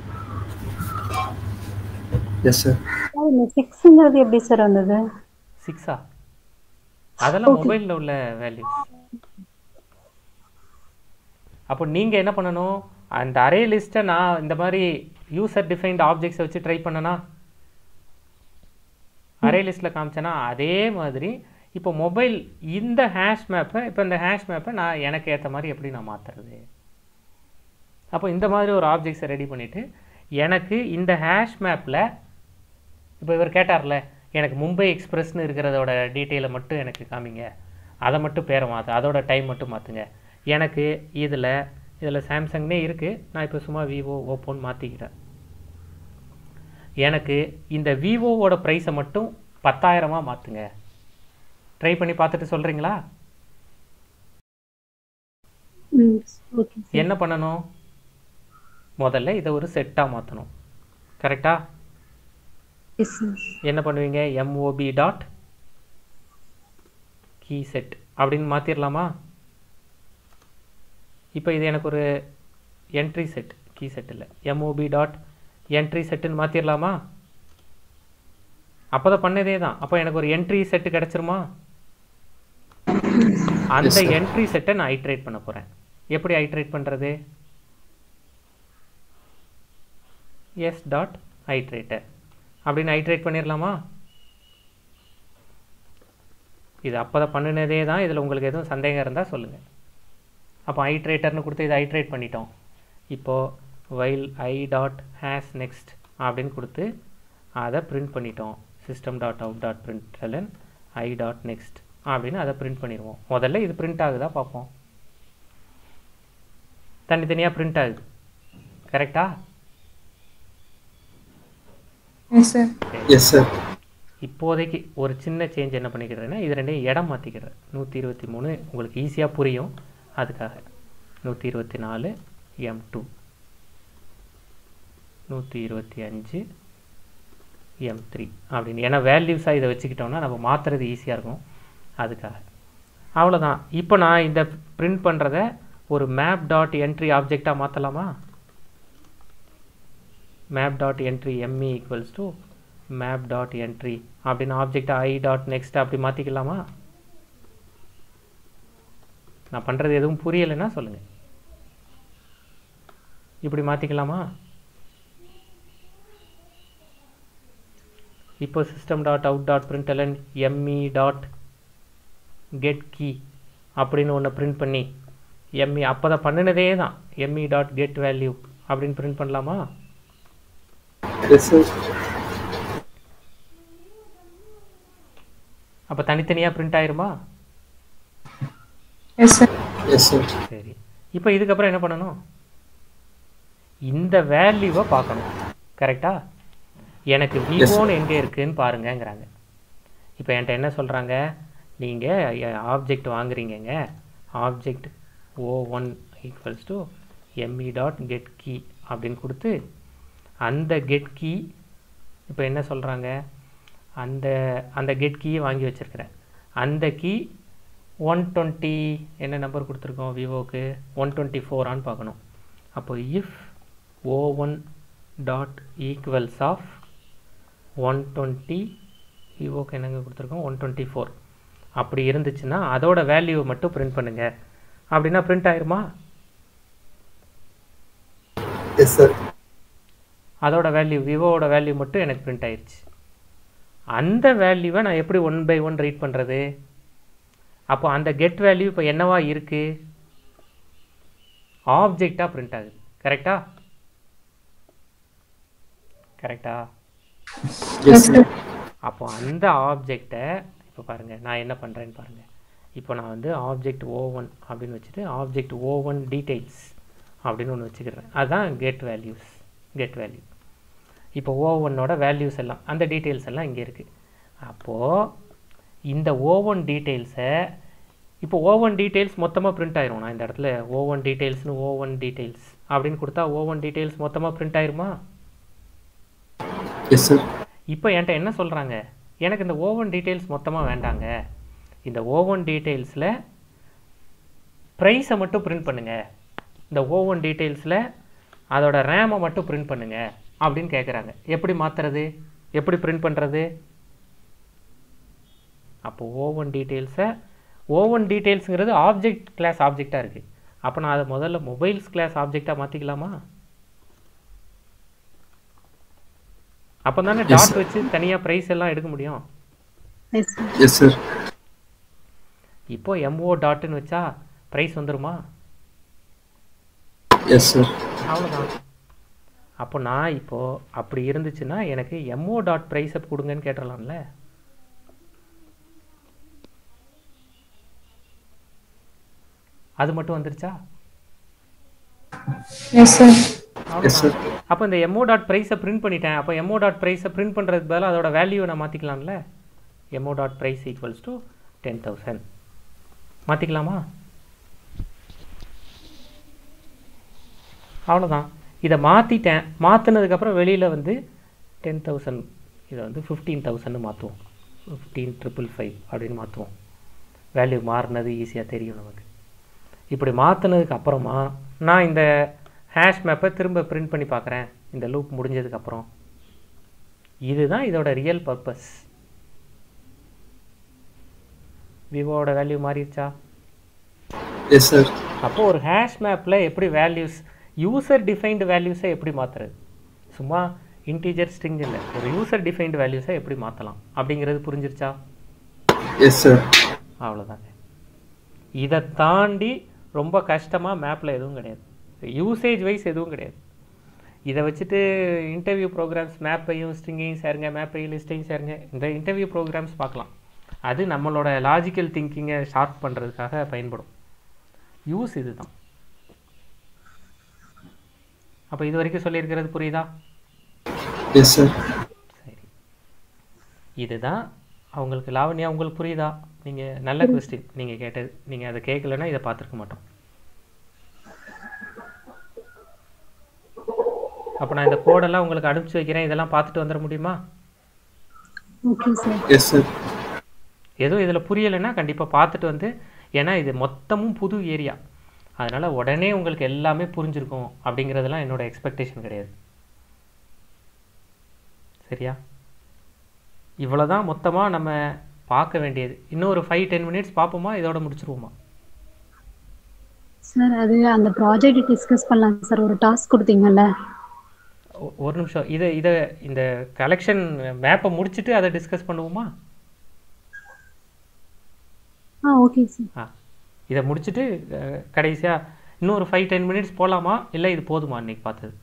Yes sir. இந்த சிக்ஸ்ங்கிறது எப்படி சார் வந்தது? சிக்ஸா? அதெல்லாம் மொபைலில் உள்ள வேல்யூஸ். அப்போ நீங்கள் என்ன பண்ணணும், அந்த அரே லிஸ்ட்டை நான் இந்த மாதிரி யூசர் டிஃபைன்ட் ஆப்ஜெக்ட்ஸை வச்சு ட்ரை பண்ணனா, அரே லிஸ்ட்டில் காமிச்சேன்னா அதே மாதிரி இப்போ மொபைல் இந்த ஹேஷ் மேப்பை, இப்போ இந்த ஹேஷ் மேப்பை நான் எனக்கு ஏற்ற மாதிரி எப்படி நான் மாற்றுறது? அப்போ இந்த மாதிரி ஒரு ஆப்ஜெக்ட்ஸை ரெடி பண்ணிவிட்டு எனக்கு இந்த ஹேஷ் மேப்பில் இப்போ இவர் கேட்டார்ல, எனக்கு மும்பை எக்ஸ்பிரஸ்னு இருக்கிறதோட டீட்டெயிலை மட்டும் எனக்கு காமிங்க, அதை மட்டும் பேரை மாற்று, அதோட டைம் மட்டும் மாற்றுங்க. எனக்கு இதில் இதில் சாம்சங்னே இருக்குது, நான் இப்போ சும்மா விவோ ஓப்போன்னு மாற்றிக்கிறேன். எனக்கு இந்த விவோவோட ப்ரைஸை மட்டும் பத்தாயிரமாக மாற்றுங்க. ட்ரை பண்ணி பார்த்துட்டு சொல்கிறீங்களா? என்ன பண்ணணும்? முதல்ல இதை ஒரு செட்டாக மாற்றணும். கரெக்டா? என்ன பண்ணுவீங்க? எம்ஓபி டாட் கீ செட் அப்படின்னு மாற்றிடலாமா? இப்போ இது எனக்கு ஒரு என்ட்ரி செட், கீ செட் இல்லை, எம்ஓபி டாட் என்ட்ரி செட்டுன்னு மாற்றிடலாமா? அப்போ தான் பண்ணதே தான். அப்போ எனக்கு ஒரு என்ட்ரி செட்டு கிடச்சிருமா? அந்த என்ட்ரி செட்டை நான் ஐட்ரேட் பண்ண போகிறேன். எப்படி ஐட்ரேட் பண்ணுறது? எஸ் டாட் ஐட்ரேட்டர் அப்படின்னு ஐட்ரேட் பண்ணிடலாமா? இது அப்போ தான் பண்ணினதே தான். இதில் உங்களுக்கு எதுவும் சந்தேகம் இருந்தால் சொல்லுங்கள். அப்போ ஐட்ரேட்டர்னு கொடுத்து இதை ஐட்ரேட் பண்ணிட்டோம். இப்போது while I dot has next அப்படின்னு கொடுத்து அதை பிரிண்ட் பண்ணிட்டோம். System dot out dot print I dot next அப்படின்னு அதை பிரிண்ட் பண்ணிடுவோம். முதல்ல இது பிரிண்ட் ஆகுதா பார்ப்போம். தனித்தனியாக பிரிண்ட் ஆகுது. கரெக்டா? Yes sir. Yes sir. இப்போதைக்கு ஒரு சின்ன சேஞ்ச் என்ன பண்ணிக்கிறேன்னா, இது ரெண்டையும் இடம் மாற்றிக்கிறேன். நூற்றி இருபத்தி மூணு உங்களுக்கு ஈஸியாக புரியும், அதுக்காக நூற்றி இருபத்தி நாலு எம் டூ, நூற்றி இருபத்தி அஞ்சு எம் த்ரீ அப்படின்னு. ஏன்னா வேல்யூஸாக இதை வச்சுக்கிட்டோம்னா நம்ம மாற்றுறது ஈஸியாக இருக்கும், அதுக்காக. அவ்வளோதான். இப்போ நான் இந்த பிரிண்ட் பண்ணுறத ஒரு மேப் டாட் என்ட்ரி ஆப்ஜெக்டாக மாற்றலாமா? Map dot entry ME equals to map dot entry அப்படின்னு ஆப்ஜெக்ட் ஐ டாட் நெக்ஸ்ட் அப்படி மாற்றிக்கலாமா? நான் பண்ணுறது எதுவும் புரியலைன்னா சொல்லுங்கள். இப்படி மாற்றிக்கலாமா? இப்போ system dot out dot print L N ME dot get key அப்படின்னு ஒன்று பிரிண்ட் பண்ணி எம்இ அப்போ தான் பண்ணினதே தான் எம்இ டாட் கெட் வேல்யூ அப்படின்னு பிரிண்ட் பண்ணலாமா? அப்போ தனித்தனியாக பிரிண்ட் ஆயிருமா? சரி, இப்போ இதுக்கப்புறம் என்ன பண்ணணும்? இந்த வேல்யூவை பார்க்கணும். கரெக்டா? எனக்கு விவோன்னு எங்கே இருக்குன்னு பாருங்கங்கிறாங்க. இப்போ என்கிட்ட என்ன சொல்கிறாங்க, நீங்கள் ஆப்ஜெக்ட் வாங்குறீங்கங்க, object O one equals to ME dot get key அப்படின்னு கொடுத்து அந்த கெட் கீ இப்போ என்ன சொல்கிறாங்க, அந்த அந்த கெட் கீயை வாங்கி வச்சுருக்கிறேன். அந்த கீ ஒன் டுவெண்ட்டி என்ன நம்பர் கொடுத்துருக்கோம் விவோக்கு, ஒன் டுவெண்ட்டி ஃபோரான்னு பார்க்கணும். அப்போ if O one dot equals of one twenty விவோக்கு என்னங்க கொடுத்துருக்கோம் ஒன் டுவெண்ட்டி ஃபோர் அப்படி இருந்துச்சுன்னா அதோட வேல்யூவை மட்டும் பிரிண்ட் பண்ணுங்க அப்படின்னா பிரிண்ட் ஆயிருமா? Yes sir. அதோட வேல்யூ விவோவோட வேல்யூ மட்டும் எனக்கு பிரிண்ட் ஆயிடுச்சு. அந்த வேல்யூவை நான் எப்படி ஒன் பை ஒன் ரீட் பண்ணுறது? அப்போ அந்த கெட் வேல்யூ இப்போ என்னவா இருக்குது? ஆப்ஜெக்டாக பிரிண்ட் ஆகுது. கரெக்டா? கரெக்டா? அப்போ அந்த ஆப்ஜெக்டை இப்போ பாருங்கள் நான் என்ன பண்ணுறேன்னு பாருங்கள். இப்போ நான் வந்து ஆப்ஜெக்ட் ஓ ஒன் அப்படின்னு வச்சுட்டு ஆப்ஜெக்ட் ஓ ஒன் டீட்டெயில்ஸ் அப்படின்னு ஒன்று வச்சுக்கிறேன். அதுதான் கெட் வேல்யூஸ், கெட் வேல்யூ. இப்போ ஓ ஒன்னோட வேல்யூஸ் எல்லாம் அந்த டீட்டெயில்ஸ் எல்லாம் இங்கே இருக்குது. அப்போது இந்த ஓ ஒன் டீட்டெயில்ஸை இப்போ ஓ ஒன் டீட்டெயில்ஸ் மொத்தமாக பிரிண்ட் ஆயிரும். நான் இந்த இடத்துல ஓ ஒன் டீட்டெயில்ஸ்னு ஓ ஒன் டீட்டெயில்ஸ் அப்படின்னு கொடுத்தா ஓ ஒன் டீட்டெயில்ஸ் மொத்தமாக பிரிண்ட் ஆயிருமா? Yes sir. இப்போ என்கிட்ட என்ன சொல்கிறாங்க, எனக்கு இந்த ஓ ஒன் டீட்டெயில்ஸ் மொத்தமாக வேண்டாங்க, இந்த ஓ ஒன் டீட்டெயில்ஸில் ப்ரைஸை மட்டும் பிரிண்ட் பண்ணுங்கள், இந்த ஓ ஒன் டீட்டெயில்ஸில் அதோட ரேமை மட்டும் பிரிண்ட் பண்ணுங்கள் அப்படின்னு கேட்குறாங்க. எப்படி மாற்றுறது, எப்படி பிரிண்ட் பண்ணுறது? அப்போ ஓ ஒன் டீட்டெயில்ஸை ஓ ஒன் டீட்டெயில்ஸுங்கிறது ஆப்ஜெக்ட் கிளாஸ் ஆப்ஜெக்டாக இருக்குது. அப்போ நான் அதை முதல்ல மொபைல்ஸ் கிளாஸ் ஆப்ஜெக்டாக மாற்றிக்கலாமா? அப்போ தானே டாட் வச்சு தனியாக ப்ரைஸ் எல்லாம் எடுக்க முடியும். Yes sir. இப்போ எம்ஓ டாட்னு வச்சா ப்ரைஸ் வந்துருமா? Yes sir. அவ்வளோதான். அப்போ நான் இப்போது அப்படி இருந்துச்சுன்னா எனக்கு எம்ஓ டாட் ப்ரைஸை கொடுங்கன்னு கேட்டுடலாம்ல. அது மட்டும் வந்துருச்சா? அப்போ இந்த எம்ஓ டாட் ப்ரைஸை பிரிண்ட் பண்ணிட்டேன். அப்போ எம்ஓ டாட் ப்ரைஸை பிரிண்ட் பண்ணுறதுக்கு பதிலாக அதோட வேல்யூவை நான் மாற்றிக்கலாம்ல. MO dot price equals to ten thousand மாற்றிக்கலாமா? அவ்வளோதான். இதை மாற்றிட்டேன். மாற்றினதுக்கப்புறம் வெளியில் வந்து டென் தௌசண்ட் இதை வந்து ஃபிஃப்டீன் தௌசண்ட் மாற்றுவோம். ஃபிஃப்டீன் ட்ரிபிள் ஃபைவ் அப்படின்னு மாற்றுவோம். வேல்யூ மாறினது ஈஸியாக தெரியும் நமக்கு. இப்படி மாற்றினதுக்கு அப்புறமா நான் இந்த ஹேஷ் மேப்பை திரும்ப பிரிண்ட் பண்ணி பார்க்குறேன் இந்த லூப் முடிஞ்சதுக்கப்புறம். இதுதான் இதோட ரியல் பர்பஸ். விவோட வேல்யூ மாறிடுச்சா? Yes sir. அப்போது ஒரு ஹேஷ் மேப்பில் எப்படி வேல்யூஸ் யூசர் டிஃபைன்டு வேல்யூஸை எப்படி மாற்றுறது? சும்மா இன்டீஜர் ஸ்ட்ரிங் இல்லை, ஒரு யூசர் டிஃபைன்டு வேல்யூஸை எப்படி மாற்றலாம் அப்படிங்கிறது புரிஞ்சிருச்சா? S sir. அவ்வளோதாங்க. இதை தாண்டி ரொம்ப கஷ்டமாக மேப்பில் எதுவும் கிடையாது, யூசேஜ் வைஸ் எதுவும் கிடையாது. இதை வச்சுட்டு இன்டர்வியூ ப்ரோக்ராம்ஸ் மேப்பையும் ஸ்ட்ரிங்கையும் சேருங்க, மேப்பையும் லிஸ்ட்டையும் சேருங்க, இந்த இன்டர்வியூ ப்ரோக்ராம்ஸ் பார்க்கலாம். அது நம்மளோட லாஜிக்கல் திங்கிங்கை ஷார்ப் பண்ணுறதுக்காக பயன்படும். யூஸ் இது தான். அப்போ இது வரைக்கும் சொல்லியிருக்கிறது புரியுதா? Yes sir. சரி, இதுதான் அவங்களுக்கு லாவண்யா உங்களுக்கு புரியுதா? நீங்கள் நல்ல கொஸ்டின் நீங்கள் கேட்டது. நீங்கள் அதை கேட்கலன்னா இதை பார்த்துருக்க மாட்டோம். அப்போ நான் இந்த கோடெல்லாம் உங்களுக்கு அனுப்பிச்சி வைக்கிறேன், இதெல்லாம் பார்த்துட்டு வந்துட முடியுமா? Yes sir. எதுவும் இதில் புரியலைன்னா கண்டிப்பாக பார்த்துட்டு வந்து ஏன்னா இது மொத்தமும் புது ஏரியா, அதனால் உடனே உங்களுக்கு எல்லாமே புரிஞ்சிருக்கும் அப்படிங்கிறதுலாம் என்னோடய எக்ஸ்பெக்டேஷன் கிடையாது. சரியா? இவ்வளோ தான் மொத்தமாக நம்ம பார்க்க வேண்டியது. இன்னும் ஒரு ஃபைவ் டென் மினிட்ஸ் பார்ப்போமா, இதோட முடிச்சிருவோமா? சார் அது அந்த ப்ராஜெக்ட் டிஸ்கஸ் பண்ணலாம் சார். ஒரு டாஸ்க் கொடுத்தீங்கல்ல, ஒரு நிமிஷம். இதை இதை இந்த கலெக்ஷன் மேப்பை முடிச்சுட்டு அதை டிஸ்கஸ் பண்ணுவோமா? ஆ ஓகே சார். ஆ இதை முடிச்சுட்டு கடைசியாக இன்னும் ஒரு ஃபைவ் டென் மினிட்ஸ் போகலாமா, இல்லை இது போதுமா இன்னைக்கு பார்த்தது?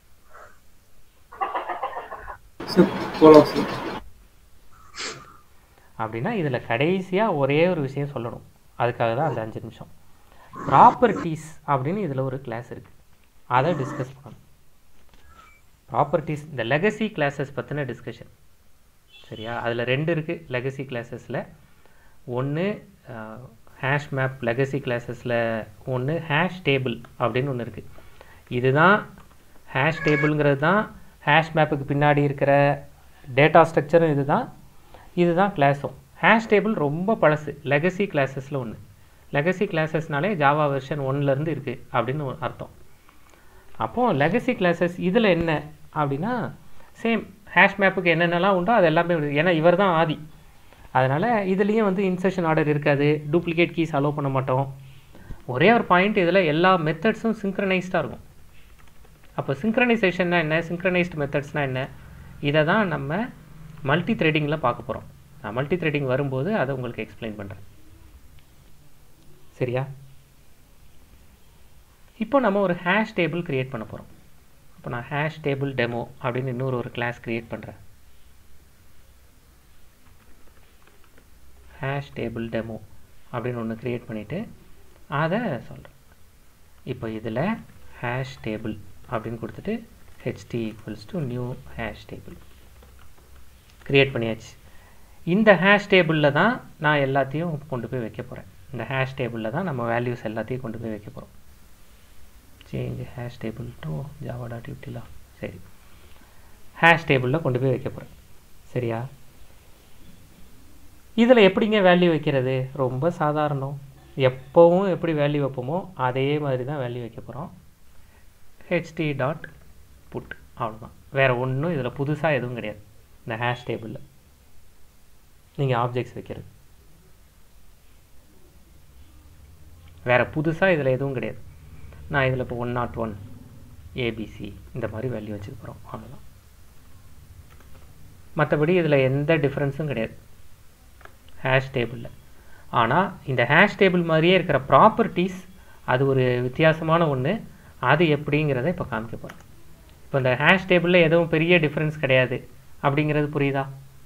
அப்படின்னா இதில் கடைசியாக ஒரே ஒரு விஷயம் சொல்லணும், அதுக்காக தான் அந்த அஞ்சு நிமிஷம். ப்ராப்பர்ட்டிஸ் அப்படின்னு இதில் ஒரு கிளாஸ் இருக்குது, அதை டிஸ்கஸ் பண்ணணும். ப்ராப்பர்ட்டிஸ் இந்த லெகசி கிளாஸஸ் பற்றின டிஸ்கஷன். சரியா? அதில் ரெண்டு இருக்குது லெகசி கிளாஸஸில். ஒன்று ஹேஷ் மேப் லெகசி கிளாஸஸில், ஒன்று ஹேஷ் டேபிள் அப்படின்னு ஒன்று இருக்குது. இதுதான் ஹேஷ் டேபிளுங்கிறது தான் ஹேஷ் மேப்புக்கு பின்னாடி இருக்கிற டேட்டா ஸ்ட்ரக்சரும் இது தான், இதுதான் கிளாஸும். ஹேஷ் டேபிள் ரொம்ப பழசு, லெகசி கிளாஸஸில் ஒன்று. லெகசி கிளாஸஸ்னாலே ஜாவா வெர்ஷன் ஒன்லேருந்து இருக்குது அப்படின்னு அர்த்தம். அப்போது லெகசி கிளாஸஸ் இதில் என்ன அப்படின்னா சேம் ஹேஷ் மேப்புக்கு என்னென்னலாம் உண்டோ அது எல்லாமே, ஏன்னா இவர் தான் ஆதி, அதனால் இதுலேயும் வந்து இன்சர்ஷன் ஆர்டர் இருக்காது, டூப்ளிகேட் கீஸ் அலோவ் பண்ண மாட்டோம். ஒரே ஒரு பாயிண்ட், இதில் எல்லா மெத்தட்ஸும் சிங்க்ரனைஸ்டாக இருக்கும். அப்போ சிங்க்ரனைசேஷன்னா என்ன, சிங்க்ரனைஸ்டு மெத்தட்ஸ்னால் என்ன, இதை தான் நம்ம மல்டி த்ரெட்டிங்கில் பார்க்க போகிறோம். நான் மல்டி த்ரெட்டிங் வரும்போது அதை உங்களுக்கு எக்ஸ்பிளைன் பண்ணுறேன். சரியா? இப்போ நம்ம ஒரு ஹேஷ் டேபிள் க்ரியேட் பண்ண போகிறோம். இப்போ நான் ஹேஷ் டேபிள் டெமோ அப்படின்னு இன்னொரு ஒரு கிளாஸ் க்ரியேட் பண்ணுறேன். ஹேஷ் டேபிள் டெமோ அப்படின்னு ஒன்று க்ரியேட் பண்ணிவிட்டு அதை சொல்கிறேன். இப்போ இதில் ஹேஷ் டேபிள் அப்படின்னு கொடுத்துட்டு HT equals to new hash table create பண்ணியாச்சு. இந்த ஹேஷ் டேபிளில் தான் நான் எல்லாத்தையும் கொண்டு போய் வைக்க போகிறேன். இந்த ஹேஷ் டேபிளில் தான் நம்ம வேல்யூஸ் எல்லாத்தையும் கொண்டு போய் வைக்க போகிறோம். Change hash table to Java dot யூட்டிலா. சரி, ஹேஷ் டேபிளில் கொண்டு போய் வைக்க போகிறேன். சரியா? இதில் எப்படிங்க வேல்யூ வைக்கிறது? ரொம்ப சாதாரணம். எப்போவும் எப்படி வேல்யூ வைப்போமோ அதே மாதிரி தான் வேல்யூ வைக்க போகிறோம். ஹெச்டி டாட் புட், அவ்வளோதான். வேறு ஒன்றும் இதில் புதுசாக எதுவும் கிடையாது. இந்த ஹேஷ் டேபிளில் நீங்கள் ஆப்ஜெக்ட்ஸ் வைக்கிறது வேறு புதுசாக இதில் எதுவும் கிடையாது. நான் இதில் இப்போ ஒன் நாட் ஒன் ஏபிசி இந்த மாதிரி வேல்யூ வச்சுக்க போகிறோம், அவ்வளோதான். மற்றபடி இதில் எந்த டிஃப்ரென்ஸும் கிடையாது ஹேஷ் டேபிளில். ஆனால் இந்த ஹேஷ் டேபிள் மாதிரியே இருக்கிற ப்ராப்பர்ட்டிஸ் அது ஒரு வித்தியாசமான ஒன்று. அது எப்படிங்கிறத இப்போ காமிக்க போகிறேன். இப்போ இந்த ஹேஷ் டேபிளில் எதுவும் பெரிய டிஃப்ரென்ஸ் கிடையாது அப்படிங்கிறது புரியுதா?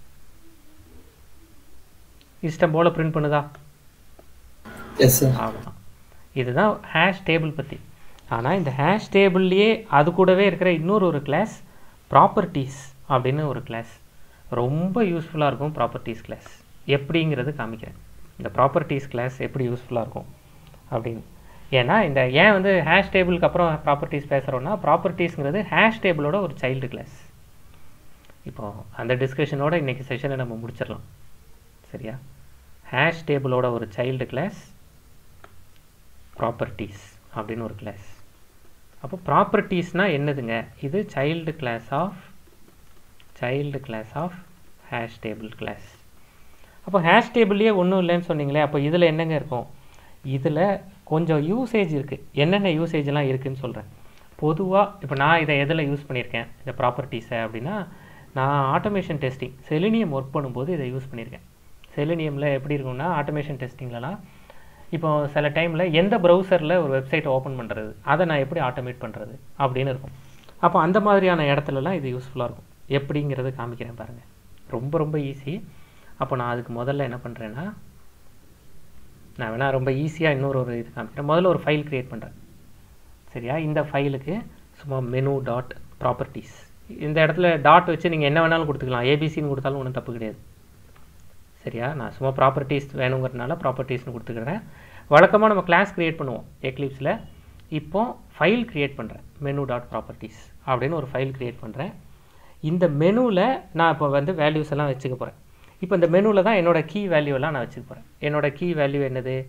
இஷ்டம் போல் பிரிண்ட் பண்ணுதா? அவ்வளோதான். இதுதான் ஹேஷ் டேபிள் பற்றி. ஆனால் இந்த ஹேஷ் டேபிள்லேயே அது கூடவே இருக்கிற இன்னொரு ஒரு கிளாஸ் ப்ராப்பர்ட்டிஸ் அப்படின்னு ஒரு கிளாஸ் ரொம்ப யூஸ்ஃபுல்லாக இருக்கும். ப்ராப்பர்ட்டிஸ் கிளாஸ் எப்படிங்கிறது காமிக்கிறேன். இந்த ப்ராப்பர்ட்டிஸ் கிளாஸ் எப்படி யூஸ்ஃபுல்லாக இருக்கும் அப்படின்னு. ஏன்னா இந்த ஏன் வந்து ஹேஷ் டேபிளுக்கு அப்புறம் ப்ராப்பர்ட்டிஸ் பேசுகிறோன்னா, ப்ராப்பர்ட்டிஸ்ங்கிறது ஹேஷ் டேபிளோட ஒரு சைல்டு கிளாஸ். இப்போது அந்த டிஸ்கஷனோட இன்றைக்கி செஷனை நம்ம முடிச்சிடலாம். சரியா? ஹேஷ் டேபிளோட ஒரு சைல்டு கிளாஸ் ப்ராப்பர்ட்டிஸ் அப்படின்னு ஒரு கிளாஸ். அப்போ ப்ராப்பர்ட்டிஸ்னால் என்னதுங்க? இது child class of child class of hash table class. அப்போ ஹேஷ் டேபிள்லேயே ஒன்றும் இல்லைன்னு சொன்னீங்களே, அப்போ இதில் என்னங்க இருக்கும்? இதில் கொஞ்சம் யூசேஜ் இருக்குது. என்னென்ன யூசேஜெலாம் இருக்குதுன்னு சொல்கிறேன். பொதுவாக இப்போ நான் இதை எதில் யூஸ் பண்ணியிருக்கேன் இந்த ப்ராப்பர்ட்டிஸை அப்படின்னா, நான் ஆட்டோமேஷன் டெஸ்டிங் செலினியம் ஒர்க் பண்ணும்போது இதை யூஸ் பண்ணியிருக்கேன். செலினியமில் எப்படி இருக்கும்னா, ஆட்டோமேஷன் டெஸ்டிங்லலாம் இப்போ சில டைமில் எந்த ப்ரௌசரில் ஒரு வெப்சைட்டை ஓப்பன் பண்ணுறது, அதை நான் எப்படி ஆட்டோமேட் பண்ணுறது அப்படின்னு இருக்கும். அப்போ அந்த மாதிரியான இடத்துலலாம் இது யூஸ்ஃபுல்லாக இருக்கும். எப்படிங்கிறது காமிக்கிறேன் பாருங்கள். ரொம்ப ரொம்ப ஈஸி. அப்போ நான் அதுக்கு முதல்ல என்ன பண்ணுறேன்னா, நான் வேணால் ரொம்ப ஈஸியாக இன்னொரு ஒரு இது காமிக்கிறேன். முதல்ல ஒரு ஃபைல் க்ரியேட் பண்ணுறேன். சரியா? இந்த ஃபைலுக்கு சும்மா மெனு டாட் ப்ராப்பர்ட்டிஸ், இந்த இடத்துல டாட் வச்சு நீங்கள் என்ன வேணாலும் கொடுத்துக்கலாம். ஏபிசின்னு கொடுத்தாலும் ஒன்றும் தப்பு கிடையாது. சரியா? நான் சும்மா ப்ராப்பர்ட்டிஸ் வேணுங்கிறதுனால ப்ராப்பர்ட்டிஸ்னு கொடுத்துக்கிறேன். வழக்கமாக நம்ம கிளாஸ் க்ரியேட் பண்ணுவோம் எக்லிப்ஸில். இப்போது ஃபைல் க்ரியேட் பண்ணுறேன். மெனு டாட் ப்ராப்பர்ட்டிஸ் அப்படின்னு ஒரு ஃபைல் க்ரியேட் பண்ணுறேன். இந்த மெனுவில் நான் இப்போ வந்து வேல்யூஸ் எல்லாம் வச்சுக்க போகிறேன். இப்போ இந்த மெனுவில் தான் என்னோடய கீ வேல்யூ எல்லாம் நான் வச்சுக்க போகிறேன். என்னோடய கீ வேல்யூ என்னது?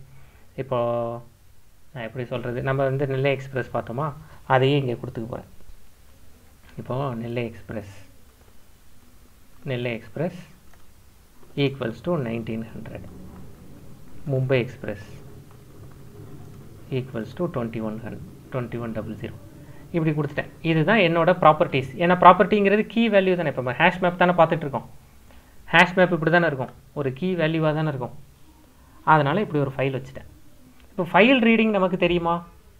இப்போது நான் எப்படி சொல்கிறது, நம்ம வந்து நெல்லை எக்ஸ்பிரஸ் பார்த்தோமா, அதையே இங்கே கொடுத்துக்க போகிறேன். இப்போது Nellai express Nellai express equals to nineteen hundred, Mumbai express equals to twenty one hundred twenty one double zero இப்படி கொடுத்துட்டேன். இதுதான் என்னோட ப்ராப்பர்ட்டிஸ். ஏன்னா ப்ராப்பர்ட்டிங்கிறது கீ வேல்யூ தானே. இப்போ ஹேஷ் மேப் தானே பார்த்துட்ருக்கோம். ஹேஷ் மேப் இப்படி தானே இருக்கும், ஒரு கீ வேல்யூவாக தானே இருக்கும். அதனால் இப்படி ஒரு ஃபைல் வச்சுட்டேன். இப்போ ஃபைல் ரீடிங் நமக்கு தெரியுமா?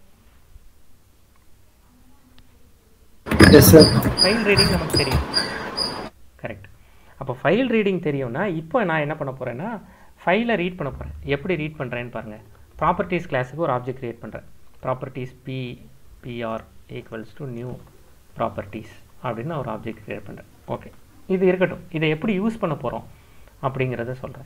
Yes sir. ஃபைல் ரீடிங் நமக்கு தெரியும். கரெக்ட். அப்போ ஃபைல் ரீடிங் தெரியும்னா இப்போ நான் என்ன பண்ண போகிறேன்னா ஃபைலை ரீட் பண்ண போகிறேன். எப்படி ரீட் பண்ணுறேன்னு பாருங்கள். ப்ராப்பர்ட்டிஸ் கிளாஸுக்கு ஒரு ஆப்ஜெக்ட் க்ரியேட் பண்ணுறேன். Properties P PR equals to new properties அப்படின்னு ஒரு ஆப்ஜெக்ட் க்ரியேட் பண்ணுறேன். ஓகே, இது இருக்கட்டும். இதை எப்படி யூஸ் பண்ண போகிறோம் அப்படிங்கிறத சொல்கிறேன்.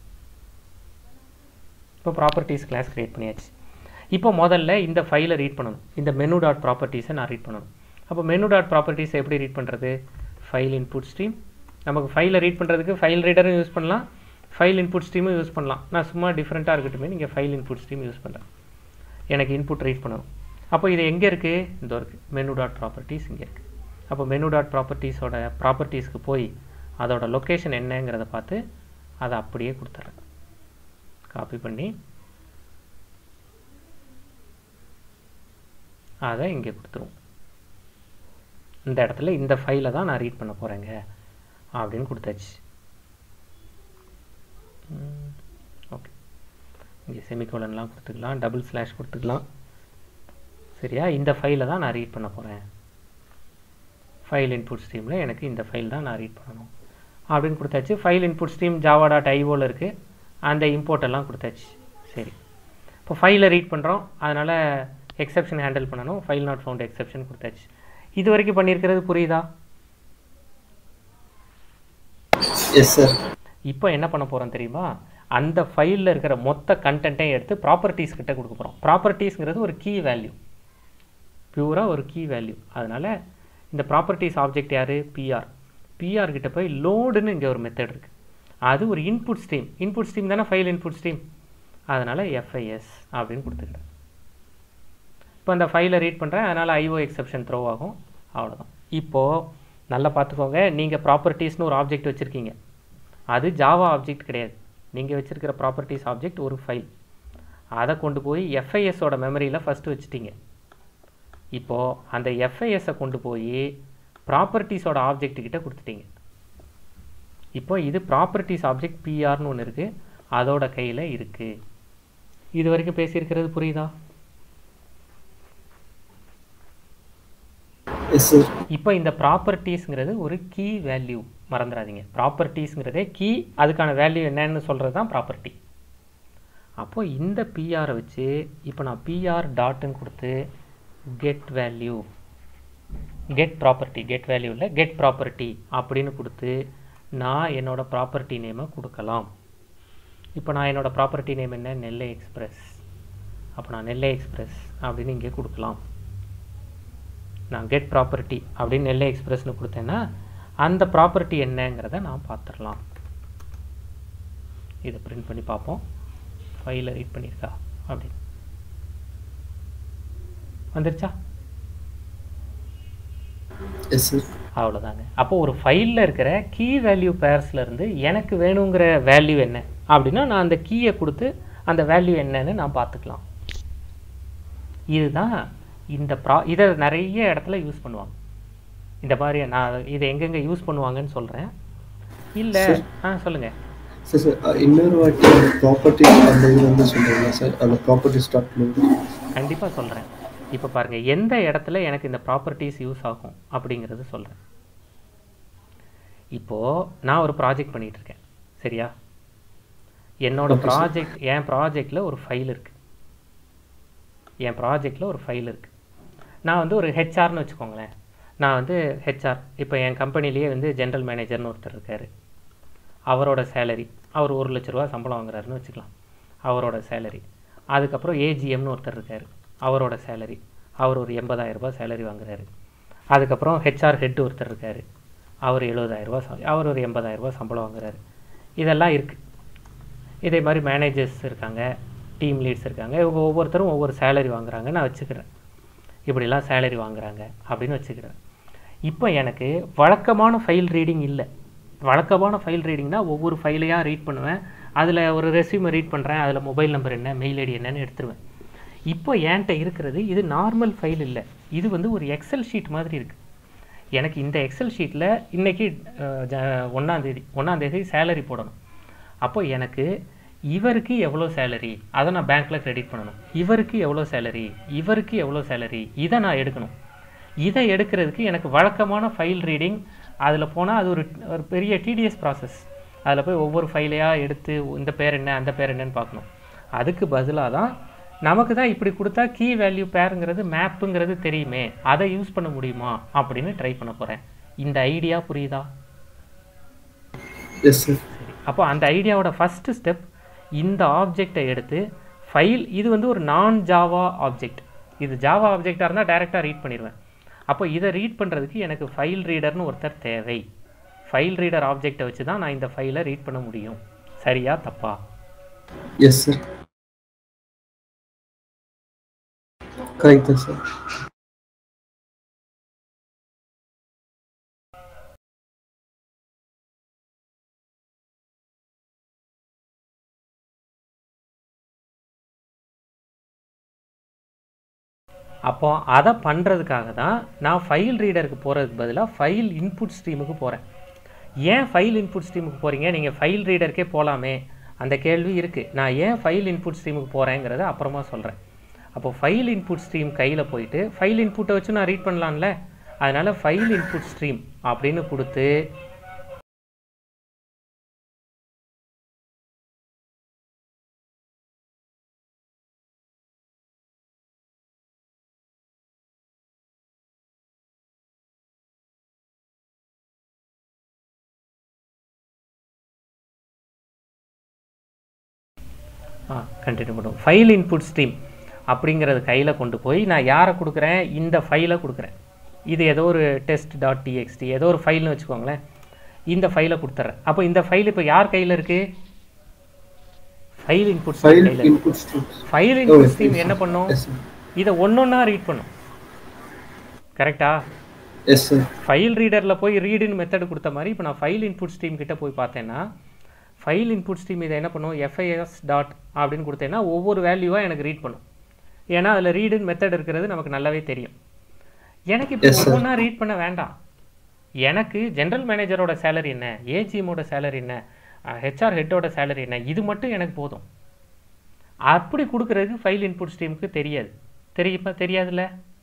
இப்போ ப்ராப்பர்ட்டிஸ் கிளாஸ் க்ரியேட் பண்ணியாச்சு. இப்போ முதல்ல இந்த ஃபைலை ரீட் பண்ணணும். இந்த மெனு டாட் ப்ராப்பர்ட்டிஸை நான் ரீட் பண்ணணும். அப்போ மெனு டாட் ப்ராப்பர்ட்டிஸை எப்படி ரீட் பண்ணுறது? File input stream. நமக்கு ஃபைலை ரீட் பண்ணுறதுக்கு ஃபைல் ரீடரும் யூஸ் பண்ணலாம், ஃபைல் இன்புட் ஸ்ட்ரீமும் யூஸ் பண்ணலாம். நான் சும்மா டிஃப்ரெண்ட்டாக இருக்கட்டுமே நீங்கள் ஃபைல் இன்புட் ஸ்ட்ரீம் யூஸ் பண்ணுறேன். எனக்கு இன்புட் ரீட் பண்ணணும். அப்போ இது எங்கே இருக்குது? இந்த இருக்குது மெனு டாட் ப்ராப்பர்ட்டிஸ் இங்கே இருக்குது. அப்போ மெனு டாட் ப்ராப்பர்ட்டிஸோட ப்ராப்பர்ட்டிஸ்க்கு போய் அதோட லொக்கேஷன் என்னங்கிறத பார்த்து அதை அப்படியே கொடுத்துட்றேன். காப்பி பண்ணி அதை இங்கே கொடுத்துருவோம். இந்த இடத்துல இந்த ஃபைலை தான் நான் ரீட் பண்ண போகிறேங்க அப்படின்னு கொடுத்தாச்சு. ஓகே, இங்கே செமிகோலன்லாம் கொடுத்துக்கலாம், டபுள் ஸ்லாஷ் கொடுத்துக்கலாம். சரியா? இந்த ஃபைலை தான் நான் ரீட் பண்ண போகிறேன். ஃபைல் இன்புட் ஸ்ட்ரீமில் எனக்கு இந்த ஃபைல் தான் நான் ரீட் பண்ணணும் அப்படின்னு கொடுத்தாச்சு. File input stream Java dot ஐஓவில் இருக்குது. அந்த இம்போர்ட்டெல்லாம் கொடுத்தாச்சு. சரி, இப்போ ஃபைலை ரீட் பண்ணுறோம், அதனால் எக்ஸெப்ஷன் ஹேண்டில் பண்ணணும். ஃபைல் நாட் ஃபவுண்ட் எக்ஸெப்ஷன் கொடுத்தாச்சு. இது வரைக்கும் பண்ணியிருக்கிறது புரியுதா? Yes sir. இப்போ என்ன பண்ண போகிறோம் தெரியுமா? அந்த ஃபைலில் இருக்கிற மொத்த கண்டென்ட்டையும் எடுத்து ப்ராப்பர்ட்டிஸ் கிட்ட கொடுக்க போகிறோம். ப்ராப்பர்ட்டிஸ்ங்கிறது ஒரு கீ வேல்யூ, பியூராக ஒரு கீ வேல்யூ. அதனால் இந்த ப்ராப்பர்ட்டிஸ் ஆப்ஜெக்ட் யார்? பிஆர். பிஆர் கிட்ட போய் லோடுன்னு இங்கே ஒரு மெத்தட் இருக்குது. அது ஒரு இன்புட் ஸ்ட்ரீம். இன்புட் ஸ்ட்ரீம் தானே ஃபைல் இன்புட் ஸ்ட்ரீம். அதனால் எஃப்ஐஎஸ் அப்படின்னு கொடுத்துக்கிட்டேன். இப்போ அந்த ஃபைலை ரீட் பண்ணுறேன், அதனால் ஐஓ எக்ஸெப்ஷன் த்ரோ ஆகும். அவ்வளோதான். இப்போது நல்லா பார்த்துக்கோங்க, நீங்கள் ப்ராப்பர்ட்டிஸ்னு ஒரு ஆப்ஜெக்ட் வச்சுருக்கீங்க. அது ஜாவா ஆப்ஜெக்ட் கிடையாது. நீங்கள் வச்சுருக்கிற ப்ராப்பர்ட்டிஸ் ஆப்ஜெக்ட் ஒரு ஃபைல். அதை கொண்டு போய் எஃப்ஐஎஸோட மெமரியில் ஃபஸ்ட்டு வச்சுட்டீங்க. இப்போது அந்த எஃப்ஐஎஸை கொண்டு போய் ப்ராப்பர்ட்டிஸோட ஆப்ஜெக்ட் கிட்ட கொடுத்துட்டீங்க. இப்போ இது ப்ராப்பர்ட்டிஸ் ஆப்ஜெக்ட் பிஆர்னு ஒன்று இருக்குது, அதோட கையில் இருக்குது. இது வரைக்கும் பேசியிருக்கிறது புரியுதா? Yes sir. இப்போ இந்த ப்ராப்பர்ட்டிஸ்ங்கிறது ஒரு கீ வேல்யூ, மறந்துடாதீங்க. ப்ராப்பர்ட்டிஸ்ங்கிறதே கீ, அதுக்கான வேல்யூ என்னன்னு சொல்கிறது தான் ப்ராப்பர்ட்டி. அப்போது இந்த பிஆரை வச்சு இப்போ நான் பிஆர் டாட்டுன்னு கொடுத்து get value, get property, get value இல்லை கெட் ப்ராப்பர்ட்டி அப்படின்னு கொடுத்து நான் என்னோடய ப்ராப்பர்ட்டி நேமை கொடுக்கலாம். இப்போ நான் என்னோடய ப்ராப்பர்ட்டி நேம் என்ன? நெல்லை எக்ஸ்பிரஸ். அப்போ நான் நெல்லை எக்ஸ்பிரஸ் அப்படின்னு இங்கே கொடுக்கலாம். நான் கெட் ப்ராப்பர்ட்டி அப்படின்னு நெல்லை எக்ஸ்பிரஸ்னு கொடுத்தேன்னா அந்த ப்ராப்பர்ட்டி என்னங்கிறத நான் பார்த்துடலாம். இதை பிரிண்ட் பண்ணி பார்ப்போம். ஃபைலை ரீட் பண்ணியிருக்கா அப்படின்னு வந்துருச்சா? Yes sir. அவ்வளோதாங்க. அப்போது ஒரு ஃபைலில் இருக்கிற கீ வேல்யூ பேர்ஸ்லேருந்து எனக்கு வேணுங்கிற வேல்யூ என்ன அப்படின்னா நான் அந்த கீயை கொடுத்து அந்த வேல்யூ என்னன்னு நான் பார்த்துக்கலாம். இதுதான் இந்த ப்ரா இதை நிறைய இடத்துல யூஸ் பண்ணுவாங்க. இந்த மாதிரி நான் இதை எங்கெங்கே யூஸ் பண்ணுவாங்கன்னு சொல்கிறேன். இல்லை ஆ சொல்லுங்கள் சார். சார் இன்னொரு வாட்டி ப்ராப்பர்ட்டிஸ் அந்த இது வந்து சொல்கிறீங்களா சார்? அந்த ப்ராப்பர்ட்டி ஸ்டார்ட் பண்ணி கண்டிப்பாக சொல்கிறேன். இப்போ பாருங்கள், எந்த இடத்துல எனக்கு இந்த ப்ராப்பர்ட்டிஸ் யூஸ் ஆகும் அப்படிங்கிறது சொல்கிறேன். இப்போது நான் ஒரு ப்ராஜெக்ட் பண்ணிகிட்ருக்கேன், சரியா? என்னோடய ப்ராஜெக்ட் என் ப்ராஜெக்டில் ஒரு ஃபைல் இருக்குது. என் ப்ராஜெக்டில் ஒரு ஃபைல் இருக்குது. நான் வந்து ஒரு ஹெச்ஆர்னு வச்சுக்கோங்களேன். நான் வந்து ஹெச்ஆர். இப்போ என் கம்பெனிலேயே வந்து ஜென்ரல் மேனேஜர்னு ஒருத்தர் இருக்கார். அவரோட சேலரி, அவர் ஒரு லட்ச ரூபா சம்பளம் வாங்குறாருன்னு வச்சுக்கலாம். அவரோட சேலரி. அதுக்கப்புறம் ஏஜிஎம்னு ஒருத்தர் இருக்கார். அவரோட சேலரி, அவர் ஒரு எண்பதாயிரம் ரூபாய் சேலரி வாங்குறாரு. அதுக்கப்புறம் ஹெச்ஆர் ஹெட் ஒருத்தர் இருக்கார். அவர் எழுபதாயிரம் ரூபா, அவர் ஒரு எண்பதாயிரம் ரூபா சம்பளம் வாங்குறாரு. இதெல்லாம் இருக்குது. இதே மாதிரி மேனேஜர்ஸ் இருக்காங்க, டீம் லீட்ஸ் இருக்காங்க, இவங்க ஒவ்வொருத்தரும் ஒவ்வொரு சேலரி வாங்குறாங்க நான் வச்சுக்கிறேன், இப்படிலாம் சேலரி வாங்குறாங்க அப்படின்னு வச்சுக்கிறேன். இப்போ எனக்கு வழக்கமான ஃபைல் ரீடிங் இல்லை. வழக்கமான ஃபைல் ரீடிங்னா ஒவ்வொரு ஃபைலையாக ரீட் பண்ணுவேன், அதில் ஒரு ரெஸ்யூமை ரீட் பண்ணுறேன், அதில் மொபைல் நம்பர் என்ன மெயில் ஐடி என்னன்னு எடுத்துருவேன். இப்போ என்கிட்ட இருக்கிறது இது நார்மல் ஃபைல் இல்லை, இது வந்து ஒரு எக்ஸல் ஷீட் மாதிரி இருக்குது. எனக்கு இந்த எக்ஸல் ஷீட்டில் இன்றைக்கி ஒன்றாந்தேதி ஒன்றாந்தேதி சேலரி போடணும். அப்போ எனக்கு இவருக்கு எவ்வளோ சேலரி அதை நான் பேங்க்கில் கிரெடிட் பண்ணணும், இவருக்கு எவ்வளோ சேலரி, இவருக்கு எவ்வளோ சேலரி, இதை நான் எடுக்கணும். இதை எடுக்கிறதுக்கு எனக்கு வழக்கமான ஃபைல் ரீடிங் அதில் போனால் அது ஒரு ஒரு பெரிய டிடிஎஸ் ப்ராசஸ். அதில் போய் ஒவ்வொரு ஃபைலையாக எடுத்து இந்த பேர் என்ன அந்த பேர் என்னன்னு பார்க்கணும். அதுக்கு பதிலாக தான் நமக்கு தான் இப்படி கொடுத்தா கீ வேல்யூ பேருங்கிறது மேப்புங்கிறது தெரியுமே, அதை யூஸ் பண்ண முடியுமா அப்படின்னு ட்ரை பண்ண போகிறேன். இந்த ஐடியா புரியுதா? Yes sir. சரி, அப்போ அந்த ஐடியாவோட ஃபஸ்ட்டு ஸ்டெப் இந்த ஆப்ஜெக்டை எடுத்து ஃபைல், இது வந்து ஒரு நான் ஜாவா ஆப்ஜெக்ட், இது ஜாவா ஆப்ஜெக்டாக இருந்தால் டைரெக்டாக ரீட் பண்ணிடுவேன். அப்போ இதை ரீட் பண்ணுறதுக்கு எனக்கு ஃபைல் ரீடர்னு ஒருத்தர் தேவை. ஃபைல் ரீடர் ஆப்ஜெக்டை வச்சு தான் நான் இந்த ஃபைலை ரீட் பண்ண முடியும். சரியா தப்பா? Yes sir, correct sir. அப்போ அதை பண்ணுறதுக்காக தான் நான் ஃபைல் ரீடருக்கு போகிறதுக்கு பதிலாக ஃபைல் இன்புட் ஸ்ட்ரீமுக்கு போகிறேன். ஏன் ஃபைல் இன்புட் ஸ்ட்ரீமுக்கு போகிறீங்க, நீங்கள் ஃபைல் ரீடருக்கே போகலாமே, அந்த கேள்வி இருக்குது. நான் ஏன் ஃபைல் இன்புட் ஸ்ட்ரீமுக்கு போகிறேங்கிறத அப்புறமா சொல்கிறேன். அப்போ ஃபைல் இன்புட் ஸ்ட்ரீம் கையில் போயிட்டு ஃபைல் இன்புட்டை வச்சு நான் ரீட் பண்ணலாம்ல, அதனால் ஃபைல் இன்புட் ஸ்ட்ரீம் அப்படின்னு கொடுத்து ஆ கண்டினியூ பண்ணுவோம். ஃபைல் இன்புட் ஸ்ட்ரீம் அப்படிங்கிறது கையில் கொண்டு போய் நான் யாரை கொடுக்குறேன், இந்த ஃபைலை கொடுக்குறேன். இது ஏதோ ஒரு டெஸ்ட் டாட் டிஎக்ஸ்டி ஏதோ ஒரு ஃபைல்னு வச்சுக்கோங்களேன், இந்த ஃபைலை கொடுத்துட்றேன். அப்போ இந்த ஃபைல் இப்போ யார் கையில் இருக்குது? ஃபைல் இன்புட் ஸ்ட்ரீம் கையில் இருக்குது. ஃபைல் இன்புட் ஸ்ட்ரீம் என்ன பண்ணும், இதை ஒன்றொன்னா ரீட் பண்ணும். கரெக்டா? Yes sir. ஃபைல் ரீடரில் போய் ரீடுன்னு மெத்தட் கொடுத்த மாதிரி இப்போ நான் ஃபைல் இன்புட் ஸ்ட்ரீம் கிட்ட போய் பார்த்தேன்னா ஃபைல் இன்புட் ஸ்ட்ரீம் இதை என்ன பண்ணும், எஃப்ஐஎஸ் டாட் அப்படின்னு கொடுத்தேன்னா ஒவ்வொரு வேல்யூவாக எனக்கு ரீட் பண்ணும். ஏன்னா அதில் ரீடுன்னு மெத்தட் இருக்கிறது நமக்கு நல்லாவே தெரியும். எனக்கு இப்போ ஒவ்வொன்றா ரீட் பண்ண வேண்டாம். எனக்கு ஜென்ரல் மேனேஜரோட சேலரி என்ன, ஏஜிஎம்மோட சேலரி என்ன, ஹெச்ஆர் ஹெட்டோட சேலரி என்ன, இது மட்டும் எனக்கு போதும். அப்படி கொடுக்குறதுக்கு ஃபைல் இன்புட் ஸ்ட்ரீமுக்கு தெரியாது. தெரியுமா? தெரியாதுல்ல?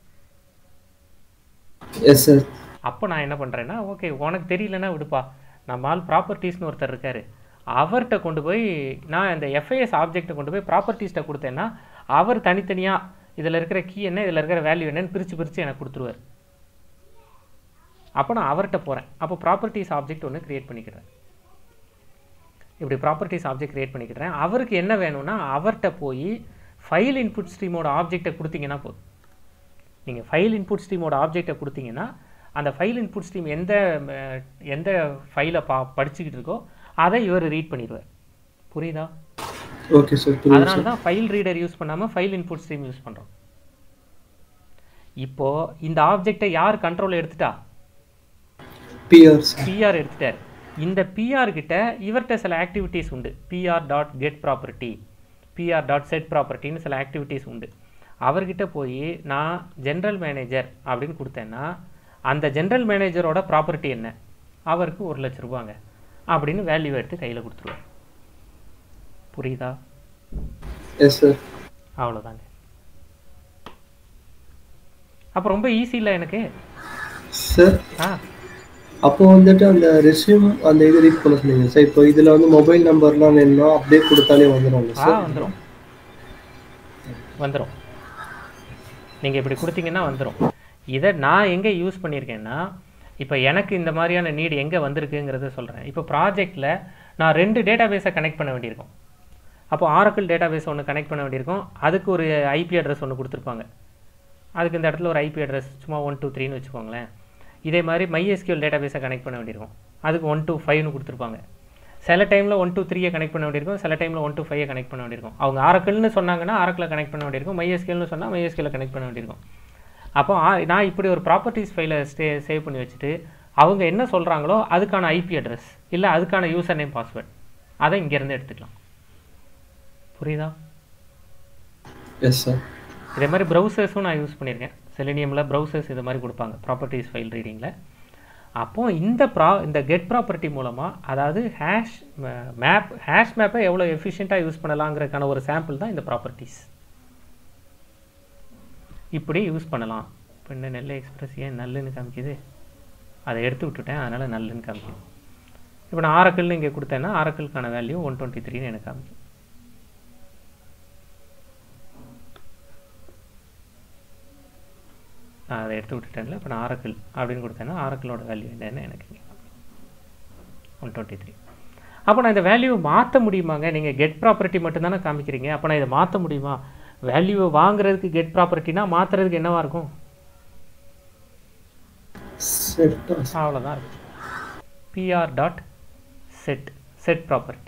Yes sir. அப்போ நான் என்ன பண்ணுறேன்னா, ஓகே உனக்கு தெரியலன்னா விடுப்பா, நம்மால் ப்ராப்பர்ட்டிஸ்னு ஒருத்தர் இருக்கார், அவர்கிட்ட கொண்டு போய் நான் இந்த எஃப்ஐஎஸ் ஆப்ஜெக்டை கொண்டு போய் ப்ராப்பர்ட்டிஸ்ட்டை கொடுத்தேன்னா அவர் தனித்தனியாக இதில் இருக்கிற கீ என்ன, இதில் இருக்கிற வேல்யூ என்னன்னு பிரித்து பிரித்து எனக்கு கொடுத்துருவார். அப்போ நான் அவர்கிட்ட போகிறேன். அப்போ ப்ராப்பர்ட்டிஸ் ஆப்ஜெக்ட் ஒன்று க்ரியேட் பண்ணிக்கிறேன். இப்படி ப்ராப்பர்ட்டிஸ் ஆப்ஜெக்ட் க்ரியேட் பண்ணிக்கிறேன். அவருக்கு என்ன வேணும்னா அவர்கிட்ட போய் ஃபைல் இன்புட் ஸ்ட்ரீமோட ஆப்ஜெக்டை கொடுத்தீங்கன்னா போதும். நீங்கள் ஃபைல் இன்புட் ஸ்ட்ரீமோட ஆப்ஜெக்டை கொடுத்தீங்கன்னா அந்த ஃபைல் இன்புட் ஸ்ட்ரீம் எந்த எந்த ஃபைலை பா படிச்சுக்கிட்டு இருக்கோ அதை இவர் ரீட் பண்ணிடுவார். புரியுதா? Okay sir. அதனால தான் ஃபைல் ரீடர் யூஸ் பண்ணாமல் ஃபைல் இன்புட் ஸ்ட்ரீம் யூஸ் பண்ணுறோம். இப்போது இந்த ஆப்ஜெக்டை யார் கண்ட்ரோல் எடுத்துட்டா? பிஆர் பிஆர் எடுத்துட்டார். இந்த பிஆர் கிட்ட இவர்கிட்ட சில ஆக்டிவிட்டீஸ் உண்டு. PR dot get property, PR dot set ப்ராப்பர்ட்டின்னு சில ஆக்டிவிட்டீஸ் உண்டு. அவர்கிட்ட போய் நான் ஜென்ரல் மேனேஜர் அப்படின்னு கொடுத்தேன்னா அந்த ஜென்ரல் மேனேஜரோட ப்ராப்பர்ட்டி என்ன, அவருக்கு ஒரு லட்ச ரூபாங்க அப்படின்னு வேல்யூ எடுத்து கையில் கொடுத்துருவார். புரியுதா? Yes sir. அவ்வளோதாங்க. அப்போ ரொம்ப ஈஸி இல்லை எனக்கு சார். ஆ அப்போ வந்துட்டு அந்த ரெஸ்யூம் அந்த இது ரீட் பண்ண சொன்னீங்க சார். இப்போ இதில் வந்து மொபைல் நம்பர்லாம் வேணும்னா அப்படியே கொடுத்தாலே வந்துடும் சார்? வந்துடும் வந்துடும் நீங்கள் இப்படி கொடுத்தீங்கன்னா வந்துடும். இதை நான் எங்கே யூஸ் பண்ணியிருக்கேன்னா, இப்போ எனக்கு இந்த மாதிரியான நீடு எங்கே வந்திருக்குங்கிறத சொல்கிறேன். இப்போ ப்ராஜெக்டில் நான் ரெண்டு டேட்டா பேஸை கனெக்ட் பண்ண வேண்டியிருக்கும். அப்போ ஆரக்கிள் டேட்டா பேஸ் ஒன்று கனெக்ட் பண்ண வேண்டியிருக்கும், அதுக்கு ஒரு ஐபி அட்ரஸ் ஒன்று கொடுத்துருப்பாங்க. அதுக்கு இந்த இடத்துல ஒரு ஐபி அட்ரஸ் சும்மா ஒன் டூ த்ரீன்னு வச்சுக்கோங்களேன். இதே மாதிரி மைஎஸ்கியூஎல் டேட்டா பேஸை கனெக்ட் பண்ண வேண்டியிருக்கும், அதுக்கு ஒன் டூ ஃபைவ்னு கொடுத்துருப்பாங்க. சில டைமில் ஒன் டூ த்ரீயை கனெக்ட் பண்ண வேண்டியிருக்கும், சில டைமில் ஒன் டூ ஃபைவை கனெக்ட் பண்ண வேண்டியிருக்கும். அவங்க ஆரக்கிள்னு சொன்னாங்கன்னா ஆரக்கில் கனெக்ட் பண்ண வேண்டியிருக்கும், மைஎஸ்கியூல்னு சொன்னால் மைஎஸ்கியூல கனெக்ட் பண்ண வேண்டியிருக்கும். அப்போ நான் இப்படி ஒரு ப்ராப்பர்ட்டிஸ் ஃபைலை ஸ்டே சேவ் பண்ணி வச்சுட்டு அவங்க என்ன சொல்கிறாங்களோ அதுக்கான ஐபி அட்ரஸ் இல்லை அதுக்கான யூசர் நேம் பாஸ்வேர்ட் அதை இங்கேருந்து எடுத்துக்கலாம். புரியுதா? Yes sir. இதே மாதிரி ப்ரௌசர்ஸும் நான் யூஸ் பண்ணியிருக்கேன். செலினியமில் ப்ரௌசர்ஸ் இது மாதிரி கொடுப்பாங்க ப்ராப்பர்ட்டிஸ் ஃபைல் ரீடிங்கில். அப்போது இந்த ப்ரா இந்த கெட் ப்ராப்பர்ட்டி மூலமாக அதாவது ஹேஷ் மேப் ஹேஷ் மேப்பை எவ்வளோ எஃபிஷியண்ட்டாக யூஸ் பண்ணலாங்கிறதுக்கான ஒரு சாம்பிள் தான் இந்த ப்ராப்பர்ட்டிஸ். இப்படி யூஸ் பண்ணலாம். இப்போ இந்த நெல்லை எக்ஸ்பிரஸ் ஏன் நல்லுன்னு காமிக்குது, அதை எடுத்து விட்டுட்டேன், அதனால் நல்லுன்னு காமிக்குது. இப்போ நான் ஆரக்கிள்னு இங்கே கொடுத்தேன்னா ஆரக்கிள்கான வேல்யூ ஒன் டுவெண்ட்டி த்ரீன்னு எனக்கு காமிக்கும். நான் அதை எடுத்து விட்டுட்டேன்ல. இப்போ நான் ஆரக்கிள் அப்படின்னு கொடுத்தேன்னா ஆரக்கிளோட வேல்யூ என்னன்னு எனக்கு ஒன் டுவெண்ட்டி த்ரீ. அப்போ நான் இந்த வேல்யூவை மாற்ற முடியுமாங்க? நீங்கள் கெட் ப்ராப்பர்ட்டி மட்டும்தானே காமிக்கிறீங்க. அப்போ நான் இதை மாற்ற முடியுமா? வேல்யூவை வாங்குறதுக்கு கெட் ப்ராப்பர்ட்டினா மாற்றுறதுக்கு என்னவா இருக்கும்? அவ்வளோதான் இருக்கு. PR dot set set property.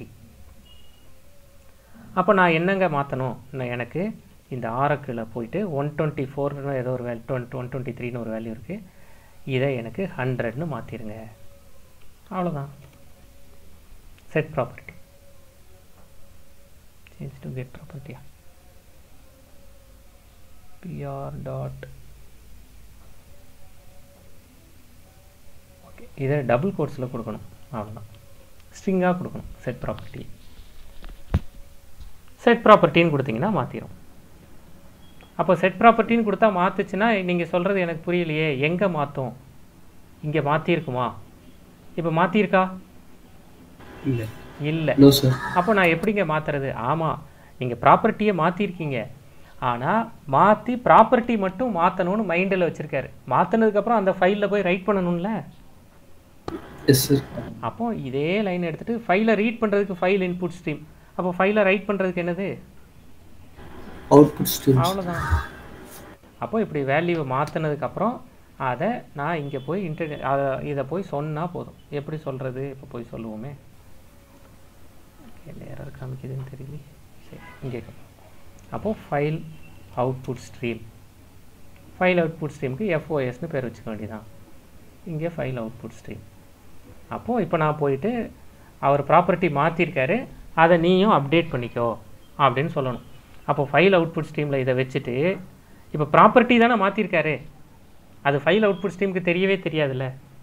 அப்போ நான் என்னங்க மாற்றணும்? நான் எனக்கு இந்த ஆரக்கில் போயிட்டு ஒன் டுவெண்ட்டி ஃபோர்னு ஏதோ ஒரு வேல்யூ டுவெண்ட் ஒன் டுவெண்ட்டி த்ரீன்னு ஒரு வேல்யூ இருக்குது, இதை எனக்கு ஹண்ட்ரட்னு மாற்றிடுங்க. அவ்வளோதான். Set property change to get ப்ராப்பர்ட்டியா பிஆர் டாட் ஓகே, இதை டபுள் கோட்ஸில் கொடுக்கணும். அவ்வளோதான். ஸ்ட்ரிங்காக கொடுக்கணும் செட் ப்ராப்பர்ட்டி. செட் ப்ராப்பர்ட்டின்னு கொடுத்தீங்கன்னா மாற்றிடும். அப்போ செட் ப்ராப்பர்ட்டின்னு கொடுத்தா மாற்றுச்சுன்னா நீங்கள் சொல்கிறது எனக்கு புரியலையே, எங்கே மாற்றும்? இங்கே மாற்றிருக்குமா? இப்போ மாற்றிருக்கா? இல்லை இல்லை. No sir. அப்போ நான் எப்படிங்க மாற்றுறது? ஆமாம், நீங்கள் ப்ராப்பர்ட்டியை மாற்றிருக்கீங்க, ஆனால் மாற்றி ப்ராப்பர்ட்டி மட்டும் மாற்றணும்னு மைண்டில் வச்சுருக்காரு. மாற்றினதுக்கப்புறம் அந்த ஃபைலில் போய் ரைட் பண்ணணும்ல. Yes sir. அப்போ இதே லைன் எடுத்துகிட்டு ஃபைலை ரீட் பண்ணுறதுக்கு ஃபைல் இன்புட் ஸ்ட்ரீம், அப்போ ஃபைலை ரைட் பண்ணுறதுக்கு என்னது? Output stream. அவ்வளோதான். அப்போ இப்படி வேல்யூவை மாற்றினதுக்கப்புறம் அதை நான் இங்கே போய் இன்டர் அதை இதை போய் சொன்னால் போதும். எப்படி சொல்கிறது? இப்போ போய் சொல்லுவோமே. என்ன எரர் காமிக்குதுன்னு தெரியல. சரி, இங்கே அப்போது file output stream, file output ஸ்ட்ரீமுக்கு எஃப்ஓஎஸ்னு பேர் வச்சுக்க வேண்டியதான். இங்கே ஃபைல் அவுட்புட் ஸ்ட்ரீம். அப்போது இப்போ நான் போயிட்டு அவர் ப்ராப்பர்ட்டி மாற்றிருக்காரு, அதை நீயும் அப்டேட் பண்ணிக்கோ அப்படின்னு சொல்லணும். அப்போ ஃபைல் அவுட்புட் ஸ்ட்ரீமில் இதை வச்சுட்டு இப்போ ப்ராப்பர்ட்டி தானே மாற்றிருக்காரு, அது ஃபைல் அவுட்புட் ஸ்ட்ரீமுக்கு தெரியவே தெரியாதுல்ல.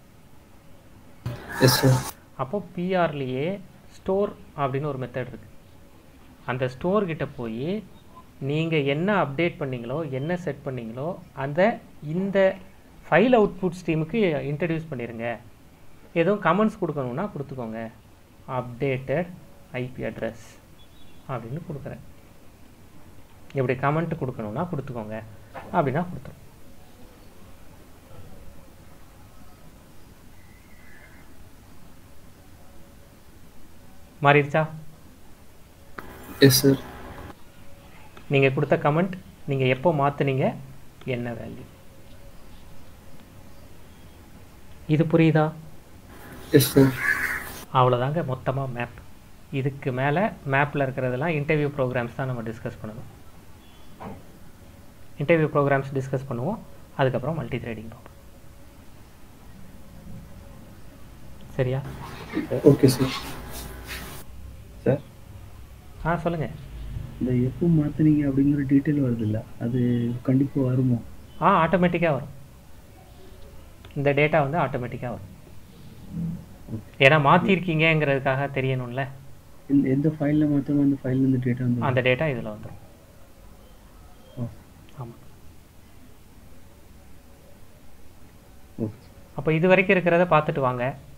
Yes sir. அப்போ பிஆர்லேயே ஸ்டோர் அப்படின்னு ஒரு மெத்தட் இருக்குது. அந்த ஸ்டோர்கிட்ட போய் நீங்கள் என்ன அப்டேட் பண்ணீங்களோ என்ன செட் பண்ணீங்களோ அந்த இந்த ஃபைல் அவுட்புட் ஸ்ட்ரீமுக்கு இன்ட்ரடியூஸ் பண்ணிடுங்க. எதுவும் கமெண்ட்ஸ் கொடுக்கணுன்னா கொடுத்துக்கோங்க. அப்டேட்டட் ஐபி அட்ரஸ் அப்படின்னு கொடுக்குறேன். எப்படி கமெண்ட் கொடுக்கணும்னா கொடுத்துக்கோங்க அப்படின்னா கொடுத்துரும். மாறிடுச்சா? Yes sir. நீங்கள் கொடுத்த கமெண்ட் நீங்கள் எப்போ மாற்றுனீங்க, என்ன வேல்யூ, இது புரியுதா? Yes sir. அவ்வளோதாங்க மொத்தமாக மேப். இதுக்கு மேலே மேப்பில் இருக்கிறதெல்லாம் இன்டர்வியூ ப்ரோக்ராம்ஸ் தான் நம்ம டிஸ்கஸ் பண்ணணும். இன்டர்வியூ ப்ரோக்ராம்ஸ் டிஸ்கஸ் பண்ணுவோம், அதுக்கப்புறம் மல்டி த்ரெடிங் பார்ப்போம். சரியா? Okay sir. சார் ஆ சொல்லுங்கள். இந்த எப்போ மாற்றினீங்க அப்படிங்கிற டீட்டெயில் வருது இல்லை, அது கண்டிப்பாக வருமோ? ஆ ஆட்டோமேட்டிக்காக வரும். இந்த டேட்டா வந்து ஆட்டோமேட்டிக்காக வரும். ஏன்னா மாற்றிருக்கீங்கிறதுக்காக தெரியணும்ல. எந்த எந்த ஃபைலில் மாற்றணும் அந்த ஃபைலில் இந்த டேட்டா வந்து அந்த டேட்டா இதில் வந்துடும். ஆமாம். ஓகே. அப்போ இது வரைக்கும் இருக்கிறத பார்த்துட்டு வாங்க.